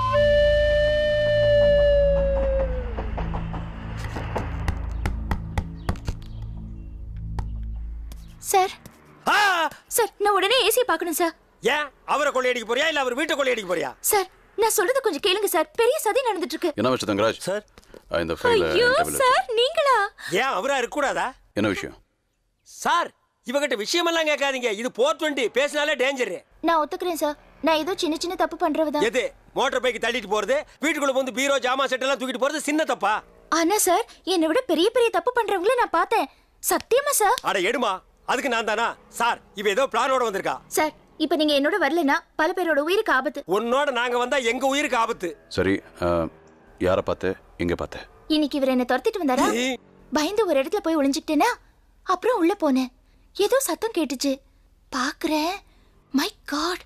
[SPEAKER 13] சார் சார், நான் உடனே ஏசி பார்க்கணும் சார்.
[SPEAKER 11] ஏன் அவரை கொள்ளையடிக்க போறியா இல்ல அவர் வீட்டை கொள்ளையடிக்க போறியா?
[SPEAKER 13] சார், நான் சொல்றது கொஞ்சம் கேளுங்க சார். பெரிய சதி நடந்துட்டு இருக்கு.
[SPEAKER 20] என்ன விஷயம் தங்கராஜ்? சார் இந்த ஃபைல
[SPEAKER 13] ஐயோ சார், நீங்களா?
[SPEAKER 11] ஏன் அவரா இருக்க கூடாதா?
[SPEAKER 20] என்ன விஷயம்
[SPEAKER 11] சார்? இவகிட்ட விஷயம் எல்லாம் கேட்காதீங்க. இது போர் டுவெண்ட்டி, பேசினாலே டேஞ்சர்.
[SPEAKER 13] நான் ஒத்துக்கிறேன் சார். நான் ஏதோ சின்ன சின்ன தப்பு பண்றவதா.
[SPEAKER 11] எது? மோட்டார் பைக் தள்ளிட்டு போறது, வீட்டுக்குள்ள வந்து பீரோ ஜாமா செட் எல்லாம் தூக்கிட்டு போறது சின்ன தப்பா?
[SPEAKER 13] ஆனா சார், என்னை விட பெரிய பெரிய தப்பு பண்றவங்கள நான் பார்த்தேன். சத்தியமா சார்.
[SPEAKER 11] அட எடுமா, அதுக்கு நான் தானா? சார், இவ ஏதோ பிளானோட வந்திருக்கா.
[SPEAKER 13] சார், இப்ப நீங்க என்னோட வரலனா பல பேரோட உயிருக்கு ஆபத்து.
[SPEAKER 11] உன்னோட நாங்க வந்தா எங்க உயிருக்கு ஆபத்து.
[SPEAKER 20] சரி, யார பார்த்து எங்க பார்த்த?
[SPEAKER 13] இன்னைக்கு இவர் என்ன துரத்திட்டு வந்தாரா? பயந்து ஒரு இடத்துல போய் ஒளிஞ்சிட்டேனா, அப்புறம் உள்ள போனேன். ஏதோ சத்தம் கேட்டுச்சு. பாக்குறேன், மை காட்,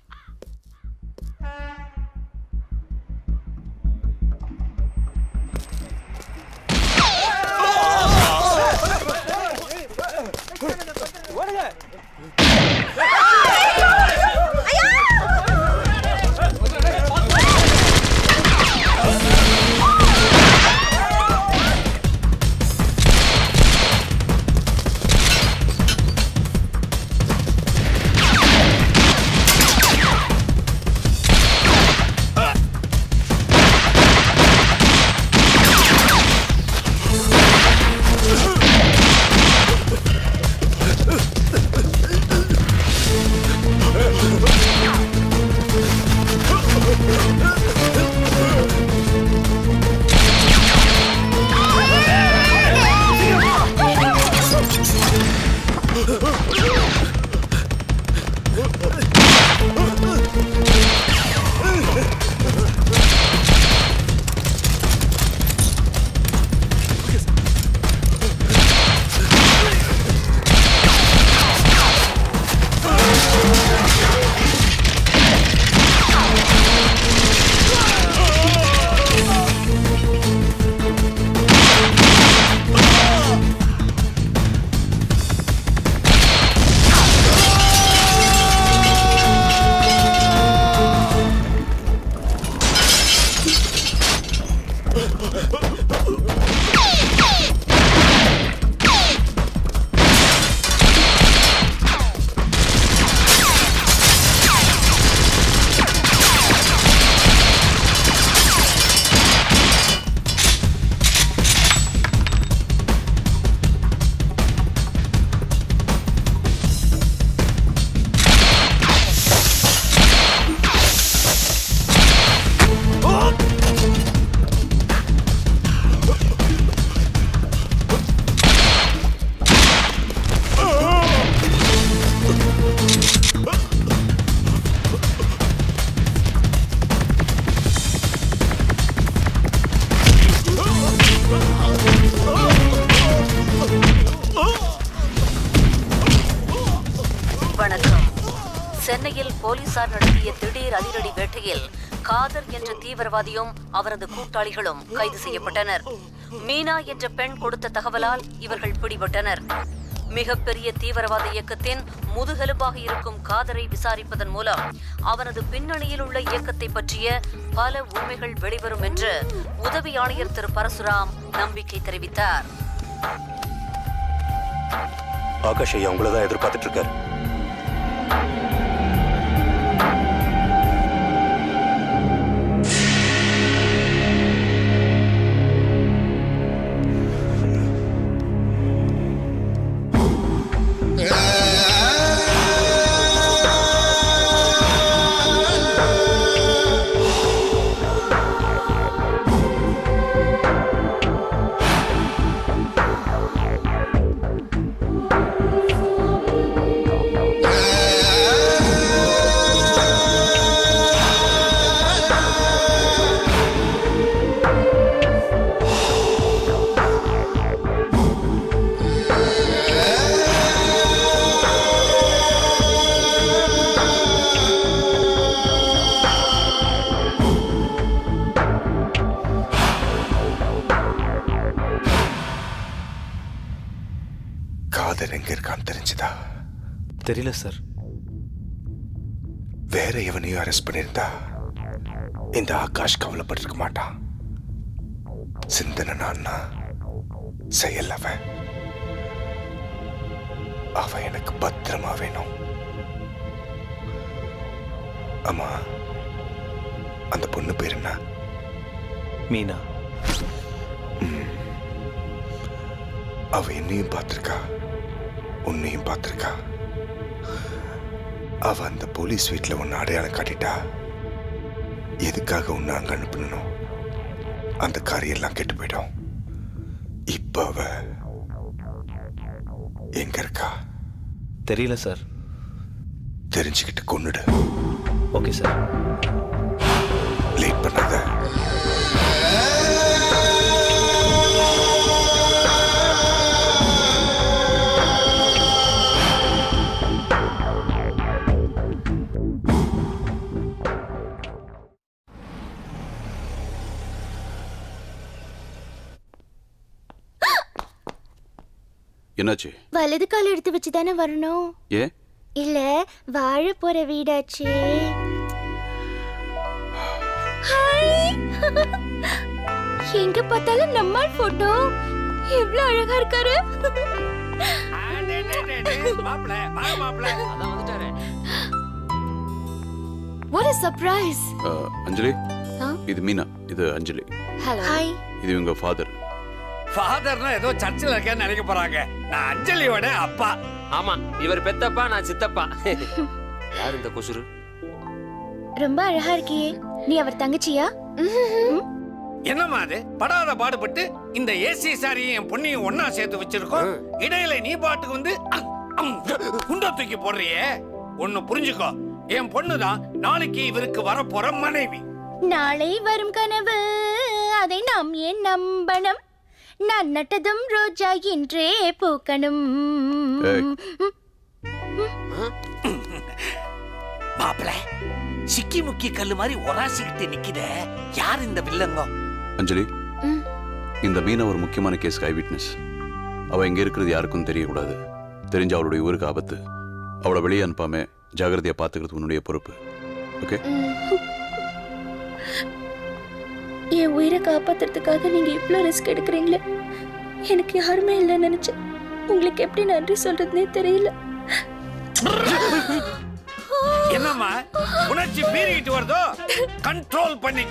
[SPEAKER 10] சென்னையில் போலீசார் நடத்திய திடீர் அதிரடி வேட்டையில் காதர் என்ற தீவிரவாதியும் அவரது கூட்டாளிகளும் கைது செய்யப்பட்டனர். மீனா என்ற பெண் கொடுத்த தகவலால் இவர்கள் பிடிபட்டனர். மிகப்பெரிய தீவிரவாத இயக்கத்தின் முதுகெலும்பாக இருக்கும் காதரை விசாரிப்பதன் மூலம் அவனது பின்னணியில் உள்ள இயக்கத்தை பற்றிய பல உண்மைகள் வெளிவரும் என்று உதவி ஆணையர் திரு பரசுராம் நம்பிக்கை தெரிவித்தார்.
[SPEAKER 21] ஆகாஷ் ஐயா உங்களை தான் எதிர்பார்த்துட்டு இருக்காரு.
[SPEAKER 7] தெரியல சார்.
[SPEAKER 21] வேற எவனையும் அரெஸ்ட் பண்ணிருந்தா இந்த ஆகாஷ் கவலைப்பட்டிருக்க மாட்டான். சிந்தனை நான்னா செயல் அவன். அவன் எனக்கு பத்திரமா வேணும். அம்மா, அந்த பொண்ணு பேர் என்ன?
[SPEAKER 7] மீனா.
[SPEAKER 21] அவ என்னையும் பார்த்திருக்கா, உன்னையும் பார்த்திருக்கா. அவ அந்த போலீஸ் வீட்டுல உன்னை அடையாளம் காட்டிட்டா. எதுக்காக உன்னை அங்க அனுப்பணும்? அந்த காரியெல்லாம் கெட்டு போயிடும். இப்ப அவ எங்க இருக்கா?
[SPEAKER 7] தெரியல சார்.
[SPEAKER 21] தெரிஞ்சுக்கிட்டு கொன்னுடு.
[SPEAKER 7] Okay sir.
[SPEAKER 21] லேட் பண்ணாத.
[SPEAKER 20] என்னாச்சு?
[SPEAKER 13] வலது கால் எடுத்து வச்சு தானே வரணும்.
[SPEAKER 20] ஏ
[SPEAKER 13] இல்ல வாழ போற வீடாச்சு. எங்க பார்த்தாலும் நம்மால் போட்டோ. எவ்வளவு அழகா இருக்காரு. What a surprise.
[SPEAKER 20] அஞ்சலி, இது மீனா, இது அஞ்சலி.
[SPEAKER 13] Hello. Hi.
[SPEAKER 20] இது உங்க ஃபாதர்.
[SPEAKER 3] ஃபாதர்னா ஏதோ சர்ச்சில் இருக்கேன்னு நினைக்க போறாங்க. நான் அஞ்சலியோட அப்பா.
[SPEAKER 12] ஆமா, இவர் பெத்தப்பா, நான் சித்தப்பா. யார் இந்த கொசுரு?
[SPEAKER 13] ரொம்ப அழகா இருக்கியே. நீ அவர் தங்கச்சியா?
[SPEAKER 3] என்னம்மா அது? படாத பாடுபட்டு இந்த ஏசி சாரியும் என் பொண்ணையும் ஒன்னா சேர்த்து வச்சிருக்கோம். இடையில நீ பாட்டுக்கு வந்து குண்ட தூக்கி போடுறியே. ஒன்னு புரிஞ்சுக்கோ, என் பொண்ணுதான் நாளைக்கு இவருக்கு வரப்போற மனைவி.
[SPEAKER 13] நாளை வரும் கனவு அதை நாம் ஏன் நம்பணும்? நான் நட்டதும் ரோஜா இன்றே பூக்கணும்.
[SPEAKER 3] மாப்பிள, சிக்கி முக்கி கல்லு மாதிரி ஒராசிக்கிட்டு நிக்கிற யார் இந்த வில்லங்க?
[SPEAKER 20] அஞ்சலி, இந்த மீனா ஒரு முக்கியமான கேஸ் ஐ விட்னஸ். அவ இங்க இருக்கிறது யாருக்கும் தெரியக்கூடாது. தெரிஞ்ச அவளுடைய ஊருக்கு ஆபத்து. அவளை வெளியே அனுப்பாம ஜாகிரதையா பாத்துக்கிறது உன்னுடைய பொறுப்பு. ஓகே?
[SPEAKER 13] என் உயிரை காப்பாத்துறதுக்காக நீங்க இவ்வளவு ரிஸ்க் எடுக்கிறீங்களே. எனக்கு யாருமே இல்லைன்னு நினைச்சேன். உங்களுக்கு எப்படி நன்றி சொல்றதுன்னே தெரியல.
[SPEAKER 3] என்னம்மா உணர்ச்சி பீறிட்டு வருதோ? கண்ட்ரோல் பண்ணிக்க.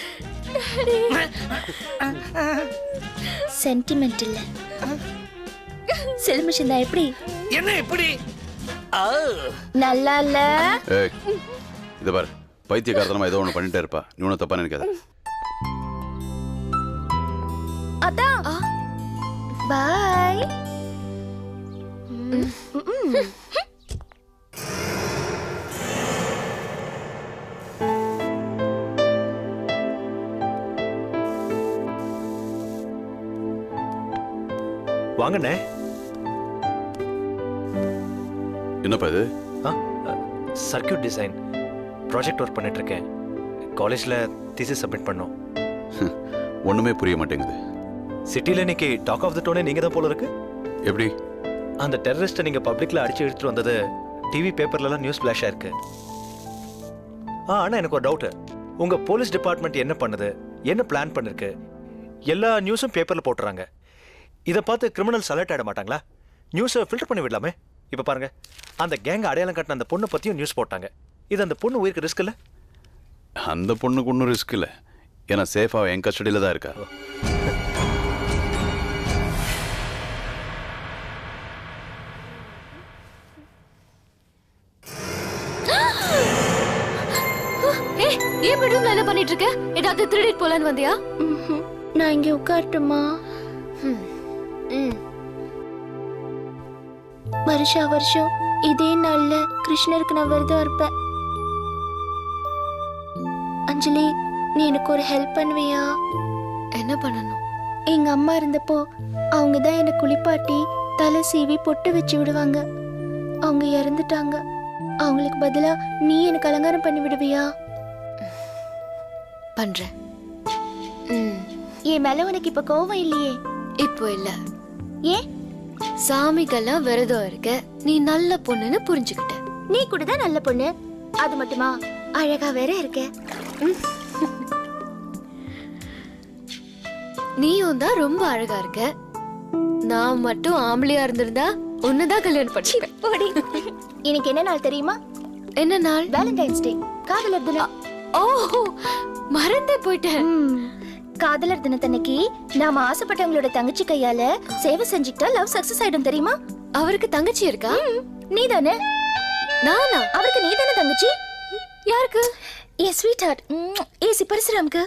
[SPEAKER 13] சென்டிமெண்ட் இல்ல, செல்மிஷன் தான். எப்படி
[SPEAKER 3] என்ன எப்படி
[SPEAKER 13] நல்லா இல்ல?
[SPEAKER 20] ஏய், இத பாரு, பைத்தியக்காரத்தனமா ஏதோ ஒண்ணு பண்ணிட்டே இருப்பா. நீ ஒன்னும் தப்பா நினைக்காத.
[SPEAKER 13] அதான் பாய்.
[SPEAKER 7] வாங்கண்ணே.
[SPEAKER 20] என்னப்பா இது?
[SPEAKER 7] சர்க்கியூட் டிசைன் ப்ராஜெக்ட் ஒர்க் பண்ணிட்டு இருக்கேன். காலேஜில் தீசிஸ் சப்மிட் பண்ணோம்.
[SPEAKER 20] ஒன்றுமே புரிய மாட்டேங்குது.
[SPEAKER 7] சிட்டியில் இன்னைக்கு டாக் ஆஃப் த டோனே நீங்கள் தான் போல இருக்கு.
[SPEAKER 20] எப்படி?
[SPEAKER 7] அந்த டெரரிஸ்ட்டை நீங்கள் பப்ளிக்கில் அடிச்சு எடுத்துட்டு வந்தது டிவி பேப்பர்லலாம் நியூஸ் ஃப்ளாஷ் ஆயிருக்கு. ஆ ஆனால் எனக்கு ஒரு டவுட்டு. உங்கள் போலீஸ் டிபார்ட்மெண்ட் என்ன பண்ணுது, என்ன பிளான் பண்ணிருக்கு, எல்லா நியூஸும் பேப்பரில் போட்டுறாங்க. இதை பார்த்து கிரிமினல்ஸ் அலர்ட் ஆகிட மாட்டாங்களா? நியூஸை ஃபில்டர் பண்ணி விடலாமே. இப்போ பாருங்க, அந்த கேங் அடையாளம் காட்டின அந்த பொண்ணை பற்றியும் நியூஸ் போட்டாங்க. இது அந்த பொண்ணு உயிருக்கு ரிஸ்க் இல்லை?
[SPEAKER 20] அந்த பொண்ணுக்கு ஒன்றும் ரிஸ்க் இல்லை. ஏன்னா சேஃபாக என் கஸ்டடியில் தான் இருக்கா.
[SPEAKER 16] ஏன் பெட்ரூம்ல என்ன பண்ணிட்டு இருக்க? ஏதாவது திருடிட்டு போலான்னு வந்தியா?
[SPEAKER 13] நான் இங்க உட்காரட்டுமா? வருஷா வருஷம் இதே நாள்ல கிருஷ்ணருக்கு நான் விரதம் இருப்பேன். அஞ்சலி, நீ எனக்கு ஒரு ஹெல்ப் பண்ணுவியா?
[SPEAKER 16] என்ன பண்ணணும்?
[SPEAKER 13] எங்க அம்மா இருந்தப்போ அவங்க தான் என்னை குளிப்பாட்டி தலை சீவி பொட்டு வச்சு விடுவாங்க. அவங்க இறந்துட்டாங்க. அவங்களுக்கு பதிலா நீ எனக்கு அலங்காரம் பண்ணி விடுவியா?
[SPEAKER 16] பண்றேன்.
[SPEAKER 13] என் மேல உனக்கு இப்ப கோவம் இல்லையே?
[SPEAKER 16] இப்போ இல்ல.
[SPEAKER 13] ஏன்?
[SPEAKER 16] சாமிக்கெல்லாம் விரதம் இருக்க, நீ நல்ல பொண்ணுன்னு புரிஞ்சுக்கிட்ட.
[SPEAKER 13] நீ கூட தான் நல்ல பொண்ணு. அது மட்டுமா, அழகா வேற இருக்க.
[SPEAKER 16] நீயும் தான் ரொம்ப அழகா இருக்க. நான் மட்டும் ஆம்பளையா இருந்திருந்தா உன்னதான் கல்யாணம் பண்ணிப்பேன்.
[SPEAKER 13] இன்னைக்கு என்ன நாள் தெரியுமா?
[SPEAKER 16] என்ன நாள்?
[SPEAKER 13] வேலண்டைன்ஸ் டே, காதலர் தினம்.
[SPEAKER 16] ஓ, மறந்தே போயிட்டேன்.
[SPEAKER 13] காதலர் தினத்தன்னைக்கு நாம ஆசைப்பட்டவங்களோட தங்கச்சி கையால சேவை செஞ்சுக்கிட்டா லவ் சக்சஸ் ஆயிடும் தெரியுமா?
[SPEAKER 16] அவருக்கு தங்கச்சி இருக்கா?
[SPEAKER 13] நீ தானே?
[SPEAKER 16] நானா?
[SPEAKER 13] அவருக்கு நீ தானே தங்கச்சி?
[SPEAKER 16] யாருக்கு?
[SPEAKER 13] ஏ ஸ்வீட் ஹார்ட், ஏசி பரசுராம்க்கு.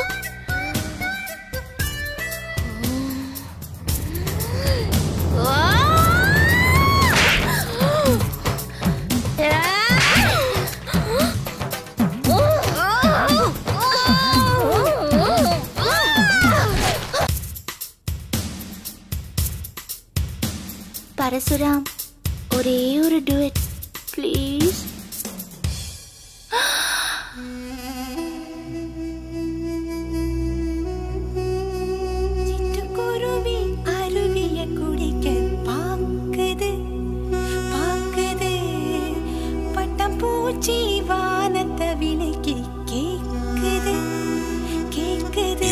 [SPEAKER 13] பரசுராம், ஒரே ஒரு டுவெட் ப்ளீஸ்.
[SPEAKER 19] சிட்டுக்குருவி அருவிய குடிக்க பாக்குது பாக்குது, பட்டம் பூச்சி வானத்தை விலக்கி கேக்குது கேக்குது.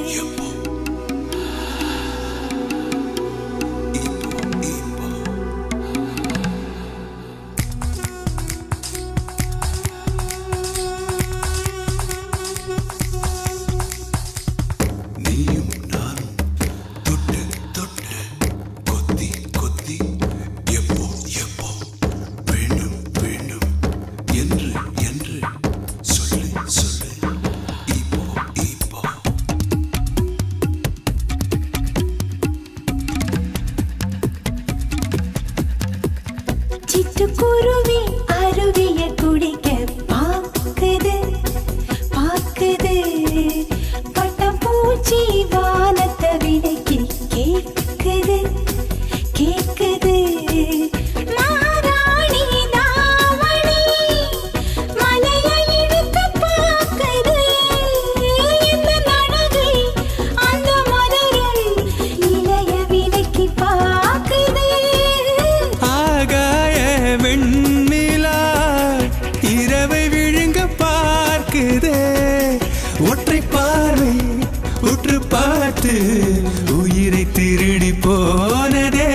[SPEAKER 19] சிட்டுக்குருவி அருவிய குடிக்க பாக்குது பாக்குது, பட்டம் பூச்சி வானத்தை விலக்கி கேக்குது கேக்குது. மாராணி தாவணி மலையை இழுத்து பாக்குது, இந்த நடகை அந்த மலரை இளைய விலக்கி பாக்குது.
[SPEAKER 18] ஆகாய வெண்ணிலா இரவை விழுங்க பார்க்குதே, ஒற்றை பார்வை உற்று பார்த்து உயிரை திருடி போனதே.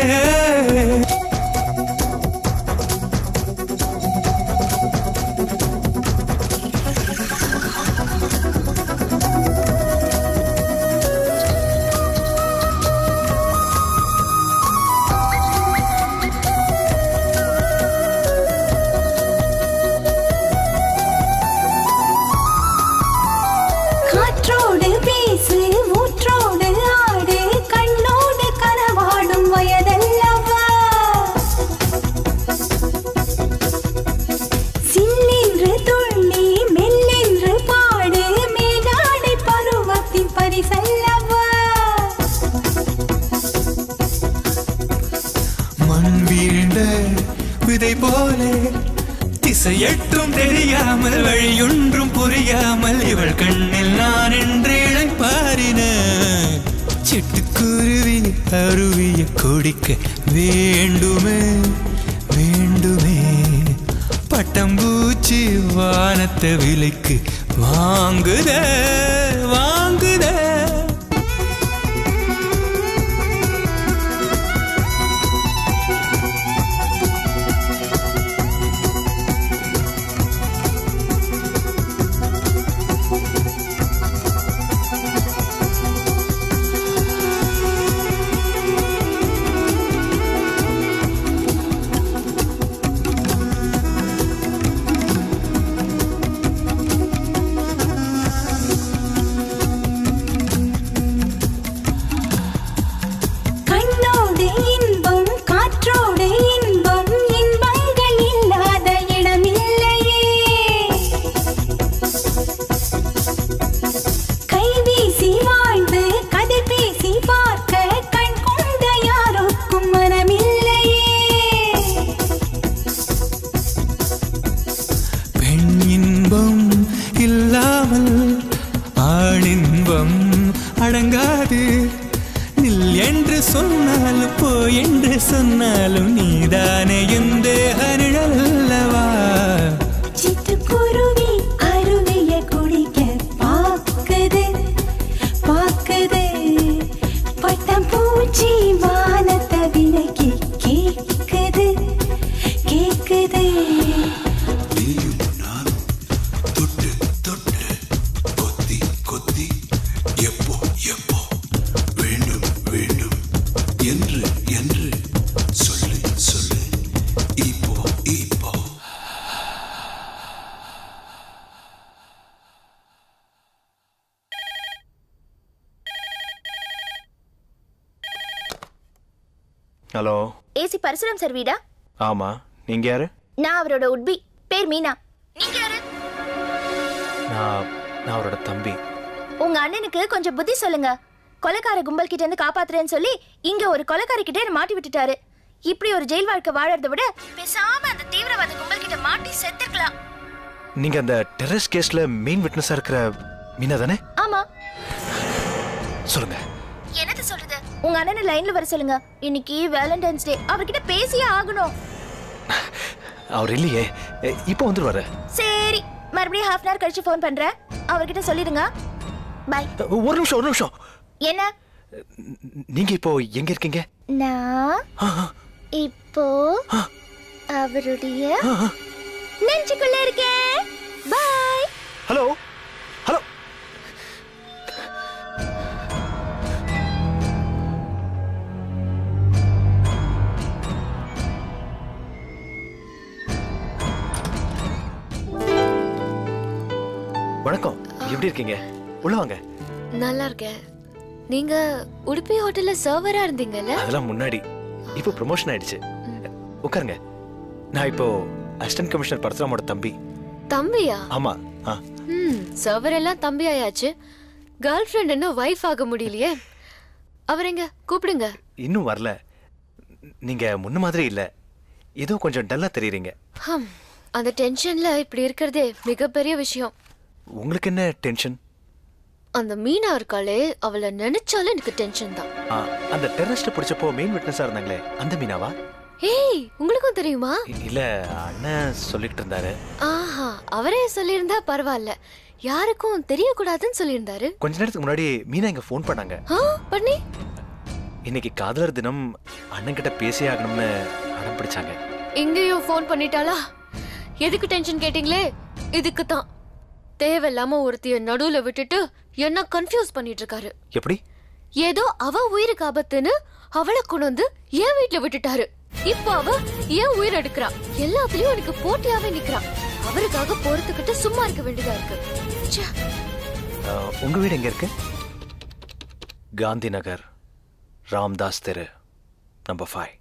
[SPEAKER 19] காற்றோடு பேசு, ஊற்றோடு ஆடு, கண்ணோடு கனவாடும் வயதல்லவா. சில்லென்று துள்ளி மெல்லென்று பாடு, மேலாடை பருவத்தின் பரிசல்லவா.
[SPEAKER 18] மண் வீழ்ந்த விதை போல திசை எட்டும் தெரியாமல் வழியொன்றும் புரியாமல் இவள் கண்ணில் நான் என்று இழைப்பாரினேன். சிட்டுக்குருவி அருவிய கொடிக்க வேண்டுமே வேண்டுமே, பட்டம்பூச்சி வானத்தை விலைக்கு வாங்குதே வாங்குதே.
[SPEAKER 7] ஹலோ,
[SPEAKER 13] ஏசி பரசுராம் சார் வீடா?
[SPEAKER 7] ஆமா, நீங்க யாரு?
[SPEAKER 13] நான் அவரோட உட்பி, பேர் மீனா. நீங்க யாரு?
[SPEAKER 7] நான் நான் அவரோட தம்பி.
[SPEAKER 13] உங்க அண்ணனுக்கு கொஞ்சம் புத்தி சொல்லுங்க. கொலைக்கார கும்பல் கிட்ட இருந்து காப்பாத்துறேன்னு சொல்லி இங்க ஒரு கொலைக்காரி கிட்ட என்ன மாட்டி விட்டுட்டாரு. இப்படி ஒரு ஜெயில் வாழ்க்கை வாழறதை விட பேசாம அந்த தீவிரவாத கும்பல் கிட்ட மாட்டி செத்துக்கலாம்.
[SPEAKER 7] நீங்க அந்த டெரரிஸ்ட் கேஸ்ல மெயின் விட்னஸா இருக்கிற மீனா தானே?
[SPEAKER 13] ஆமா.
[SPEAKER 7] சொல்லுங்க.
[SPEAKER 13] என்னது சொல்றது? உங்க அண்ணனை லைன்ல வர சொல்லுங்க. இன்னைக்கு வேலண்டைன்ஸ் டே, அவர்கிட்ட பேசியே ஆகணும்.
[SPEAKER 7] அவர் இல்லையே, இப்போ வந்துருவாரு.
[SPEAKER 13] சரி, மறுபடியும் ஹாஃப் அன் ஹவர் கழிச்சு ஃபோன் பண்றேன். அவர்கிட்ட சொல்லிடுங்க. பை.
[SPEAKER 7] ஒரு நிமிஷம் ஒரு நிமிஷம்.
[SPEAKER 13] என்ன?
[SPEAKER 7] நீங்க இப்போ எங்க இருக்கீங்க?
[SPEAKER 13] நான் இப்போ அவருடைய நெஞ்சுக்குள்ள இருக்கேன். பை.
[SPEAKER 7] Hello hello. வணக்கம், எப்படி இருக்கீங்க? உள்ள வாங்க.
[SPEAKER 16] நல்லா இருக்கேன். நீங்க உடுப்பி ஹோட்டல்ல சர்வரா இருந்தீங்கல்ல?
[SPEAKER 7] அதெல்லாம் முன்னாடி. இப்போ ப்ரமோஷன் ஆயிடுச்சு. உட்காருங்க. நான் இப்போ அசிஸ்டன்ட் கமிஷனர் பரசுராமோட தம்பி.
[SPEAKER 16] தம்பியா?
[SPEAKER 7] ஆமா.
[SPEAKER 16] ம், சர்வர் எல்லாம் தம்பி ஆயாச்சு. கேர்ள் ஃப்ரெண்ட் என்ன வைஃப் ஆக முடியலையே. அவர் எங்க? கூப்பிடுங்க.
[SPEAKER 7] இன்னும் வரல. நீங்க முன்ன மாதிரி இல்ல, ஏதோ கொஞ்சம் டல்லா தெரியுறீங்க.
[SPEAKER 16] ஹம், அந்த டென்ஷன்ல இப்படி இருக்கிறதே மிகப்பெரிய விஷயம்.
[SPEAKER 7] உங்களுக்கு என்ன டென்ஷன்?
[SPEAKER 16] அந்த மீனா இருக்காளே, அவளை நினைச்சாலே எனக்கு டென்ஷன் தான்.
[SPEAKER 7] அந்த டெரரிஸ்ட் பிடிச்சப்போ மெயின் விட்னஸா இருந்தாங்களே, அந்த மீனாவா?
[SPEAKER 16] ஏய், உங்களுக்கும் தெரியுமா?
[SPEAKER 7] இல்ல, அண்ணன் சொல்லிட்டு இருந்தாரு.
[SPEAKER 16] ஆஹா, அவரே சொல்லியிருந்தா பரவாயில்ல. யாருக்கும் தெரியக்கூடாதுன்னு சொல்லியிருந்தாரு.
[SPEAKER 7] கொஞ்ச நேரத்துக்கு முன்னாடி மீனா இங்க ஃபோன் பண்ணாங்க.
[SPEAKER 16] பண்ணி
[SPEAKER 7] இன்னைக்கு காதலர் தினம், அண்ணன் கிட்ட பேசி ஆகணும்னு அடம் பிடிச்சாங்க.
[SPEAKER 16] இங்கேயும் ஃபோன் பண்ணிட்டாளா? எதுக்கு டென்ஷன் கேட்டீங்களே? இதுக்கு தான். தேவையில்லாம ஒருத்திய நடுவுல விட்டுட்டு என்ன கன்ஃபியூஸ் பண்ணிட்டு இருக்காரு.
[SPEAKER 7] எப்படி?
[SPEAKER 16] ஏதோ அவ உயிருக்கு ஆபத்துன்னு அவளை கொண்டு வந்து என் வீட்டுல விட்டுட்டாரு. இப்ப அவ ஏன் உயிர் எடுக்கிறா? எல்லாத்துலயும் எனக்கு போட்டியாவே நிக்கிறா. அவருக்காக பொறுத்துக்கிட்டு சும்மா இருக்க வேண்டியதா இருக்கு.
[SPEAKER 7] உங்க வீடு எங்க இருக்கு? காந்தி நகர், ராம்தாஸ் தெரு, நம்பர் ஃபைவ்.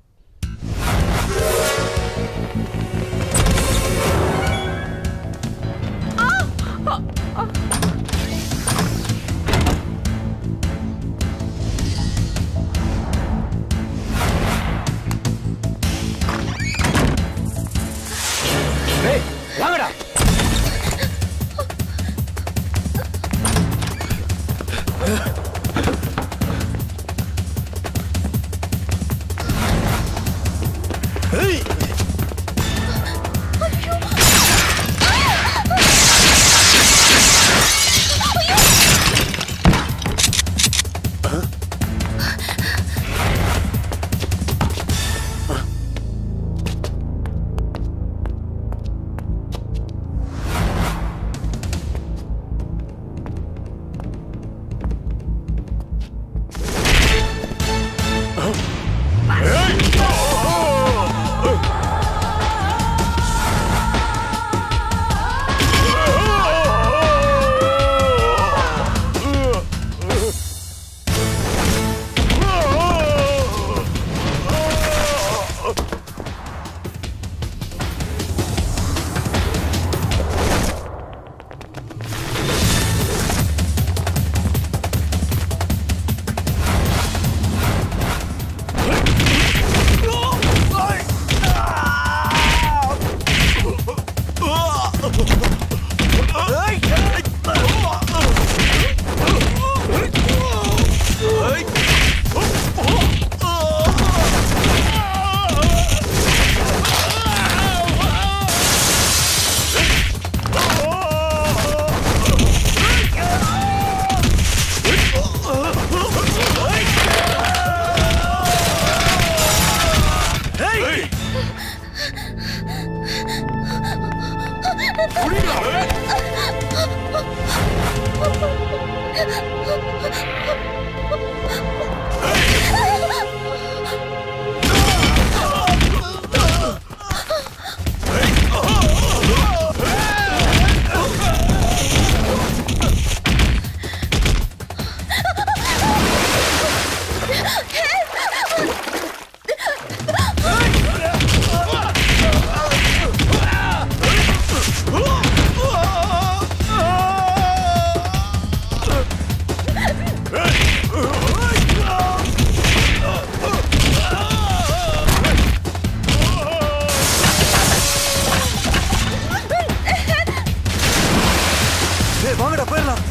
[SPEAKER 7] வாங்கடா போயிடலாம்.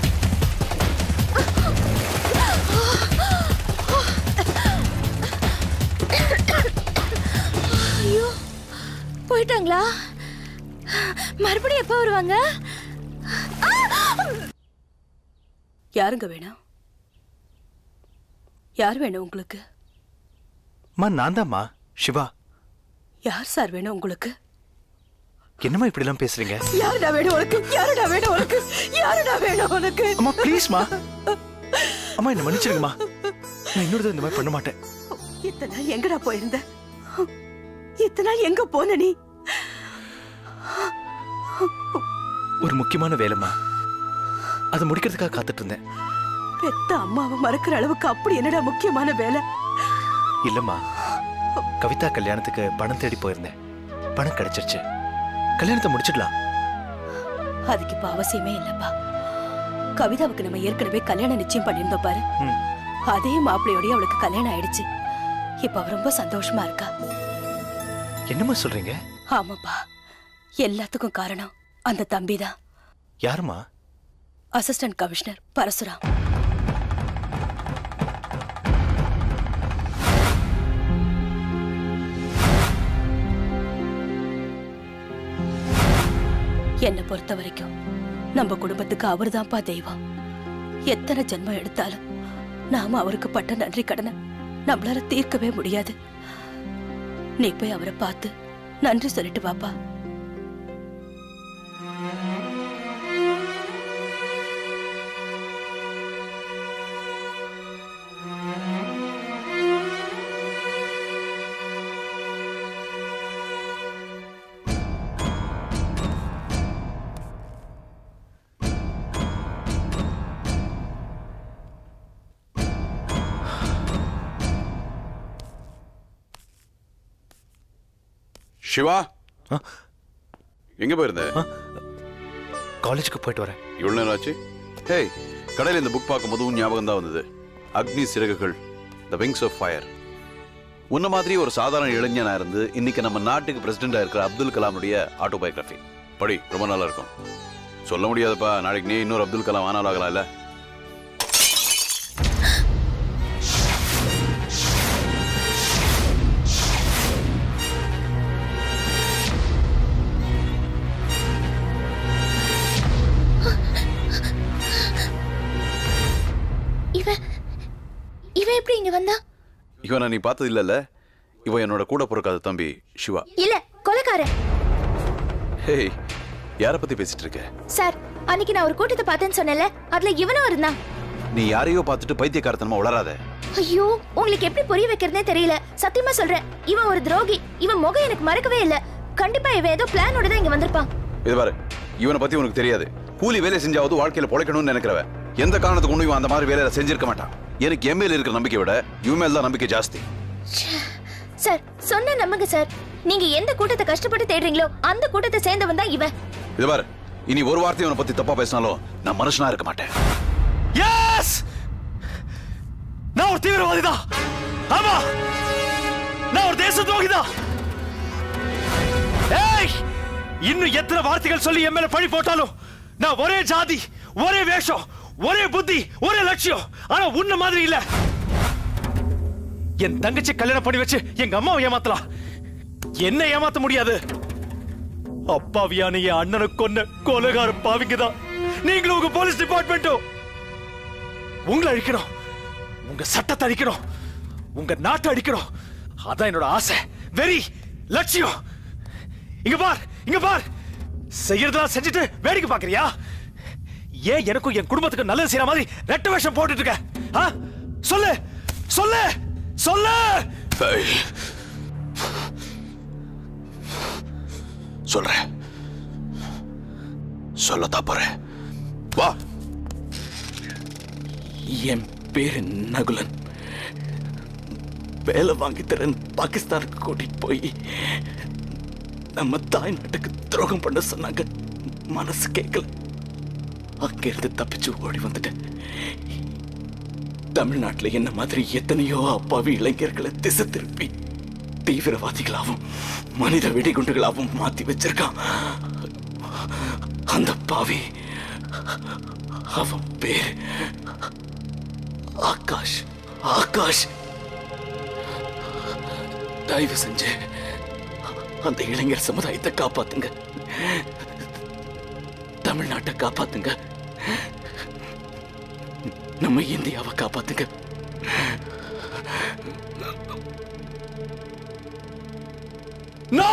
[SPEAKER 13] ஐயோ போயிட்டாங்களா? மறுபடியும் எப்ப வருவாங்க?
[SPEAKER 17] யாருங்க வேணும்? யார் வேணும் உங்களுக்கு?
[SPEAKER 7] மா நான் தான்மா சிவா.
[SPEAKER 17] யார் சார் வேணும் உங்களுக்கு?
[SPEAKER 7] என்னம்மா இப்படி எல்லாம் பேசுறீங்க?
[SPEAKER 17] யாருடா வேணும் உனக்கு? யாருடா வேணும் உனக்கு? யாருடா வேணும் உனக்கு?
[SPEAKER 7] அம்மா ப்ளீஸ்மா. அம்மா என்ன மன்னிச்சிருங்கம்மா. நான் இன்னொரு தடவை இந்த மாதிரி பண்ண மாட்டேன்.
[SPEAKER 17] இத்தனை நாள் எங்கடா போயிருந்த? இத்தனை நாள் எங்க போன நீ?
[SPEAKER 7] ஒரு முக்கியமான வேலைம்மா, அதை முடிக்கிறதுக்காக காத்துட்டு இருந்தேன்.
[SPEAKER 17] பெத்த அம்மாவை மறக்கிற அளவுக்கு அப்படி என்னடா முக்கியமான வேலை?
[SPEAKER 7] இல்லம்மா, கவிதா கல்யாணத்துக்கு பணம் தேடி போயிருந்தேன். பணம் கிடைச்சிருச்சு. கல்யாணத்தை முடிச்சிடலாம்.
[SPEAKER 17] அதுக்கு இப்ப அவசியமே இல்லப்பா. கவிதாவுக்கு நம்ம ஏற்கனவே கல்யாணம் நிச்சயம் பண்ணியிருந்தோம் பாரு. அதே மாப்பிள்ளையோடய அவளுக்கு கல்யாணம் ஆயிடுச்சு. இப்ப அவ ரொம்ப சந்தோஷமா இருக்கா.
[SPEAKER 7] என்னம்மா சொல்றீங்க?
[SPEAKER 17] ஆமாப்பா, எல்லாத்துக்கும் காரணம் அந்த தம்பிதான்.
[SPEAKER 7] யாருமா?
[SPEAKER 17] Assistant commissioner Parasuram. என்னை பொறுத்த வரைக்கும் நம்ம குடும்பத்துக்கு அவர் தான்ப்பா தெய்வம். எத்தனை ஜென்மம் எடுத்தாலும் நாம அவருக்கு பட்ட நன்றி கடனை நம்மளால தீர்க்கவே முடியாது. நீ போய் அவரை பார்த்து நன்றி சொல்லிட்டு வாப்பா.
[SPEAKER 20] சிவா, எங்க போயிருந்த?
[SPEAKER 7] காலேஜுக்கு போயிட்டு வரேன்.
[SPEAKER 20] இவ்வளவு நேரம் ஆச்சு? ஹேய், கடையில் இந்த புக் பார்க்கும்போது உன் ஞாபகம் தான் வந்தது. Agni Siragugal, the wings of fire. உன்ன மாதிரி ஒரு சாதாரண இளைஞனா இருந்து இன்னைக்கு நம்ம நாட்டுக்கு பிரசிடென்டா இருக்கிற அப்துல் கலாமுடைய ஆட்டோபயோகிராஃபி படி. ரொம்ப நல்லா இருக்கும். சொல்ல முடியாதுப்பா, நாளைக்கு நீ இன்னொரு அப்துல் கலாம் ஆனாலும் ஆகலாம் இல்ல?
[SPEAKER 13] எப்படி இங்க வந்தா?
[SPEAKER 20] இவனை நீ பார்த்தது இல்லல்ல? இவன் என்னோட கூட பிறக்காத தம்பி சிவா.
[SPEAKER 13] இல்ல, கொலைக்காரன்.
[SPEAKER 20] ஹேய், யார பத்தி பேசிட்டு இருக்க?
[SPEAKER 13] சார், அன்னைக்கு நான் ஒரு கூட்டத்தை பார்த்தேன்னு சொன்னேன்ல, அதுல இவனும் இருந்தான்.
[SPEAKER 20] நீ யாரையோ பார்த்துட்டு பைத்தியக்காரத்தனமா உளறாத.
[SPEAKER 13] ஐயோ, உங்களுக்கு எப்படி புரிய வைக்கிறதுனே தெரியல. சத்தியமா சொல்றேன், இவன் ஒரு துரோகி. இவன் முகம் எனக்கு மறக்கவே இல்ல. கண்டிப்பா இவன் ஏதோ பிளானோட தான் இங்க வந்திருப்பான்.
[SPEAKER 20] இது பாரு, இவனை பத்தி உனக்கு தெரியாது. கூலி வேலை செஞ்சாவது வாழ்க்கையில பொழைக்கணும்னு நினைக்கிறவ. எந்த காரணத்துக்கு ஒண்ணு இவன் அந்த மாதிரி வேலையில செஞ்சிருக்க மாட்டான். எனக்கு எம்எல்ஏ இருக்கிற நம்பிக்கை விட இவன் மேல தான் நம்பிக்கை ஜாஸ்தி.
[SPEAKER 13] சார், சொன்ன நம்புங்க சார். நீங்க எந்த கூட்டத்தை கஷ்டப்பட்டு தேடுறீங்களோ அந்த கூட்டத்தை சேர்ந்தவன் தான் இவன்.
[SPEAKER 20] இது பாரு, இனி ஒரு வார்த்தை இவனை பத்தி தப்பா பேசினாலும் நான் மனுஷனா இருக்க மாட்டேன்.
[SPEAKER 7] எஸ், நான் ஒரு தீவிரவாதி தான். ஆமா, நான் ஒரு தேச துரோகி தான். ஏய், இன்னும் எத்தனை வார்த்தைகள் சொல்லி என் மேல பழி போட்டாலும் நான் ஒரே ஜாதி, ஒரே வேஷம், ஒரே புத்தி, ஒரே லட்சியம். ஆனா உன்ன மாதிரி இல்ல. என் தங்கச்சி கல்யாணம் பண்ணி வச்சு எங்க அம்மாவை ஏமாத்தலாம், என்ன ஏமாத்த முடியாது. அப்பாவியான என் அண்ணனை கொன்ன கொலைகார பாவிங்க தான் நீங்களும் உங்க போலீஸ் டிபார்ட்மெண்ட்டும். உங்களை அழிக்கணும், உங்க சட்டத்தை அழிக்கணும், உங்க நாட்டை அழிக்கணும். அதான் என்னோட ஆசை, வெறி, லட்சியம். இங்க பார், இங்க பார், செய்யறதெல்லாம் செஞ்சுட்டு வேடிக்கை பாக்குறியா? ஏன் எனக்கும் என் குடும்பத்துக்கு நல்லது செய்யற மாதிரி ரெட்ட வேஷம் போட்டுட்டு இருக்க? ஆ? சொல்லு சொல்லு சொல்லு.
[SPEAKER 5] சொல்றேன், சொல்லத்தான் போறேன். வா.
[SPEAKER 15] என் பேரு நகுலன். வேலை வாங்கி தரேன் பாகிஸ்தானுக்கு கூட்டிட்டு போய் நம்ம தாய் நாட்டுக்கு துரோகம் பண்ண சொன்னாங்க. மனசு கேட்கல. அங்கிருந்து தப்பிச்சு ஓடி வந்துட்டேன். தமிழ்நாட்டில் என்ன மாதிரி எத்தனையோ அப்பாவி இளைஞர்களை திசை திருப்பி தீவிரவாதிகளாகவும் மனித வெடிகுண்டுகளாகவும் மாத்தி வச்சிருக்கான். அந்த பாவி அவன் பேர் ஆகாஷ். ஆகாஷ், தயவு செஞ்சு அந்த இளைஞர் சமுதாயத்தை காப்பாத்துங்க. தமிழ்நாட்டை காப்பாத்துங்க. நம்ம இந்தியாவை காப்பாத்துங்க.
[SPEAKER 7] No!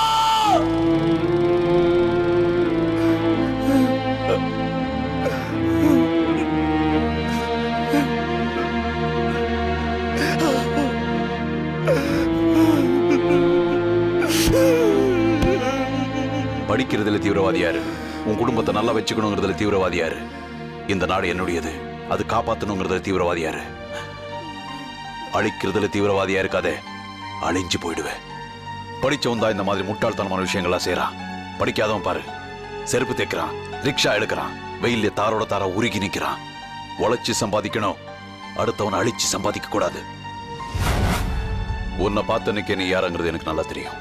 [SPEAKER 5] படிக்கிறதுல தீவிரவாதி யாரு? உன் குடும்பத்தை நல்லா வச்சுக்கணுங்கிறதுல தீவிரவாதி யாரு? இந்த நாடு என்னுடையது, அது காப்பாற்றணுங்கிறதுல தீவிரவாதி யாரு? அழிக்கிறதுல தீவிரவாதியா இருக்காதே, அழிஞ்சு போயிடுவேன். படிச்சவன் தான் இந்த மாதிரி முட்டாள்தனமான விஷயங்கள்லாம் செய்யறான். படிக்காதவன் பாரு, செருப்பு தைக்கிறான், ரிக்ஷா எடுக்கிறான், வெயில தாரோட தாரா உருகி நிக்கிறான். உழைச்சு சம்பாதிக்கணும், அடுத்தவனை அழிச்சு சம்பாதிக்க கூடாது. உன்னை பார்த்து நிக்க நீ யாருங்கிறது எனக்கு நல்லா தெரியும்.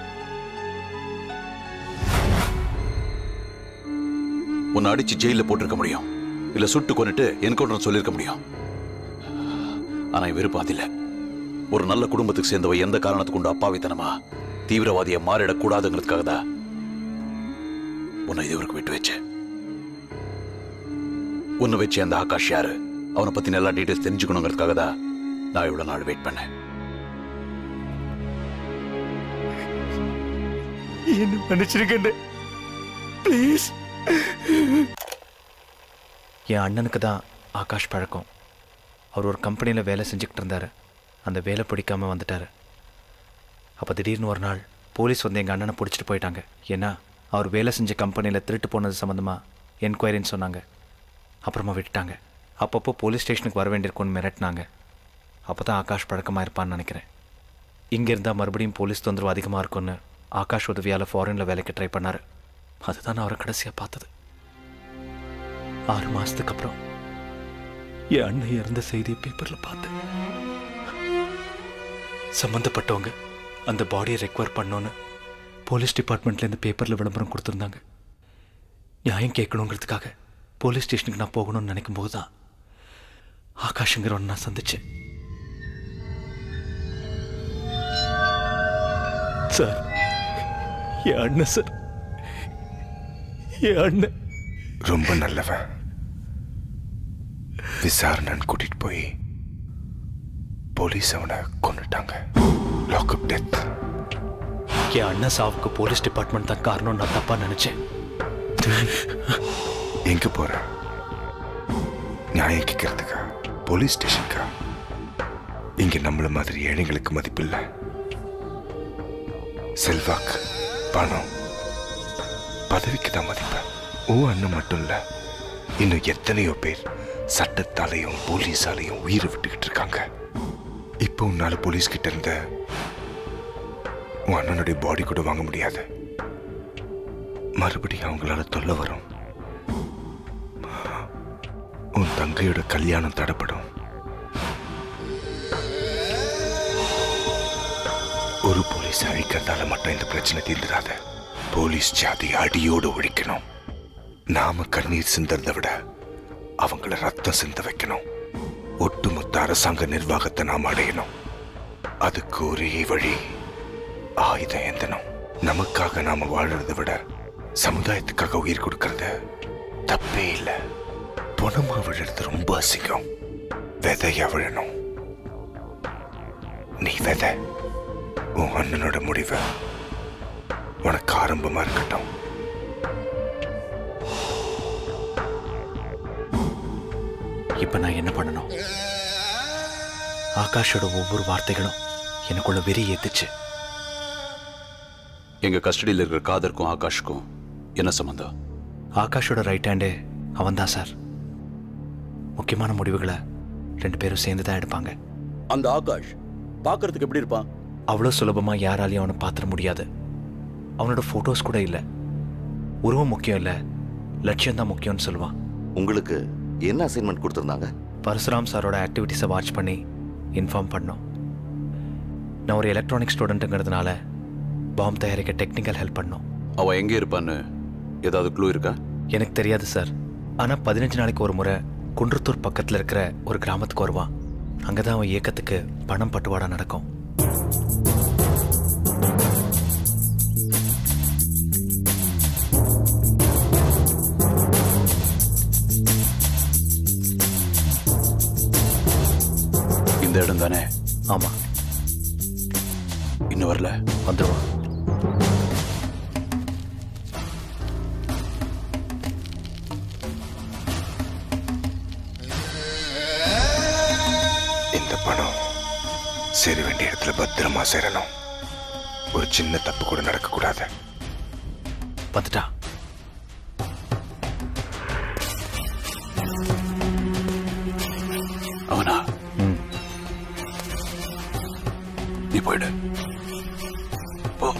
[SPEAKER 5] உன்னை அடிச்சு ஜெயில போட்டிருக்க முடியும், இல்ல சுட்டு கொண்டுட்டு என்கவுண்டர் சொல்லிருக்க முடியும். ஆனா விருப்பாதி இல்ல. ஒரு நல்ல குடும்பத்துக்கு சேர்ந்தவ எந்த காரணத்துக்கு கொண்டு அப்பாவித்தனமா தீவிரவாதியை மாறிடக்கூடாதுங்கிறதுக்காக தான் உன்னை இதுவரைக்கும் விட்டு வச்சேன். உன்னை வச்சு அந்த ஆகாஷ் யாரு, அவனை பத்தி நல்லா டீடைல்ஸ் தெரிஞ்சுக்கணுங்கிறதுக்காக தான் நான் இவ்வளவு நாள் வெயிட் பண்ணேன்.
[SPEAKER 7] என்ன மன்னிச்சிருக்கேன் ப்ளீஸ். என் அண்ணனுக்கு தான் ஆகாஷ் பழக்கம். அவர் ஒரு கம்பெனியில் வேலை செஞ்சுக்கிட்டு இருந்தார். அந்த வேலை பிடிக்காமல் வந்துட்டார். அப்போ திடீர்னு ஒரு நாள் போலீஸ் வந்து எங்கள் அண்ணனை பிடிச்சிட்டு போயிட்டாங்க. ஏன்னா அவர் வேலை செஞ்ச கம்பெனியில் திருட்டு போனது சம்மந்தமாக என்கொயரின்னு சொன்னாங்க. அப்புறமா விட்டுட்டாங்க. அப்பப்போ போலீஸ் ஸ்டேஷனுக்கு வர வேண்டியிருக்கும்னு மிரட்டினாங்க. அப்போ தான் ஆகாஷ் பழக்கமாக இருப்பான்னு நினைக்கிறேன். இங்கே இருந்தால் மறுபடியும் போலீஸ் தொந்தரவு அதிகமாக இருக்கும்னு ஆகாஷ் உதவியால் ஃபாரினில் வேலைக்கு ட்ரை பண்ணார். அதுதான் நான் அவரை கடைசியாக பார்த்தது. ஆறு மாதத்துக்கு அப்புறம் என் அண்ணன் இறந்த செய்தியை பேப்பரில் பார்த்தேன். சம்மந்தப்பட்டவங்க அந்த பாடியை ரெக்வயர் பண்ணோன்னு போலீஸ் டிபார்ட்மெண்ட்லேருந்து பேப்பரில் விளம்பரம் கொடுத்துருந்தாங்க. நியாயம் கேட்கணுங்கிறதுக்காக போலீஸ் ஸ்டேஷனுக்கு நான் போகணும்னு நினைக்கும் போது தான் ஆகாஷுங்கிறவன் நான் சந்திச்சேன். சார், என் அண்ணன் சார், என் அண்ணன்
[SPEAKER 21] ரொம்ப நல்லவன். விசாரணைன்னு கூட்டிட்டு போய் போலீஸ் அவனை கொண்டுட்டாங்க. Lockup death.
[SPEAKER 7] என் அண்ணன் சாவுக்கு போலீஸ் டிபார்ட்மெண்ட் தான் காரணம் நான் தப்பா நினைச்சேன்.
[SPEAKER 21] எங்க போற? நியாயம் கேட்கறதுக்கா? போலீஸ் ஸ்டேஷனுக்கா? இங்க நம்மள மாதிரி ஏழைங்களுக்கு மதிப்பில்லை. செல்வாக்கு, பணம், பதவிக்கு தான் மதிப்பு. ஓ அண்ணன் மட்டும் இல்ல, இன்னும் எத்தனையோ பேர் சட்டத்தாலையும் போலீஸாலையும் உயிரை விட்டுக்கிட்டு இருக்காங்க. இப்போ உன்னால போலீஸ் கிட்ட இருந்த உன் அண்ணனுடைய பாடி கூட வாங்க முடியாது. மறுபடியும் அவங்களால தொல்லை வரும். உன் தங்கையோட கல்யாணம் தடைப்படும். ஒரு போலீஸ் அழிக்கிறதால மட்டும் இந்த பிரச்சனை தீர்ந்துடாத. போலீஸ் ஜாதி அடியோடு ஒழிக்கணும். நாம கண்ணீர் சிந்தறதை விட அவங்கள ரத்தம் சிந்த வைக்கணும். ஒட்டுமொத்த அரசாங்க நிர்வாகத்தை நாம் அடையணும். அதுக்கு ஒரே வழி ஆயுதம் ஏந்தணும். நமக்காக நாம வாழறதை விட சமுதாயத்துக்காக உயிர் கொடுக்கறது தப்பே இல்லை. பணமா விழுறது ரொம்ப அசிங்கம். விதையா விழணும். நீ விதை. உன் அண்ணனோட முடிவை உனக்கு ஆரம்பமா இருக்கட்டும்.
[SPEAKER 7] இப்ப நான் என்ன பண்ணணும்? ஆகாஷோட ஒவ்வொரு வார்த்தைகளும் எனக்குள்ள வெறி ஏத்துச்சு.
[SPEAKER 20] எங்க கஸ்டடியில் இருக்கிற காதருக்கும் ஆகாஷுக்கும் என்ன சம்பந்தம்?
[SPEAKER 7] ஆகாஷோட ரைட் ஹேண்டே அவன் தான் சார். முக்கியமான முடிவுகளை ரெண்டு பேரும் சேர்ந்து தான் எடுப்பாங்க.
[SPEAKER 1] அந்த ஆகாஷ் பார்க்கறதுக்கு எப்படி இருப்பான்?
[SPEAKER 7] அவ்வளோ சுலபமா யாராலையும் அவனை பார்த்துட முடியாது. அவனோட போட்டோஸ் கூட இல்லை. உருவம் முக்கியம் இல்லை, லட்சியம் தான் முக்கியம்னு சொல்லுவான்.
[SPEAKER 6] உங்களுக்கு என்ன அசைன்மெண்ட் கொடுத்துருந்தாங்க?
[SPEAKER 7] பரசுராம் சாரோட ஆக்டிவிட்டிஸை வாட்ச் பண்ணி இன்ஃபார்ம் பண்ணோம். நான் ஒரு எலக்ட்ரானிக் ஸ்டூடெண்ட்டுங்கிறதுனால பாம் தயாரிக்க டெக்னிக்கல் ஹெல்ப் பண்ணோம்.
[SPEAKER 20] அவன் எங்கே இருப்பான்னு ஏதாவது க்ளூ இருக்கா?
[SPEAKER 7] எனக்கு தெரியாது சார். ஆனால் பதினஞ்சு நாளைக்கு ஒரு முறை குன்றத்தூர் பக்கத்தில் இருக்கிற ஒரு கிராமத்துக்கு வருவான். அங்கே தான் அவன் இயக்கத்துக்கு பணம் பட்டுவாடா நடக்கும்.
[SPEAKER 20] இந்த இடம் தானே?
[SPEAKER 7] ஆமா.
[SPEAKER 20] இன்னும் வரல?
[SPEAKER 7] வந்துடுவான்.
[SPEAKER 21] இந்த பணம் சேர வேண்டிய இடத்துல பத்திரமா சேரணும். ஒரு சின்ன தப்பு கூட நடக்கக்கூடாது.
[SPEAKER 7] வந்துட்டா.
[SPEAKER 20] அவனா? நீ போயிடு. போ.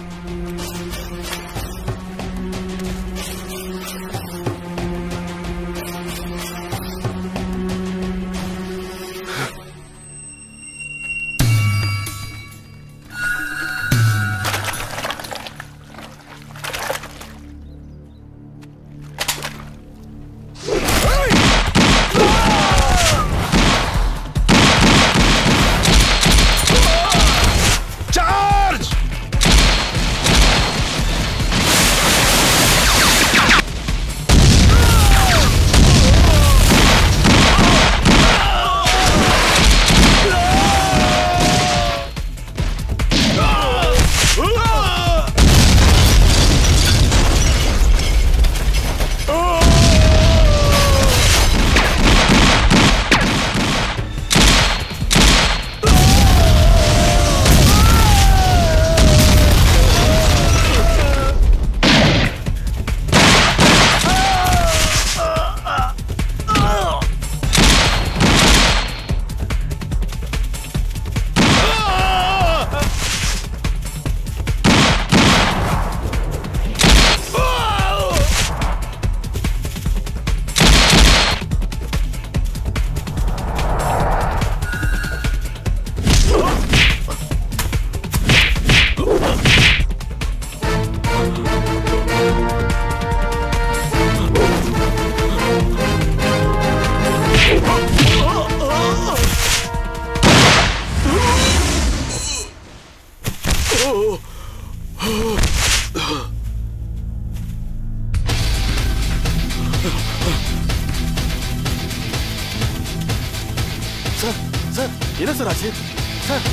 [SPEAKER 1] சார் சார் என்ன சார் ஆச்சு? சார்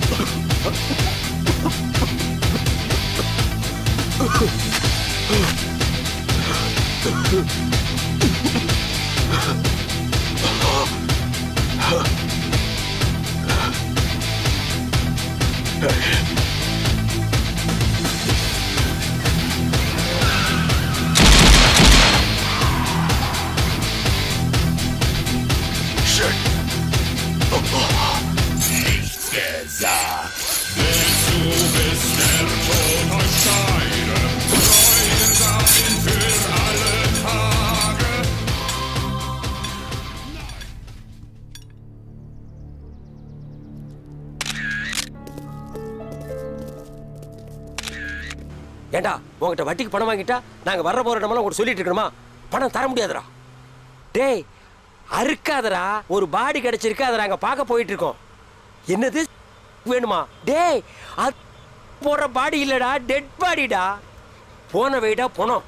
[SPEAKER 11] ஏண்டா உங்ககிட்ட வட்டிக்கு பணம் வாங்கிட்டா நாங்க வர்ற போற இடமெல்லாம் உங்களுக்கு சொல்லிட்டு இருக்கணுமா? பணம் தர முடியாதுடா. டேய் அறுக்காதடா, ஒரு பாடி கிடைச்சிருக்கு, அதை நாங்க பார்க்க போயிட்டு இருக்கோம். என்னது வேணுமா? டேய் அது போற பாடி இல்லடா, டெட் பாடிடா. போன வெயிடா போனோம்.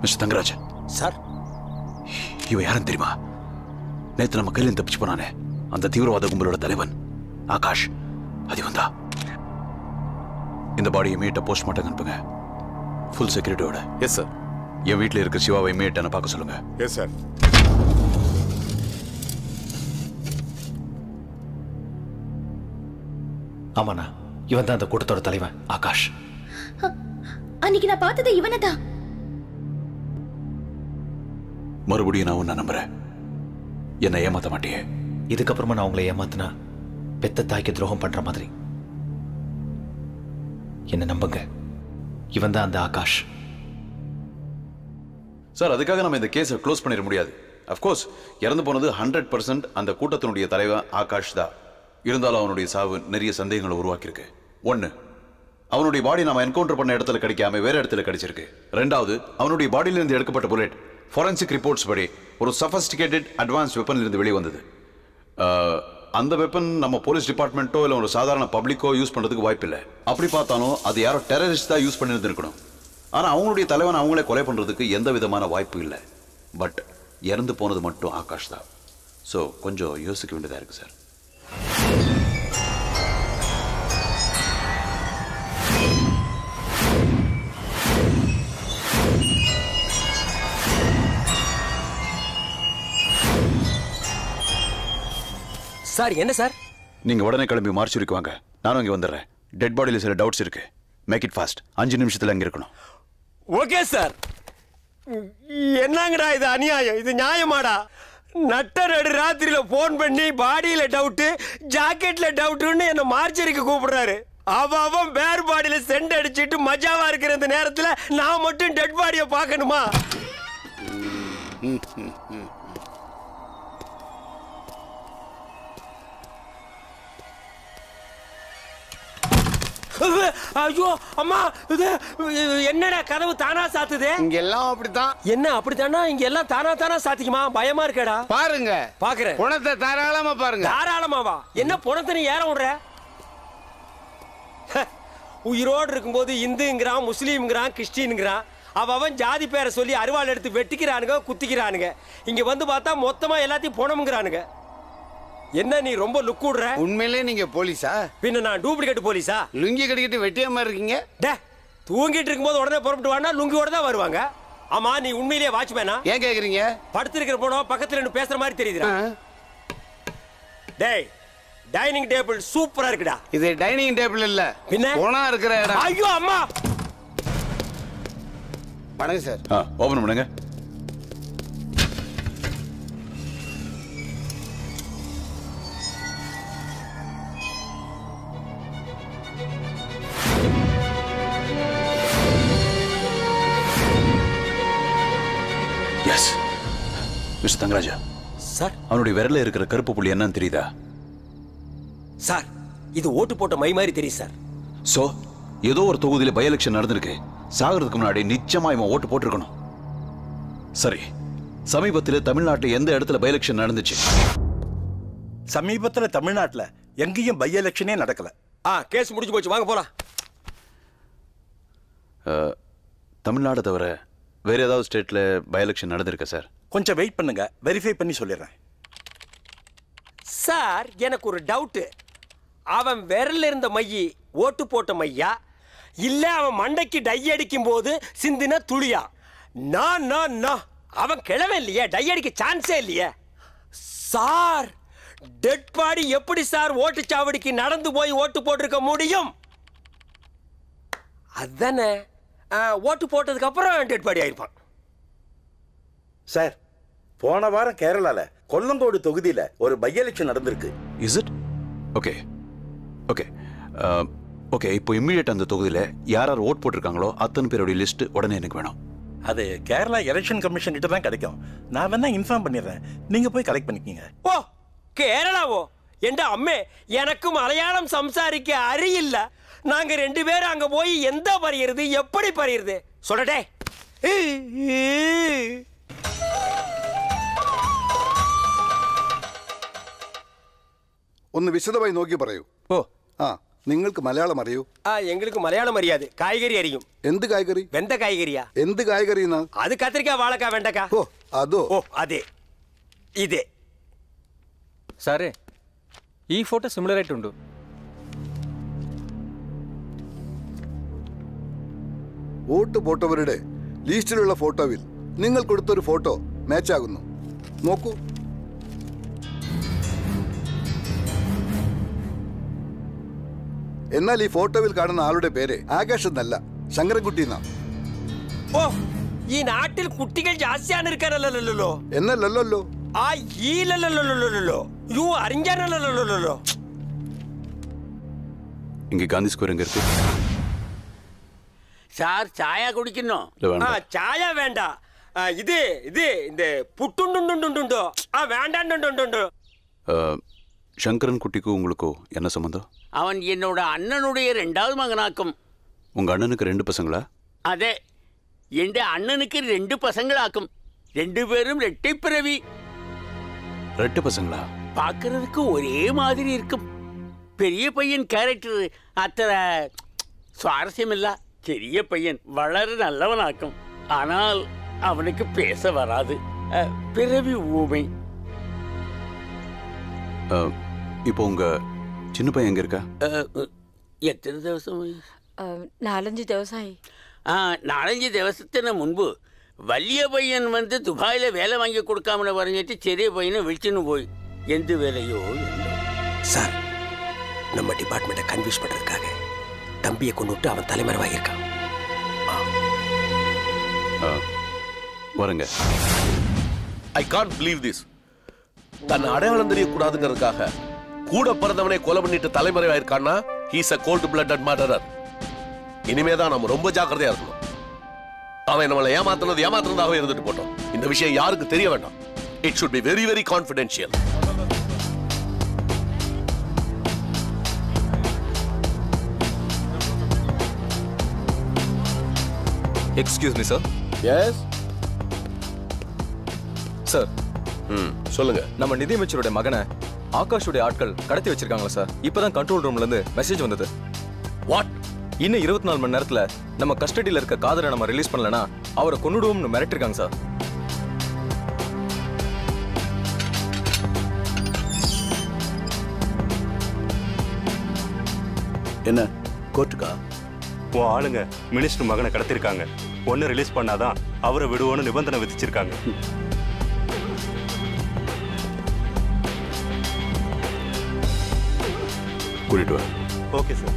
[SPEAKER 5] மிஸ்டர் தங்கராஜ்
[SPEAKER 11] சார்,
[SPEAKER 5] இவன் யாருன்னு தெரியுமா? நேத்து நம்ம கையில தப்பிச்சு போனானே அந்த தீவிரவாத கும்பலோட தலைவன் ஆகாஷ். அது வந்தா இந்த பாடியை இமீடியட்டா போஸ்ட்மார்ட்டம் அனுப்புங்க. ஃபுல் செக்யூரிட்டியோட.
[SPEAKER 1] Yes sir.
[SPEAKER 5] என் வீட்டில் இருக்கிற சிவாவை இமீடியட்டா என்ன பார்க்க சொல்லுங்க.
[SPEAKER 1] Yes sir.
[SPEAKER 7] ஆமாண்ணா, இவன் தான் அந்த கூட்டத்தோட தலைவன் ஆகாஷ்.
[SPEAKER 13] அன்னைக்கு நான் பார்த்தது இவனை தான்.
[SPEAKER 5] மறுபடியும் நான் உன்னை நம்புறேன். என்னை ஏமாத்த மாட்டியே.
[SPEAKER 7] இதுக்கப்புறமா நான் உங்களை ஏமாத்தினா பெத்த தாய்க்கு துரோகம் பண்ற மாதிரி. என்ன நம்புங்க, இவன் தான் அந்த ஆகாஷ்.
[SPEAKER 20] சார், அதுக்காக நம்ம இந்த கேஸை க்ளோஸ் பண்ணிட முடியாது. அஃப்கோர்ஸ் இறந்து போனது ஹண்ட்ரட் பர்சன்ட் அந்த கூட்டத்தினுடைய தலைவன் ஆகாஷ் தான். இருந்தாலும் அவனுடைய சாவு நிறைய சந்தேகங்களை உருவாக்கியிருக்கு. ஒன்று, அவனுடைய பாடி நாம என்கவுண்டர் பண்ண இடத்துல கிடைக்காம வேற இடத்துல கிடைச்சிருக்கு. ரெண்டாவது, அவனுடைய பாடியிலிருந்து எடுக்கப்பட்ட புல்லட் ஃபாரன்சிக் ரிப்போர்ட்ஸ் படி ஒரு சஃபஸ்டிகேட்டட் அட்வான்ஸ் வெப்பன்ல இருந்து வெளியே வந்தது. அந்த வெப்பன் நம்ம போலீஸ் டிபார்ட்மெண்ட்டோ இல்லை ஒரு சாதாரண பப்ளிக்கோ யூஸ் பண்ணுறதுக்கு வாய்ப்பு இல்லை. அப்படி பார்த்தாலும் அது யாரோ டெரரிஸ்ட் தான் யூஸ் பண்ணியிருந்துருக்கணும். ஆனால் அவங்களுடைய தலைவன் அவங்களே கொலை பண்ணுறதுக்கு எந்த விதமான வாய்ப்பு இல்லை. பட் இறந்து போனது மட்டும் ஆகாஷ் தான். ஸோ கொஞ்சம் யோசிக்க வேண்டியதாக இருக்குது சார்.
[SPEAKER 11] சார், என்ன சார்?
[SPEAKER 5] நீங்க உடனே கிளம்பி மார்ச்சுரிக்கு வாங்க. நானும் இங்க வந்துடுறேன். டெட் பாடியில சில டவுட்ஸ் இருக்கு. Make it fast. அஞ்சு நிமிஷத்துல அங்க இருக்கணும்.
[SPEAKER 11] Okay sir. என்னங்கடா இது அநியாயம்? இது நியாயமாடா? நட்ட நடு ராத்திரியில போன் பண்ணி பாடியில டவுட்டு, ஜாக்கெட்ல டவுட்டுன்னு என்ன மார்ச்சரிக்கு கூப்பிடுறாரு. அவ அவன் பேர் பாடியில சென்ட் அடிச்சிட்டு மஜாவா இருக்கிற இந்த நேரத்துல நான் மட்டும் டெட் பாடியை பார்க்கணுமா? ஐயோ அம்மா, இது என்னடா கதவு தானா சாத்துது?
[SPEAKER 8] இங்க எல்லாம் அப்படித்தான்.
[SPEAKER 11] என்ன அப்படித்தானா? இங்க எல்லாம் தானா தானா சாத்திக்குமா? பயமா இருக்கேடா.
[SPEAKER 8] பாருங்க.
[SPEAKER 11] பாக்குறேன்.
[SPEAKER 8] புணத்தை தாராளமா பாருங்க.
[SPEAKER 11] தாராளமாவா? என்ன புணத்தை நீ ஏற விடுற? உயிரோடு இருக்கும்போது இந்துங்கிறான், முஸ்லீம்ங்கிறான், கிறிஸ்டின்ங்கிறான். அவ அவன் ஜாதி பேரை சொல்லி அருவாள் எடுத்து வெட்டிக்கிறானுங்க, குத்திக்கிறானுங்க. இங்க வந்து பார்த்தா மொத்தமா எல்லாத்தையும் புணம்ங்கிறானுங்க. என்ன நீ ரொம்ப லுக் விடுற?
[SPEAKER 8] உண்மையிலே நீங்க போலீஸா?
[SPEAKER 11] பின்ன நான் டூப்ளிகேட் போலீஸா?
[SPEAKER 8] லுங்கி கட்டிக்கிட்டு வெட்டியாம இருக்கீங்க.
[SPEAKER 11] டே, தூங்கிட்டு இருக்கும்போது உடனே புறப்பட்டு வானா லுங்கியோட தான் வருவாங்க. ஆமா, நீ உண்மையிலேயே வாட்ச்மேனா?
[SPEAKER 8] ஏன் கேக்குறீங்க?
[SPEAKER 11] படுத்திருக்கிற போனோ பக்கத்துல நின்னு பேசுற மாதிரி தெரியுதுடா. டேய், டைனிங் டேபிள் சூப்பரா இருக்குடா.
[SPEAKER 8] இது டைனிங் டேபிள் இல்ல,
[SPEAKER 11] பின்ன
[SPEAKER 8] போனா இருக்கிற இடம்.
[SPEAKER 11] ஐயோ அம்மா.
[SPEAKER 8] வணக்கம் சார்.
[SPEAKER 20] ஆ, ஓபன் பண்ணுங்க.
[SPEAKER 5] Yes mister Thangaraja.
[SPEAKER 11] சார்,
[SPEAKER 5] அவனுடைய விரல்ல இருக்கிற கருப்பு புள்ளி என்னன்னு தெரியுதா?
[SPEAKER 11] சார், இது ஓட்டு போட்ட மை மாதிரி தெரியும் சார்.
[SPEAKER 5] சோ ஏதோ ஒரு தொகுதியில பை எலெக்ஷன் நடந்திருக்கு. சாகிறதுக்கு முன்னாடி நிச்சயமா இவன் ஓட்டு போட்டிருக்கணும். சரி, சமீபத்தில் தமிழ்நாட்டில் எந்த இடத்துல பை எலெக்ஷன் நடந்துச்சு?
[SPEAKER 2] சமீபத்தில் தமிழ்நாட்டில் எங்கேயும் பை எலெக்ஷனே நடக்கல.
[SPEAKER 11] ஆ, கேஸ் முடிஞ்சு போச்சு, வாங்க போலாம்.
[SPEAKER 20] தமிழ்நாடு தவிர வேற ஏதாவது ஸ்டேட்ல பை எலெக்ஷன் நடந்திருக்கா சார்?
[SPEAKER 2] கொஞ்சம் வெயிட் பண்ணுங்க, வெரிஃபை பண்ணி சொல்லிடுறேன்.
[SPEAKER 11] சார், எனக்கு ஒரு டவுட்டு. அவன் விரல்ல இருந்த மையி ஓட்டு போட்ட மையா, இல்ல அவன் மண்டைக்கு டை அடிக்கும் போது சிந்தின துளியா? நான் நான் நான் அவன் கிழவன் இல்லையே, டை அடிக்க சான்ஸே இல்லையே. சார், டெட் பாடி எப்படி சார் ஓட்டு சாவடிக்கு நடந்து போய் ஓட்டு போட்டிருக்க முடியும்? அதானே, ஓட்டு போட்டதுக்கு அப்புறம் டெட் பாடி ஆயிருப்பான்.
[SPEAKER 2] சார், போன வாரம் கேரளால கொல்லங்கோடு தொகுதியில ஒரு பை எலெக்ஷன் நடந்திருக்கு.
[SPEAKER 5] Is it? Okay okay okay இப்போ இம்மீடியட் அந்த தொகுதியில யார் யார் ஓட் போட்டிருக்காங்களோ அத்தனை பேருடைய லிஸ்ட் உடனே எனக்கு வேணும்.
[SPEAKER 2] அது கேரளா எலெக்ஷன் கமிஷன் கிட்ட தான் கிடைக்கும். நான் வேணா இன்ஃபார்ம் பண்ணிடுறேன், நீங்க போய் கலெக்ட் பண்ணிக்கீங்க.
[SPEAKER 11] ஓ, கேரளாவோ? என்ற அம்மே, எனக்கு மலையாளம் சம்சாரிக்க அறியில்ல. நாங்க ரெண்டு பேரும் அங்க போய் எந்த பறியறது, எப்படி பறியறது சொல்லட்டே?
[SPEAKER 22] ഒന്ന് വിശദമായി നോക്കി പറയൂ.
[SPEAKER 2] ഓ
[SPEAKER 22] ആ
[SPEAKER 4] നിങ്ങൾക്ക് മലയാളം അറിയൂ?
[SPEAKER 11] ആ എങ്ങൾക്ക് മലയാളം അറിയാതെ കായ്കറി അറിയും.
[SPEAKER 4] എന്ത് കായ്കറി?
[SPEAKER 11] വെന്ത കായ്കറിയാ.
[SPEAKER 4] എന്ത് കായ്കറി?
[SPEAKER 11] അത് കത്തിരിക്ക വാഴക്ക വെണ്ടക്ക.
[SPEAKER 4] ഓ അതോ?
[SPEAKER 11] ഓ അതെ ഇതേ.
[SPEAKER 22] സാറേ ഈ ഫോട്ടോ സിമിലർ ആയിട്ടുണ്ട്.
[SPEAKER 4] വോട്ട് പോട്ടവരുടെ ലിസ്റ്റിലുള്ള ഫോട്ടോവിൽ നിങ്ങൾ കൊടുത്തൊരു ഫോട്ടോ മാച്ച് ആകുന്നു. നോക്കൂ. എന്നാൽ ഈ ഫോട്ടോയിൽ കാണുന്ന ആളുടെ പേര് ആകാശ് എന്നല്ല, ശങ്കരൻകുട്ടി എന്നാ.
[SPEAKER 11] ഓ ഈ നാട്ടിൽ കുട്ടികൾ ജാസ്തിയാണ് ഇരിക്കാനല്ലോ.
[SPEAKER 4] എന്നല്ലോ
[SPEAKER 11] ആ ഈലല്ലോ യു അറിഞ്ഞാനല്ലോ.
[SPEAKER 20] இங்க காந்தி ஸ்கொயர் எங்க இருக்கு?
[SPEAKER 8] சார் சாயா குடிக்கனோ?
[SPEAKER 11] ஆ சாயா வேண்டாம். இது இது இந்த புட்டுண்டுண்டுண்டுண்டோ. ஆ வேண்டாண்டுண்டுண்டு.
[SPEAKER 20] சங்கரன் குட்டிக்கு உங்களுக்கு என்ன சம்பந்தம்?
[SPEAKER 8] அவன் என்னோட அண்ணனுடைய ரெண்டாவது மகனாக்கும்.
[SPEAKER 20] உங்க அண்ணனுக்கு ரெண்டு பசங்களா?
[SPEAKER 8] அதே என் அண்ணனுக்கு ரெண்டு பசங்களாக்கும். ரெண்டு பேரும் ரெட்டை பிறவி.
[SPEAKER 20] ரெட்டை பசங்களா?
[SPEAKER 8] பார்க்கறதுக்கு ஒரே மாதிரி இருக்கும். பெரிய பையன் கேரக்டர் அத்தனை சுவாரஸ்யம் இல்ல. சிறிய பையன் வளர நல்லவனாக்கும். ஆனால் அவனுக்கு பேச வராது. பிறவி ஊமை.
[SPEAKER 20] இப்போ உங்க சின்ன பையன் எங்க இருக்கா?
[SPEAKER 8] எத்தனை ദിവസം?
[SPEAKER 23] நாலஞ்சு ദിവസം.
[SPEAKER 8] ஆ நாலஞ்சு ദിവസത്തിന് முன்பு വലിയ பையன் வந்து துபாயில வேலை வாங்கி கொடுக்காமனு പറഞ്ഞിട്ട് ചെറിയ பையனை விழிச்சுன்னு போய் எந்த வேலையோ.
[SPEAKER 11] சார் நம்ம டிபார்ட்மெண்ட்டை கன்வியூஸ் பண்றதுக்காக தம்பியை கொண்டுட்டு அவன் தலைமறைவாகியிருக்கான்.
[SPEAKER 20] வரங்க.
[SPEAKER 24] I can't believe this. தன் அடையாளம் தெரியக்கூடாதுங்கிறதுக்காக கூட பிறந்தவனை கொலை பண்ணிட்டு தலைமறைவாயிருக்கான்னா he's a cold blooded murderer. இனிமே தான் நம்ம ரொம்ப ஜாக்கிரதையா இருக்கணும். அவன் நம்மளை ஏமாத்துனது ஏமாத்துனதாகவே இருந்துட்டு போட்டோம். இந்த விஷயம் யாருக்கு தெரிய வேண்டாம். It should be very very confidential.
[SPEAKER 22] Excuse me sir.
[SPEAKER 24] Yes
[SPEAKER 22] sir.
[SPEAKER 24] ம் சொல்லுங்க.
[SPEAKER 22] நம்ம நிதியமைச்சருடைய மகனை ஆகாஷுடைய ஆட்கள் கடத்தி வச்சிருக்காங்களா சார்? இப்பதான் கண்ட்ரோல் ரூம்ல இருந்து மெசேஜ் வந்தது.
[SPEAKER 24] வாட்?
[SPEAKER 22] இன்னும் இருபத்தி நாலு மணி நேரத்துல நம்ம கஸ்டடியில இருக்க காதரை நம்ம ரிலீஸ் பண்ணலனா அவரை கொன்னுடுவோம்னு மிரட்டிருக்காங்க சார்.
[SPEAKER 1] என்ன கோர்ட்டுக்கா?
[SPEAKER 25] உன் ஆளுங்க மினிஸ்டர் மகனை கடத்திருக்காங்க. ஒன்னு ரிலீஸ் பண்ணாதான் அவரை விடுவோன்னு நிபந்தனை விதிச்சிருக்காங்க.
[SPEAKER 20] கூட்டிட்டு வா.
[SPEAKER 25] Okay sir.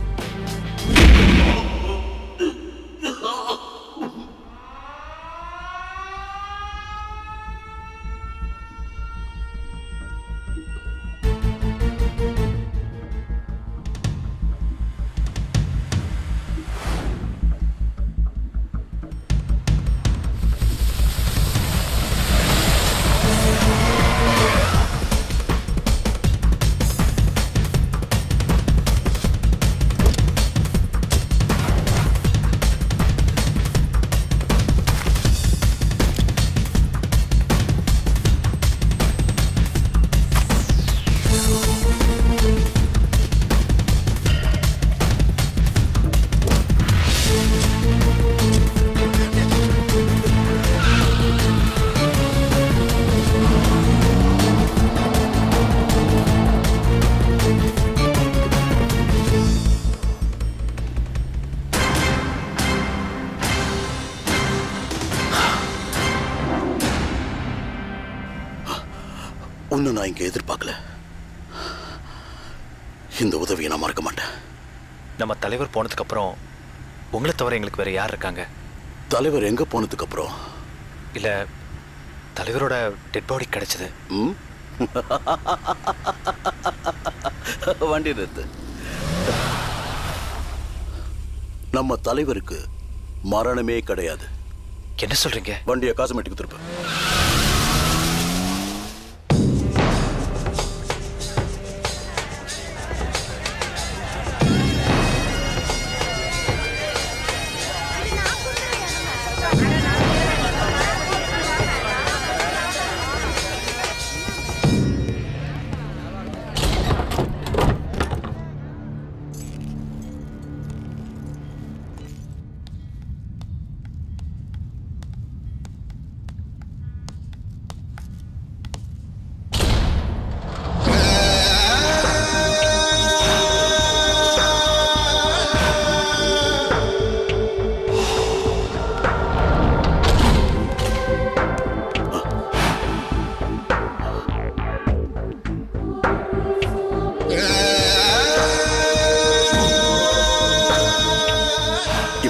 [SPEAKER 1] ஒன்னும் நான் இங்க எதிர்பார்க்கல. இந்த உதவியை நான் மறக்க மாட்டேன்.
[SPEAKER 7] நம்ம தலைவர் போனதுக்கு அப்புறம் உங்களை தவிர எங்களுக்கு வேற யார் இருக்காங்க?
[SPEAKER 1] தலைவர் எங்க போனதுக்கு அப்புறம்?
[SPEAKER 7] இல்ல தலைவரோட டெட் பாடி கிடைச்சது.
[SPEAKER 1] வண்டி நிறுத்து. நம்ம தலைவருக்கு மரணமே கிடையாது.
[SPEAKER 7] என்ன சொல்றீங்க?
[SPEAKER 1] வண்டியை காஸ்மெட்டிக் திருப்பு.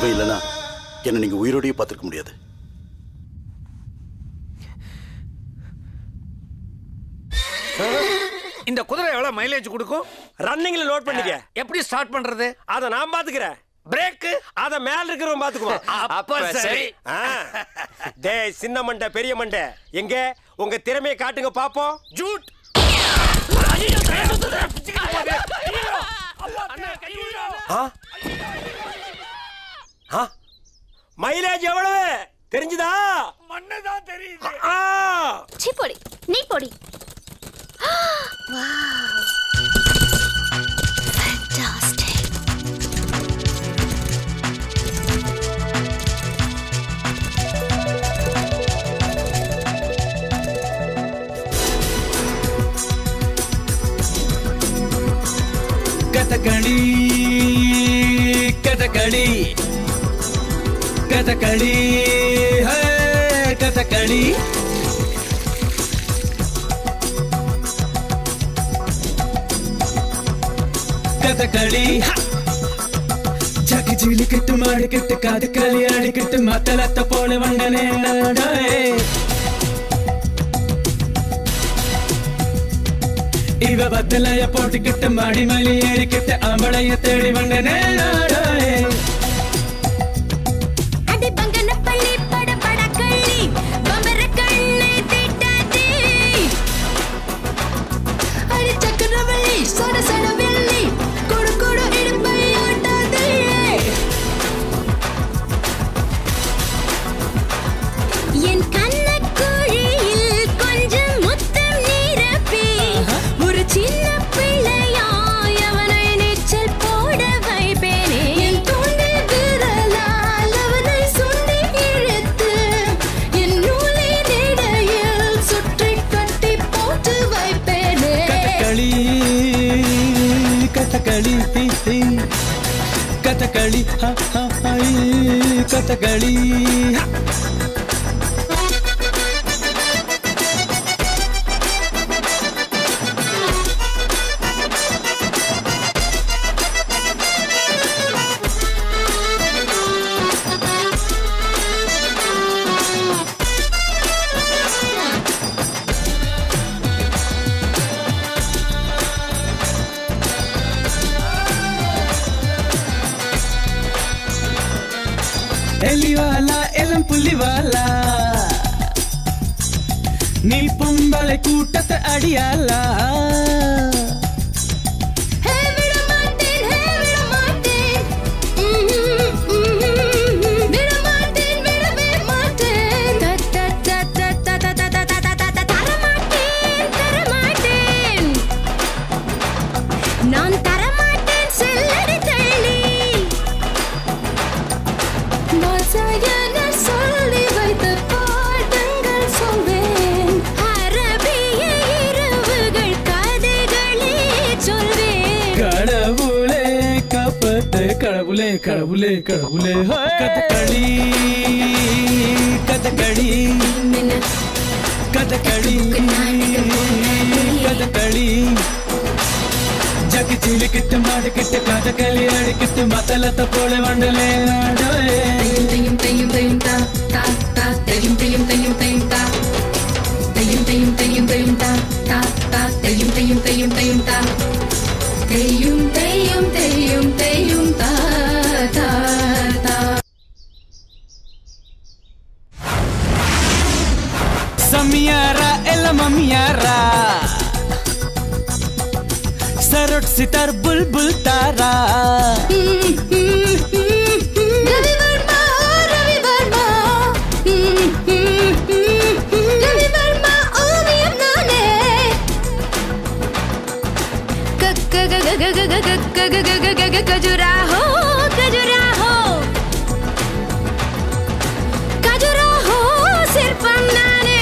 [SPEAKER 1] இவன் இல்லைன்னா என்ன நீங்க உயிரோடையே பார்த்துருக்க முடியாது.
[SPEAKER 11] இந்த குதிரை எவ்வளவு மைலேஜ் கொடுக்கும்? ரன்னிங்ல நோட் பண்ணிக்க. எப்படி ஸ்டார்ட் பண்றது? அத நான் பாத்துக்கிறேன். பிரேக் அத மேல இருக்கிறவன் பாத்துக்குவான். அப்ப சரி. டேய் சின்ன மண்டை பெரிய மண்டை, எங்க உங்க திறமையை காட்டுங்க பாப்போம். ஜூட். மைலேஜ் எவ்வளவு தெரிஞ்சுதா? மண்ணதான் தெரியுது.
[SPEAKER 13] சீ போடி, நீ போடி.
[SPEAKER 18] கதகளி கதகளி கதகளி ஹே கதகளி கதகளி ஜக ஜீலி கட்டு மாடு கட்டு காது களி ஆடி கட்டு மத்தலத்த போல வண்டனே நாடாயே இவ பத்தலைய போட்டுக்கிட்டு மாடி மலி ஏறிக்கிட்டு அம்பளைய தேடி வந்தனே நாடாயே
[SPEAKER 19] அடி பங்கன பள்ளி பட பட கள்ளி பம்பர கண்ணை திட்டாதே அடி சக்கரவள்ளி சட சட வெள்ளி கொடு கொடு இடுப்பை ஆட்டாதே என் கண்ணக்குழியில் கொஞ்சம் முத்தம் நிரப்பி ஒரு சின்ன பிள்ளையாய் அவனை நீச்சல் போட வைப்பேனே என் தூண்டில் விரலால் அவனை சுண்டி இழுத்து என் நூலின் இடையில் சுற்றி கட்டி போட்டு வைப்பேனே
[SPEAKER 18] கதகளி கதகளி கதகளி கதகளி எலிவாலா எலம் புலிவாலா நீ பொம்பளை கூட்டத்தை அடியாலா
[SPEAKER 19] ஹே விட மாட்டேன் ஹே விட மாட்டேன் விட மாட்டேன் விடவே மாட்டேன் தர மாட்டேன் தர மாட்டேன் நான் தர மாட்டேன் செல்லடி தள்ளி வாசகன சொல்லி வைத்த பாடங்கள் சொல்வேன் அரபிய இரவுகள் கதைகளே சொல்வேன்
[SPEAKER 18] கடவுளே காப்பத்து கடவுளே கடவுளே கடவுளே கதகளி கதகளி கதகளி கதகளி ஜக ஜீலி கிட்டு மாடு கிட்டு கதகளி அடிக்கிட்டு மத்தலத்த போல வண்டலே நாடே
[SPEAKER 19] தையும் தையும் தையும் தா தா தா தையும் தையும் தையும் தையும் தா தையும் தையும் தையும் தையும் தா தா தா தையும் தையும் தையும் தையும் தா தையும் தையும் தையும் தையும் தா தா தா
[SPEAKER 18] சமியாரா எல்ல மமியாரா சரோட் சித்தார் புல்புல் தாரா
[SPEAKER 19] ரவி வர்மா ரவி வர்மா ரவி வர்மா ஓவியம் நானே கஜுராஹோ கஜுராஹோ கஜுராஹோ சிற்பம் நானே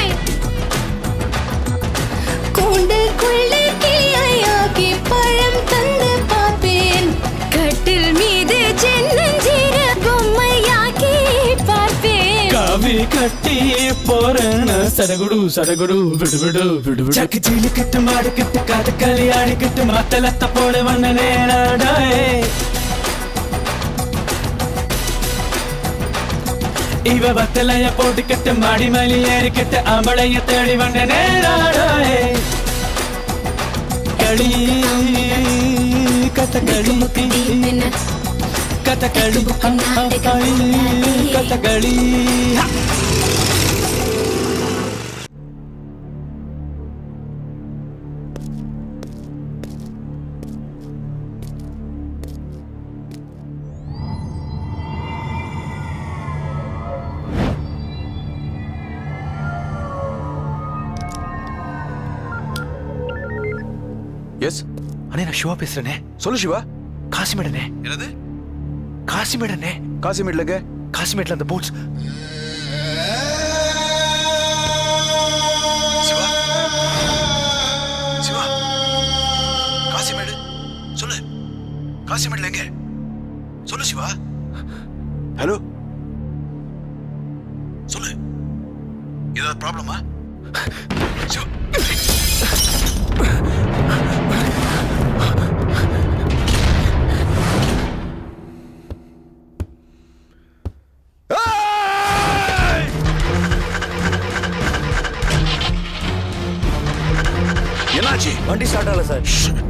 [SPEAKER 19] கூண்டுக்குள்ளே கிளியாக்கி பழம் தந்து பார்ப்பேன் கட்டில் மீது சின்னஞ்சிற பொம்மையாக்கி பார்ப்பேன்
[SPEAKER 18] காவி கட்டி போறேன சடகுடு சடகுடு விடு விடு விடு விடு ஜக்கு ஜீலி கிட்டு மாடு கிட்டு காது களி ஆடி கிட்டு மத்தலத்த போல வண்ணனே நாடாயே இவ வத்தலைய போட்டுக்கிட்டு மாடி மலி ஏறிக்கிட்டு ஆம்பளைய தேடி வந்த நேராடே களி கதகளி கதகளி கதகளி
[SPEAKER 5] எஸ்
[SPEAKER 7] அண்ணே நான் சிவா பேசுறேனே.
[SPEAKER 5] சொல்லு சிவா.
[SPEAKER 7] காசிமேடனே.
[SPEAKER 5] என்னது?
[SPEAKER 7] காசிமேடனே.
[SPEAKER 5] காசிமேட்லங்க?
[SPEAKER 7] காசிமேட்ல அந்த போட்ஸ்.
[SPEAKER 5] சிவா சிவா காசிமேடு சொல்லு. காசிமேட்ல எங்க? சொல்லு சிவா. ஹலோ சொல்லு. ஏதாவது ப்ராப்ளமா? சிவா என்னாச்சு?
[SPEAKER 11] வண்டி ஸ்டார்ட் ஆகல sir.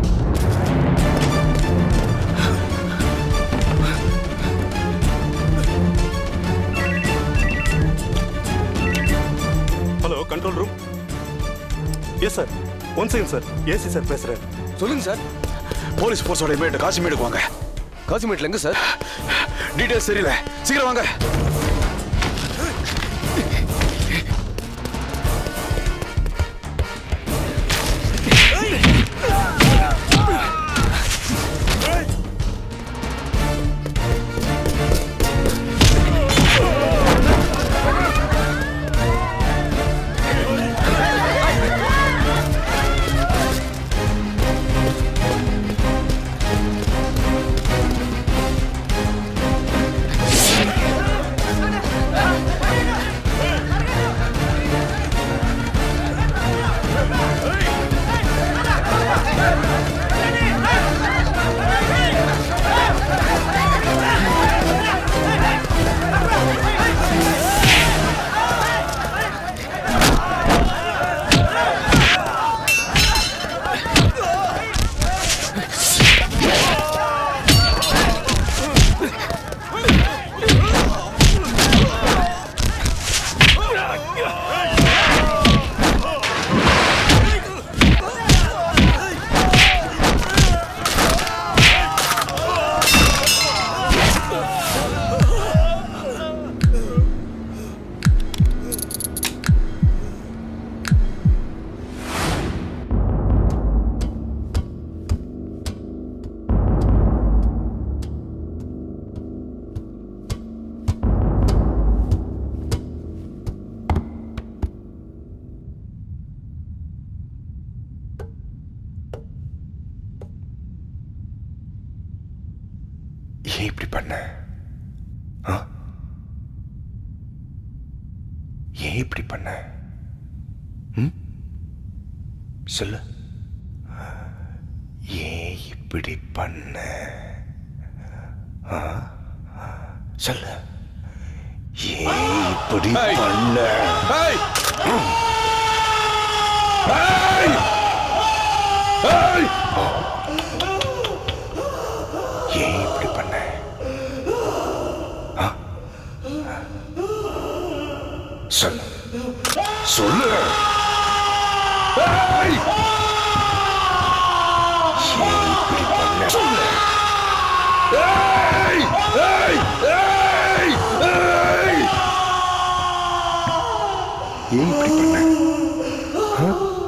[SPEAKER 25] Hello control room. Yes sir. One second sir. AC sir பேசுறேன்.
[SPEAKER 5] சொல்லுங்க சார். போலீஸ் போர்ஸோட இமீடியட் காசிமேடுக்கு வாங்க. காசிமேட்ல எங்க சார்? டீடைல்ஸ் தெரியல. சீக்கிரம் வாங்க.
[SPEAKER 21] ஏன் இப்படி பண்ண? ஆ? ஏன் இப்படி பண்ண? ம்? சொல்லு. ஏன் இப்படி பண்ண? ஆ? சொல்லு. ஏன் இப்படி பண்ண? ஏன் இப்படி பண்ண? ஆ? சொல்லு. சொல்லு. ஏன் இப்படி பண்ண? சொல்லு. ஏய்! ஏய்! ஏய்! ஏய்! ஏன் இப்படி பண்ண? ஆ?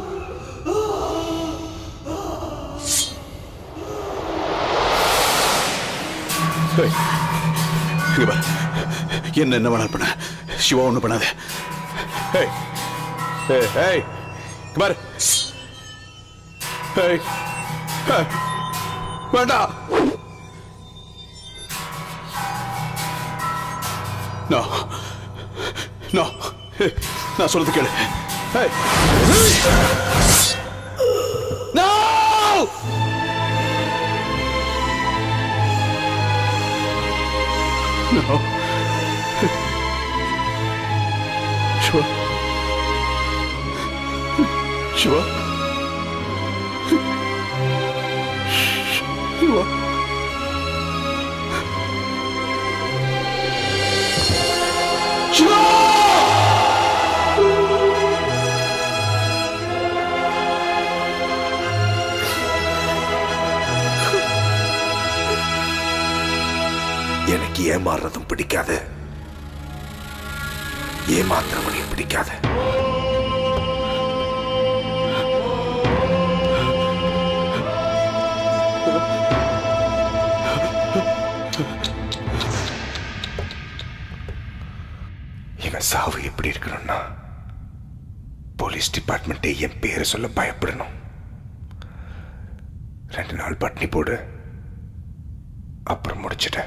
[SPEAKER 5] இங்க பாரு. என்ன என்ன வேணாலும் பண்ண. சிவா ஒண்ணு பண்ணாத. ஏய் ஏய் ஏய் இங்க பாரு. ஏய் ஏய். வேண்டாம். No no. நான் சொல்றது கேளு. ஏய் நோ. No.
[SPEAKER 15] சிவா சிவா சிவா சிவா
[SPEAKER 21] எனக்கு ஏமாறுறதும் பிடிக்காது, ஏமாத்துறவனையும் பிடிக்காது. இவன் சாவு எப்படி இருக்கணும்னா போலீஸ் டிபார்ட்மெண்ட்டே என் பேரை சொல்ல பயப்படணும். ரெண்டு நாள் பட்னி போடு, அப்புறம் முடிச்சிட்டேன்.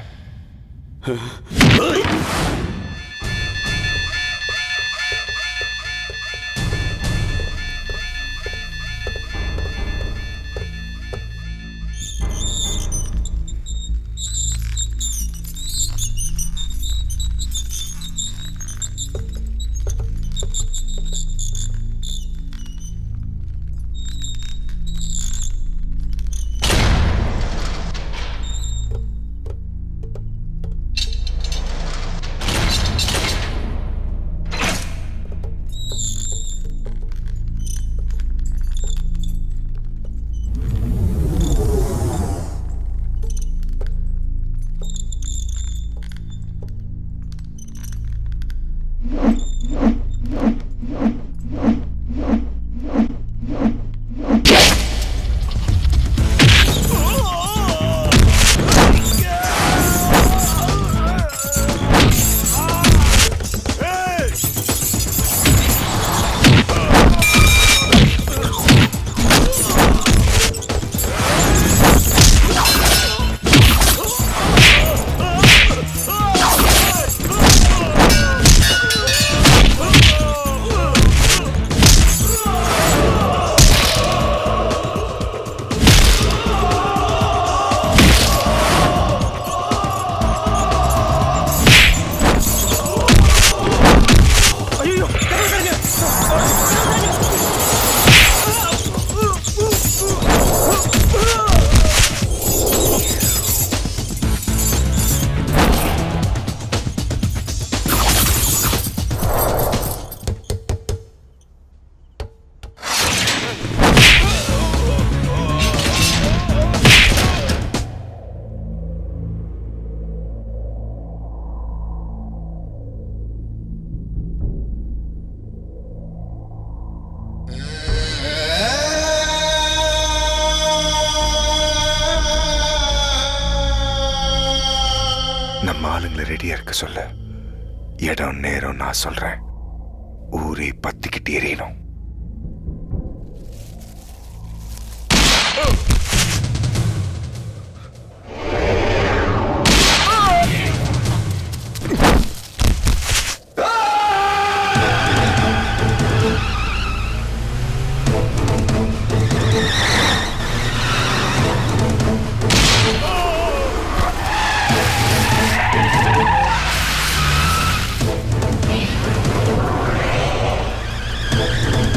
[SPEAKER 21] நம்ம ஆளுங்களை ரெடியா இருக்க சொல்ல. இடம் நேரம் நான் சொல்றேன். ஊரே பத்திக்கிட்டு எறியணும்.
[SPEAKER 19] Hey!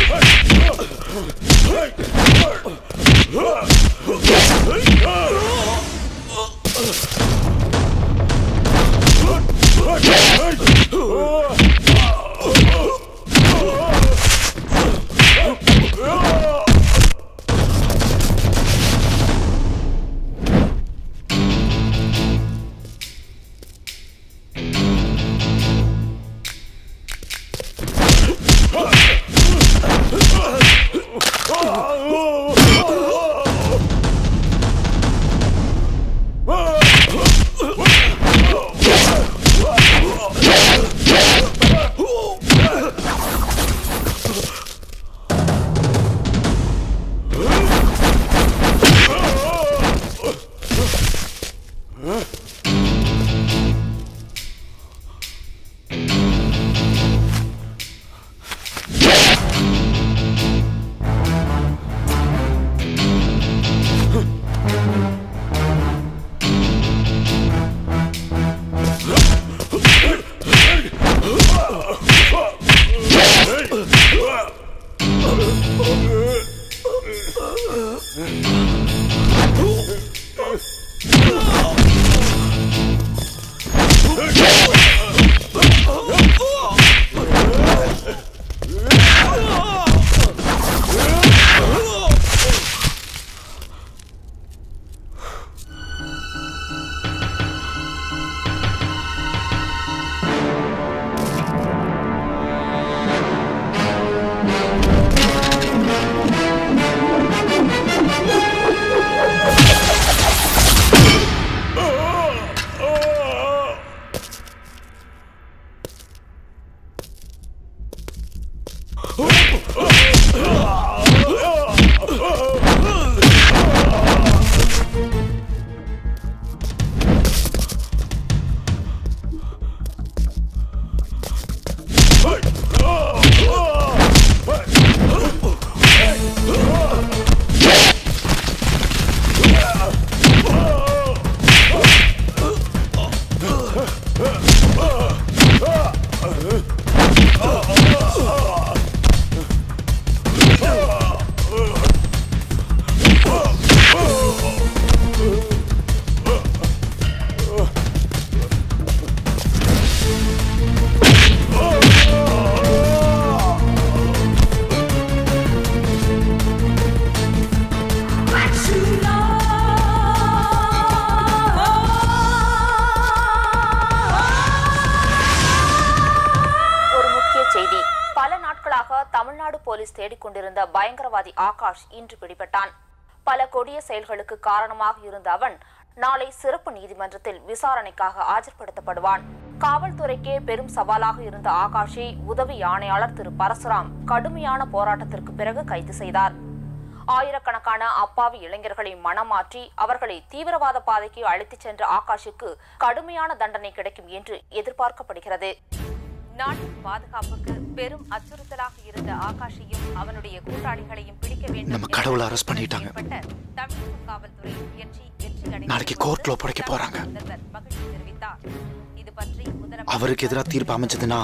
[SPEAKER 3] தேடிக்கொண்டிருந்த பயங்கரவாதி ஆகாஷ் இன்று பிடிபட்டான். பல கொடிய செயல்களுக்கு காரணமாக இருந்த அவன் நாளை சிறப்பு நீதிமன்றத்தில் விசாரணைக்காக ஆஜர்படுத்தப்படுவான். காவல்துறைக்கே பெரும் சவாலாக இருந்த ஆகாஷை உதவி ஆணையாளர் திரு பரசுராம் கடுமையான போராட்டத்திற்கு பிறகு கைது செய்தார். ஆயிரக்கணக்கான அப்பாவி இளைஞர்களை மனமாற்றி அவர்களை தீவிரவாத பாதைக்கு அழைத்துச் சென்ற ஆகாஷுக்கு கடுமையான தண்டனை கிடைக்கும் என்று எதிர்பார்க்கப்படுகிறது. நாட்டின் பாதுகாப்புக்கு பெரும் அச்சுறுத்தலாக இருந்த ஆகாஷையும் அவனுடைய கூட்டாளிகளையும் பிடிக்க வேண்டும்.
[SPEAKER 9] நம்ம கடவுளை அரெஸ்ட் பண்ணிட்டாங்க.
[SPEAKER 3] தமிழக காவல்துறை முயற்சி வெற்றி
[SPEAKER 9] நாளைக்கு கோர்ட்ல ஒப்படைக்க போறாங்க.
[SPEAKER 3] மகிழ்ச்சி தெரிவித்தார். இது பற்றி
[SPEAKER 9] அவருக்கு எதிராக தீர்ப்பு அமைச்சதுன்னா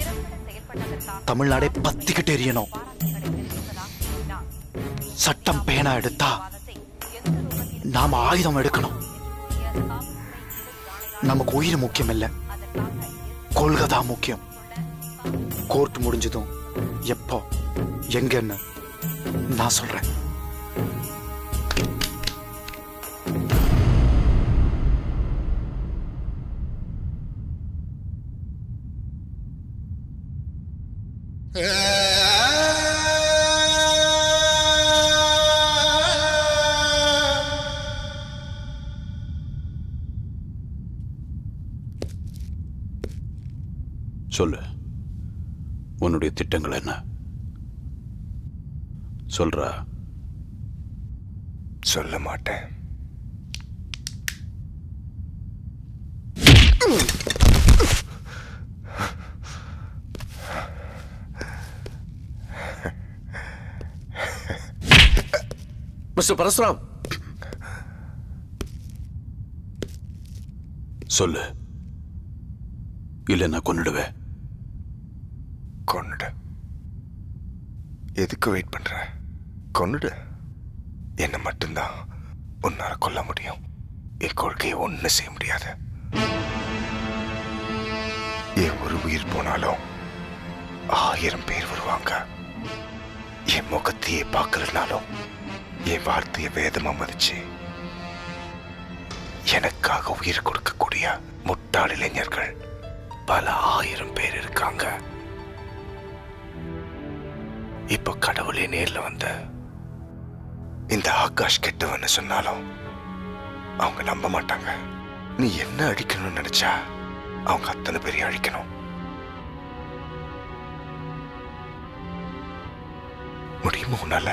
[SPEAKER 9] தமிழ்நாடே பத்திக்கிட்டு எரியணும். சட்டம் பேனா எடுத்தா நாம ஆயுதம் எடுக்கணும். நமக்கு உயிர் முக்கியம் இல்ல, கொள்கை முக்கியம். கோர்ட் முடிஞ்சதும் எப்போ எங்கன்னு நான் சொல்றேன்.
[SPEAKER 20] சொல்லு, உன்னுடைய திட்டங்கள் என்ன? சொல்றா.
[SPEAKER 21] சொல்ல மாட்டேன்.
[SPEAKER 24] மிஸ்டர் பரசுராம்,
[SPEAKER 20] சொல்லு, இல்ல நான் கொன்னுடுவேன்.
[SPEAKER 21] கொன்னுடு. எதுக்கு வெயிட் பண்ற? கொன்னுடு. என்ன மட்டும்தான் உன்னால கொல்ல முடியும். என் கொள்கையை ஒண்ணு செய்ய முடியாது. என் ஒரு உயிர் போனாலும் ஆயிரம் பேர் வருவாங்க. என் முகத்தையே பார்க்கலனாலும் என் வார்த்தையை வேதமா மதிச்சு எனக்காக உயிர் கொடுக்கக்கூடிய முட்டாள் இளைஞர்கள் பல ஆயிரம் பேர் இருக்காங்க. இப்ப கடவுளே நேர்ல வந்த இந்த ஆகாஷ் கெட்டவன்னு சொன்னாலும் அவங்க நம்ப மாட்டாங்க. நீ என்ன அழிக்கணும்னு நினைச்சா அவங்க அத்தனை பேரையும் அழிக்கணும். முடியுமா உன்னால?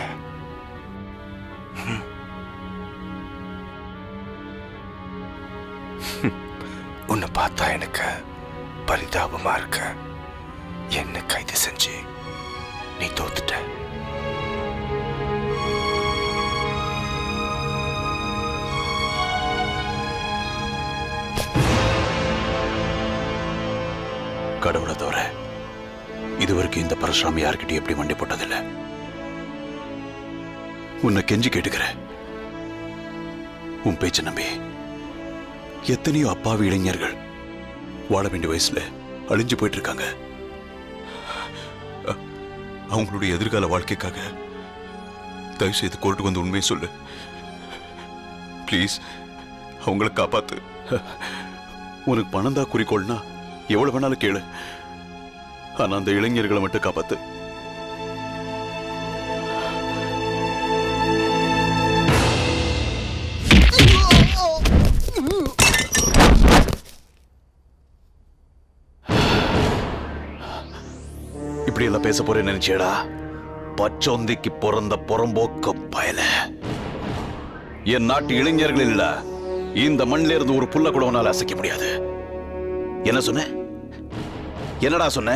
[SPEAKER 21] உன்னை பார்த்தா எனக்கு பரிதாபமா இருக்க. என்ன கைது செஞ்சு நீ தோத்துட்ட.
[SPEAKER 5] கடவுளை தவிர இதுவரைக்கும் இந்த பரசுராமி யார்கிட்டயும் எப்படி மண்டி போட்டதில்லை. உன்னை கெஞ்சி கேட்டுக்கிற. உன் பேச்ச நம்பி எத்தனையோ அப்பாவி இளைஞர்கள் வாழ வேண்டிய வயசுல அழிஞ்சு போயிட்டு இருக்காங்க. அவங்களுடைய எதிர்கால வாழ்க்கைக்காக தயவு செய்து கோர்ட்டுக்கு வந்து உண்மையை சொல்லு பிளீஸ். அவங்களை காப்பாத்து. உனக்கு பணம் தான் குறிக்கோள்னா எவ்வளவு வேணாலும் கேளு. ஆனா அந்த இளைஞர்களை மட்டும் காப்பாத்து. இப்படி எல்லாம் பேச போறேன்னு நினைச்சேடா? பச்சோந்திக்கு பிறந்த புறம்போக்க பயல. என் நாட்டு இளைஞர்கள் இல்ல, இந்த மண்ணில இருந்து ஒரு புல்ல கூட உன்னால அசைக்க முடியாது. என்ன சொன்ன? என்னடா சொன்ன?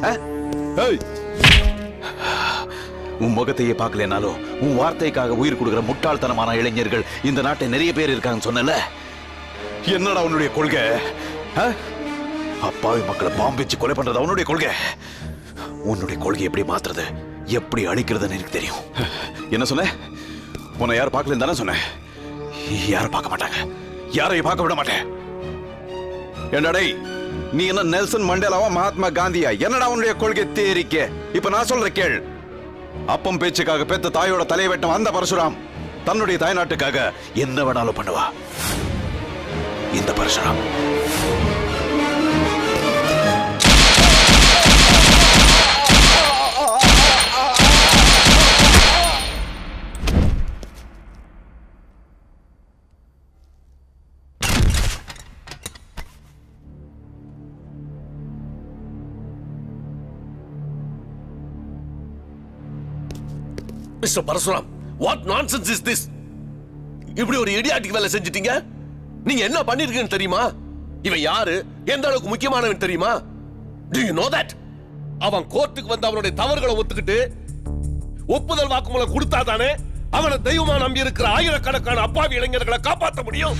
[SPEAKER 5] உன் முகத்தையே பார்க்கலனாலும் உன் வார்த்தைக்காக உயிர் கொடுக்கிற முட்டாள்தனமான இளைஞர்கள் இந்த நாட்டை நிறைய பேர் இருக்காங்கன்னு சொன்னல. என்னடா உன்னுடைய கொள்கை? அப்பாவி மக்களை பாம்பு வச்சு கொலை பண்றது அவனுடைய கொள்கை. உன்னுடைய கொள்கை எப்படி மாத்துறது, எப்படி அழிக்கிறதுன்னு எனக்கு தெரியும். என்ன சொன்ன? உன்னை யாரும் பார்க்கலன்னு தானே சொன்னேன். யாரும் பார்க்க மாட்டாங்க, யாரையும் பார்க்க விட மாட்டேன். என்னடா நீ என்ன நெல்சன் மண்டேலாவா மகாத்மா காந்தியா? என்னடா உன்னுடைய கொள்கை தேரிக்க? இப்ப நான் சொல்ற கேள். அப்பம் பேச்சுக்காக பெத்த தாயோட தலையை வெட்டும் அந்த பரசுராம் தன்னுடைய தாய்நாட்டுக்காக என்ன வேணாலும் பண்ணுவா. இந்த Parasuram
[SPEAKER 24] mister Parasuram, what nonsense is this? இப்படி ஒரு இடியாட்டிக் வேலை செஞ்சிட்டீங்க. நீங்க என்ன பண்ணிருக்கீங்கன்னு தெரியுமா? இவன் யாரு, எந்த அளவுக்கு முக்கியமானவன் தெரியுமா? Do you know that? அவன் கோர்ட்டுக்கு வந்து அவனுடைய தவறுகளை ஒத்துக்கிட்டு ஒப்புதல் வாக்குமூலம் கொடுத்தாதானே அவனை தெய்வமா நம்பி இருக்கிற ஆயிரக்கணக்கான அப்பாவி இளைஞர்களை காப்பாற்ற முடியும்.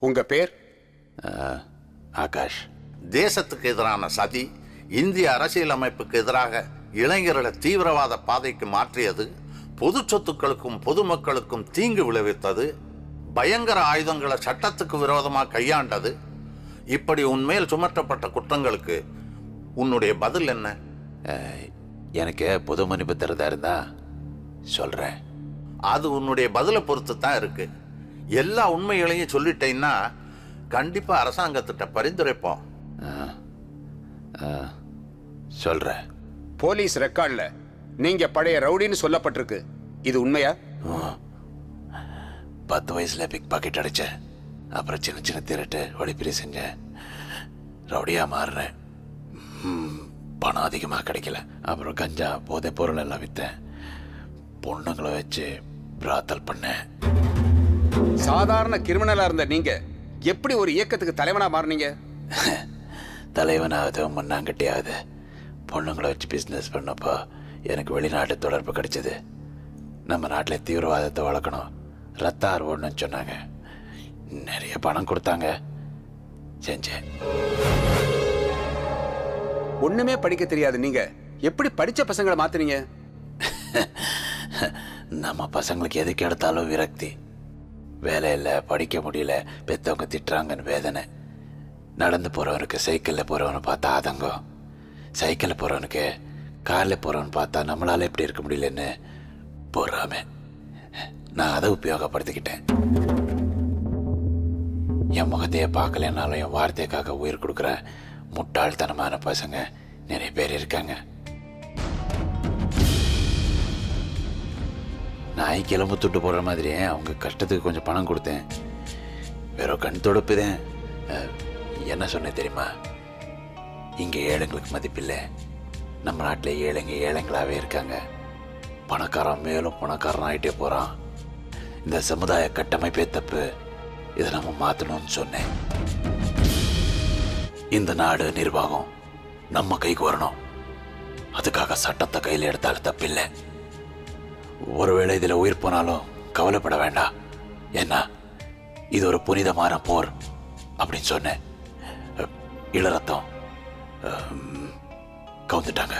[SPEAKER 10] உங்க பேர்?
[SPEAKER 20] ஆகாஷ்.
[SPEAKER 12] தேசத்துக்கு எதிரான சதி, இந்திய அரசியலமைப்புக்கு எதிராக இளைஞர்களை தீவிரவாத பாதைக்கு மாற்றியது, பொது சொத்துக்களுக்கும் பொதுமக்களுக்கும் தீங்கு விளைவித்தது, பயங்கர ஆயுதங்களை சட்டத்துக்கு விரோதமாக கையாண்டது, இப்படி உன்மேல் சுமற்றப்பட்ட குற்றங்களுக்கு உன்னுடைய பதில் என்ன?
[SPEAKER 20] எனக்கு பொது மன்னிப்பு தரதா இருந்தா சொல்றேன்.
[SPEAKER 12] அது உன்னுடைய பதிலை பொறுத்து தான் இருக்கு. எல்லா உண்மைகளையும் சொல்லிட்டேன்னா கண்டிப்பா அரசாங்கத்திட்ட பரிந்துரைப்போம்.
[SPEAKER 20] சொல்றேன்.
[SPEAKER 10] போலீஸ் ரெக்கார்ட்ல நீங்க பழைய ரவுடின்னு சொல்லப்பட்டிருக்கு. இது உண்மையா?
[SPEAKER 20] பத்து வயசுல பிக் பாக்கெட் அடிச்சேன். அப்புறம் சின்ன சின்ன திருட்டு ஒளிப்பிரி செஞ்சேன். ரவுடியா மாறினேன். பணம் அதிகமாக கிடைக்கல. அப்புறம் கஞ்சா போதை பொருள் எல்லாம் விற்றேன். பொண்ணுங்களை வச்சு பிராத்தல் பண்ணேன்.
[SPEAKER 10] சாதாரண கிரிமினலா இருந்த நீங்க எப்படி ஒரு இயக்கத்துக்கு தலைவனா மாறினீங்க?
[SPEAKER 20] தலைவனாவது மண்ணாங்கட்டியாவது பொண்ணுங்களை வச்சு பிஸ்னஸ் பண்ணப்போ எனக்கு வெளிநாட்டு தொடர்பு கிடைச்சது. நம்ம நாட்டில் தீவிரவாதத்தை வளர்க்கணும், ரத்த ஆர்வம்னு சொன்னாங்க. நிறைய பணம் கொடுத்தாங்க, செஞ்சேன்.
[SPEAKER 10] ஒண்ணுமே படிக்க தெரியாது நீங்க எப்படி படிச்ச பசங்களை மாத்துறீங்க?
[SPEAKER 20] நம்ம பசங்களுக்கு எதுக்கு எடுத்தாலும் விரக்தி. வேலை இல்லை, படிக்க முடியல, பெத்தவங்க திட்டுறாங்கன்னு வேதனை. நடந்து போறவனுக்கு சைக்கிளில் போறவனை பார்த்தா ஆதங்கம், சைக்கிளில் போறவனுக்கு காரில் போறவன் பார்த்தா நம்மளால எப்படி இருக்க முடியலன்னு பொறாமை. நான் அதை உபயோகப்படுத்திக்கிட்டேன். என் முகத்தையே பார்க்கலனாலும் என் வார்த்தைக்காக உயிர் கொடுக்குற முட்டாள்தனமான பசங்க நிறைய பேர் இருக்காங்க. நாய் கிளம்பு துட்டு போடுற மாதிரியே அவங்க கஷ்டத்துக்கு கொஞ்சம் பணம் கொடுத்தேன். வெறும் கண் தொடுப்புதேன். என்ன சொன்னேன் தெரியுமா? இங்கே ஏழைங்களுக்கு மதிப்பில்லை. நம்ம நாட்டில் ஏழைங்க ஏழைங்களாகவே இருக்காங்க. பணக்காரன் மேலும் பணக்காரன் ஆகிட்டே போகிறான். இந்த சமுதாய கட்டமைப்பே தப்பு. இதை நம்ம மாற்றணும்னு சொன்னேன். இந்த நாடு நிர்வாகம் நம்ம கைக்கு வரணும். அதுக்காக சட்டத்தை கையில் எடுத்தாலும் தப்பில்லை. ஒருவேளை இதில் உயிர் போனாலும் கவலைப்பட வேண்டாம். ஏன்னா இது ஒரு புனிதமான போர் அப்படின்னு சொன்னேன். இளரத்தம் கவுந்துட்டாங்க.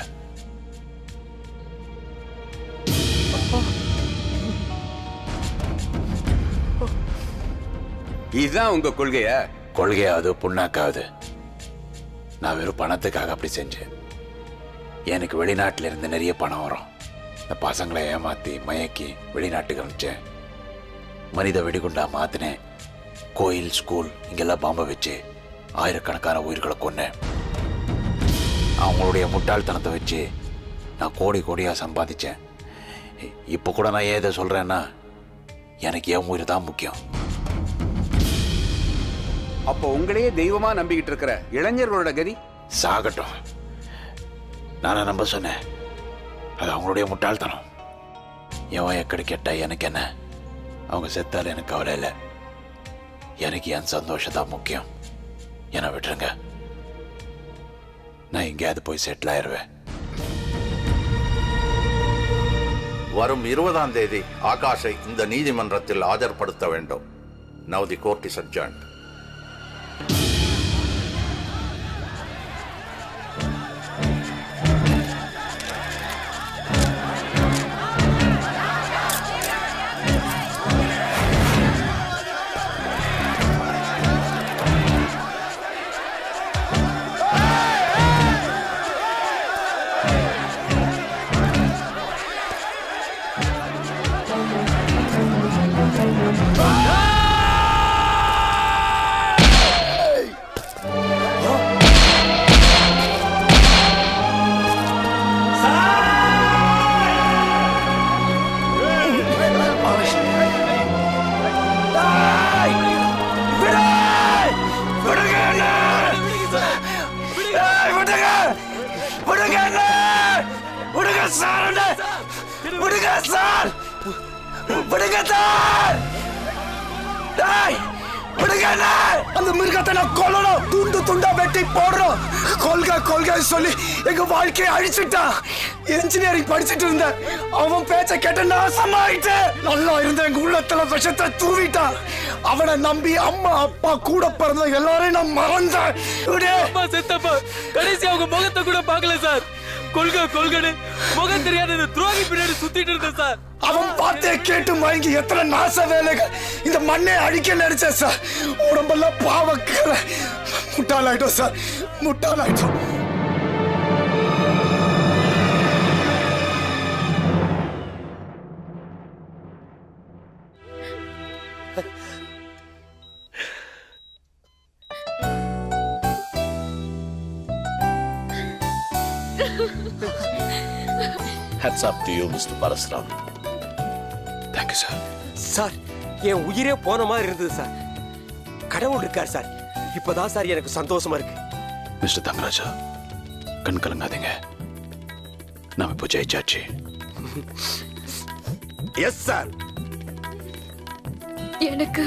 [SPEAKER 10] இதுதான் உங்க கொள்கையா?
[SPEAKER 20] கொள்கையாவது புண்ணாக்காவது. நான் வெறும் பணத்துக்காக அப்படி செஞ்சேன். எனக்கு வெளிநாட்டில இருந்து நிறைய பணம் வரும். இந்த பசங்களை ஏமாத்தி மயக்கி வெளிநாட்டுக்கு அனுப்பிச்சேன். மனித வெடிகுண்டா மாத்தினேன். கோயில், ஸ்கூல் இங்கெல்லாம் பாம்பை வச்சு ஆயிரக்கணக்கான உயிர்களை கொன்னேன். அவங்களுடைய முட்டாள்தனத்தை வச்சு நான் கோடி கோடியாக சம்பாதிச்சேன். இப்போ கூட நான் ஏன் இதை சொல்கிறேன்னா எனக்கு என் உயிர் தான் முக்கியம்.
[SPEAKER 10] அப்போ உங்களையே தெய்வமா நம்பிக்கிட்டு இருக்கிற இளைஞர்களோட கதி?
[SPEAKER 20] சாகட்டும். நானே நம்ப சொன்னேன். அது அவங்களுடைய முட்டாள்தனம். எவன் எக்கடி கேட்டா எனக்கு என்ன? அவங்க செத்தால் எனக்கு கவலை இல்லை. எனக்கு என் சந்தோஷத்தான் முக்கியம். என்னை விட்டுருங்க. நான் எங்கேயாவது போய் செட்டில் ஆயிடுவேன்.
[SPEAKER 12] வரும் இருபதாம் தேதி ஆகாஷை இந்த நீதிமன்றத்தில் ஆஜர்படுத்த வேண்டும். Now the court is adjourned.
[SPEAKER 2] விடுங்க சார்! டேய், விடுங்க!
[SPEAKER 4] அந்த மிருகத்தை நான் கொல்லணும், துண்டு துண்டா வெட்டி போடுறோம். கொள்கை கொள்கை சொல்லி எங்க வாழ்க்கையை அழிச்சிட்டான். இன்ஜினியரிங் படிச்சுட்டு இருந்த அவன் பேச்ச கேட்ட நாசமாயிட்டு. நல்லா இருந்த எங்க உள்ளத்துல விஷத்தை தூவிட்டான். அவனை நம்பி அம்மா அப்பா கூட பிறந்த எல்லாரையும் நான் மறந்தேன்.
[SPEAKER 18] செத்தப்பா கடைசி அவங்க முகத்தை கூட பார்க்கல சார். கொள்கை கொள்கை முகம் தெரியாத துரோகி பின்னாடி சுத்திட்டு இருந்தேன் சார்.
[SPEAKER 4] அவன் பார்த்தே கேட்டு மயங்கி எத்தனை நாச வேலைகள் இந்த மண்ணை அழிக்க நினைச்சேன் சார். உடம்பெல்லாம் பாவக்கற முட்டாளாயிட்டோம் சார், முட்டாளாயிட்டோம்.
[SPEAKER 24] Hats up to you, Mister Parasuram.
[SPEAKER 5] Thank you, sir.
[SPEAKER 11] Sir என் உயிரே போன மாதிரி இருந்தது சார். கடவுள் இருக்கார் சார். இப்பதான் சார் எனக்கு சந்தோஷமா இருக்கு.
[SPEAKER 5] மிஸ்டர் தங்கராஜா, கண் கலங்காதீங்க. நாம இப்போ ஜெயிச்சாச்சு.
[SPEAKER 11] Yes sir.
[SPEAKER 6] எனக்கு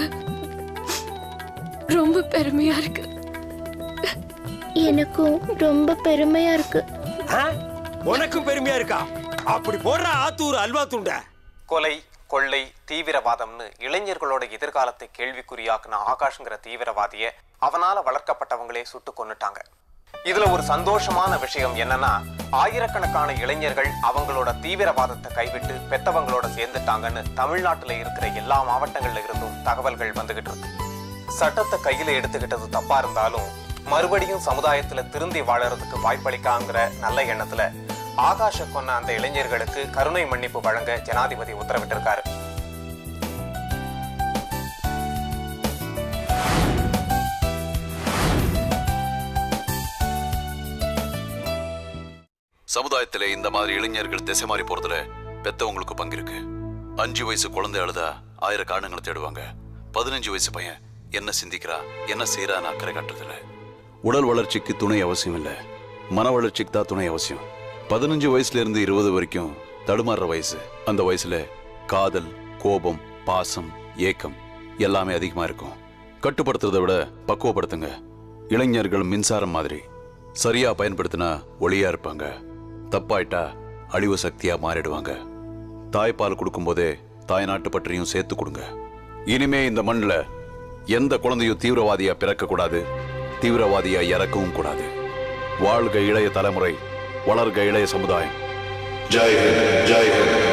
[SPEAKER 6] ரொம்ப பெருமையா இருக்கு.
[SPEAKER 13] எனக்கும் ரொம்ப பெருமையா இருக்கு.
[SPEAKER 11] உனக்கும் பெருமையா இருக்கா? அப்படி போடுற ஆத்தூர் அல்வா துண்ட.
[SPEAKER 14] கொலை, கொள்ளை, தீவிரவாதம்னு இளைஞர்களோட எதிர்காலத்தை கேள்விக்குறியாக்குன ஆகாஷ்ங்கிற தீவிரவாதிய அவனால வளர்க்கப்பட்டவங்களே சுட்டு கொன்னுட்டாங்க. இதுல ஒரு சந்தோஷமான விஷயம் என்னன்னா, ஆயிரக்கணக்கான இளைஞர்கள் அவங்களோட தீவிரவாதத்தை கைவிட்டு பெத்தவங்களோட சேர்ந்துட்டாங்கன்னு தமிழ்நாட்டுல இருக்கிற எல்லா மாவட்டங்கள்ல இருந்தும் தகவல்கள் வந்துகிட்டு இருக்கு. சட்டத்தை கையில எடுத்துக்கிட்டது தப்பா இருந்தாலும் மறுபடியும் சமுதாயத்துல திருந்தி வாழறதுக்கு வாய்ப்பளிக்காங்கிற நல்ல எண்ணத்துல ஆகாஷ கொன்ன அந்த இளைஞர்களுக்கு கருணை மன்னிப்பு வழங்க ஜனாதிபதி உத்தரவிட்டிருக்காரு.
[SPEAKER 20] சமுதாயத்திலே இந்த மாதிரி இளைஞர்கள் திசை மாறி போறதுல பெத்தவங்களுக்கு பங்கு இருக்கு. அஞ்சு வயசு குழந்தை அழுதா ஆயிரம் காரணங்களை தேடுவாங்க. பதினஞ்சு வயசு பையன் என்ன சிந்திக்கிறா, என்ன செய்யறான்னு அக்கறை காட்டுறதில்ல. உடல் வளர்ச்சிக்கு துணை அவசியம் இல்லை, மன வளர்ச்சிக்கு தான் துணை அவசியம். பதினஞ்சு வயசுல இருந்து இருபது வரைக்கும் தடுமாறுற வயசு. அந்த வயசுல காதல், கோபம், பாசம், ஏக்கம் எல்லாமே அதிகமா இருக்கும். கட்டுப்படுத்துறதை விட பக்குவப்படுத்துங்க. இளைஞர்கள் மின்சாரம் மாதிரி, சரியா பயன்படுத்தினா ஒளியா இருப்பாங்க, தப்பாயிட்டா அழிவு சக்தியா மாறிடுவாங்க. தாய்ப்பால் கொடுக்கும் போதே தாய் நாட்டு பற்றியும் சேர்த்து கொடுங்க. இனிமே இந்த மண்ணில் எந்த குழந்தையும் தீவிரவாதியா பிறக்க கூடாது, தீவிரவாதியா இறக்கவும் கூடாது. வாழ்க இளைய தலைமுறை, வளர்க இளைய சமுதாயம். ஜெய் ஹிந்த், ஜெய் ஹிந்த்.